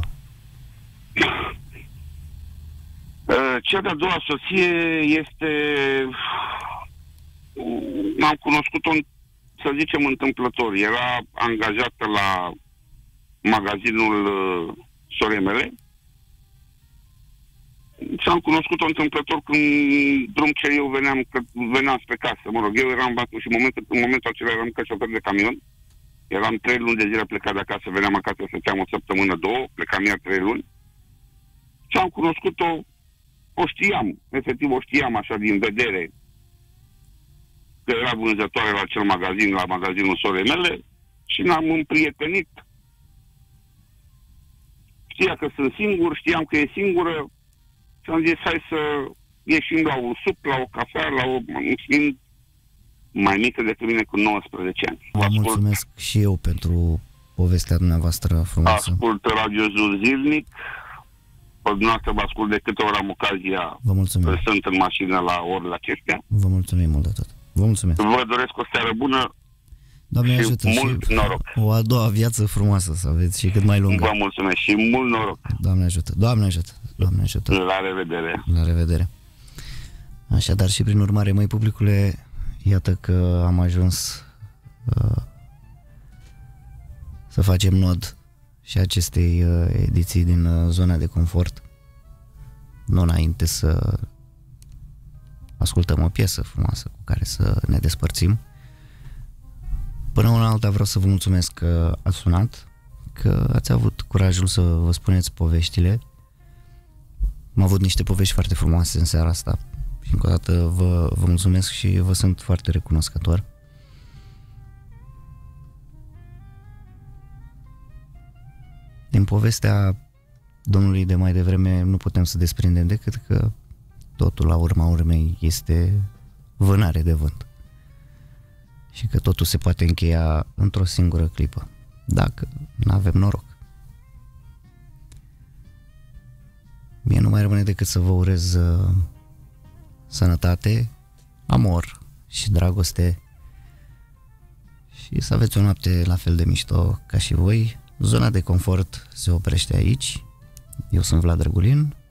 Cea de-a doua soție este... M-am cunoscut-o, să zicem, întâmplător. Era angajată la magazinul sorei mele și am cunoscut-o întâmplător când drum ce eu veneam, că veneam spre casă. Mă rog, eu eram și în momentul, în momentul acela eram ca șofer de camion. Eram trei luni de zile plecat de acasă, veneam acasă, stăteam o săptămână, două, plecam iar trei luni. Și am cunoscut-o, o știam, efectiv o știam așa din vedere, că era vânzătoare la acel magazin, la magazinul sorei mele, și ne-am împrietenit. Știa că sunt singur, știam că e singură și am zis, hai să ieșim la un sup, la o cafea, la o... fiind mai mică decât mine cu nouăsprezece ani. Vă Ascult, mulțumesc și eu pentru povestea dumneavoastră frumoasă. Ascult radioul zilnic, pe dumneavoastră vă ascult de câte ori am ocazia. Vă mulțumim. Sunt în mașină la orele acestea. Vă mulțumim mult de tot. Vă mulțumesc. Vă doresc o seară bună. Doamne și ajută mult și noroc. o a doua viață frumoasă să aveți și cât mai lungă. Vă mulțumesc și mult noroc. Doamne ajută. Doamne ajută. Doamne ajută. La revedere. La revedere. Așadar și prin urmare, măi publicule, iată că am ajuns uh, să facem nod și acestei uh, ediții din uh, zona de confort. Nu înainte să ascultăm o piesă frumoasă cu care să ne despărțim. Până una alta vreau să vă mulțumesc că ați sunat, că ați avut curajul să vă spuneți poveștile. Am avut niște povești foarte frumoase în seara asta și încă o dată vă, vă mulțumesc și vă sunt foarte recunoscător. Din povestea domnului de mai devreme nu putem să desprindem decât că totul la urma urmei este vânare de vânt și că totul se poate încheia într-o singură clipă, dacă nu avem noroc. Mie nu mai rămâne decât să vă urez uh, sănătate, amor și dragoste și să aveți o noapte la fel de mișto ca și voi. Zona de confort se oprește aici. Eu sunt Vlad Drăgulin.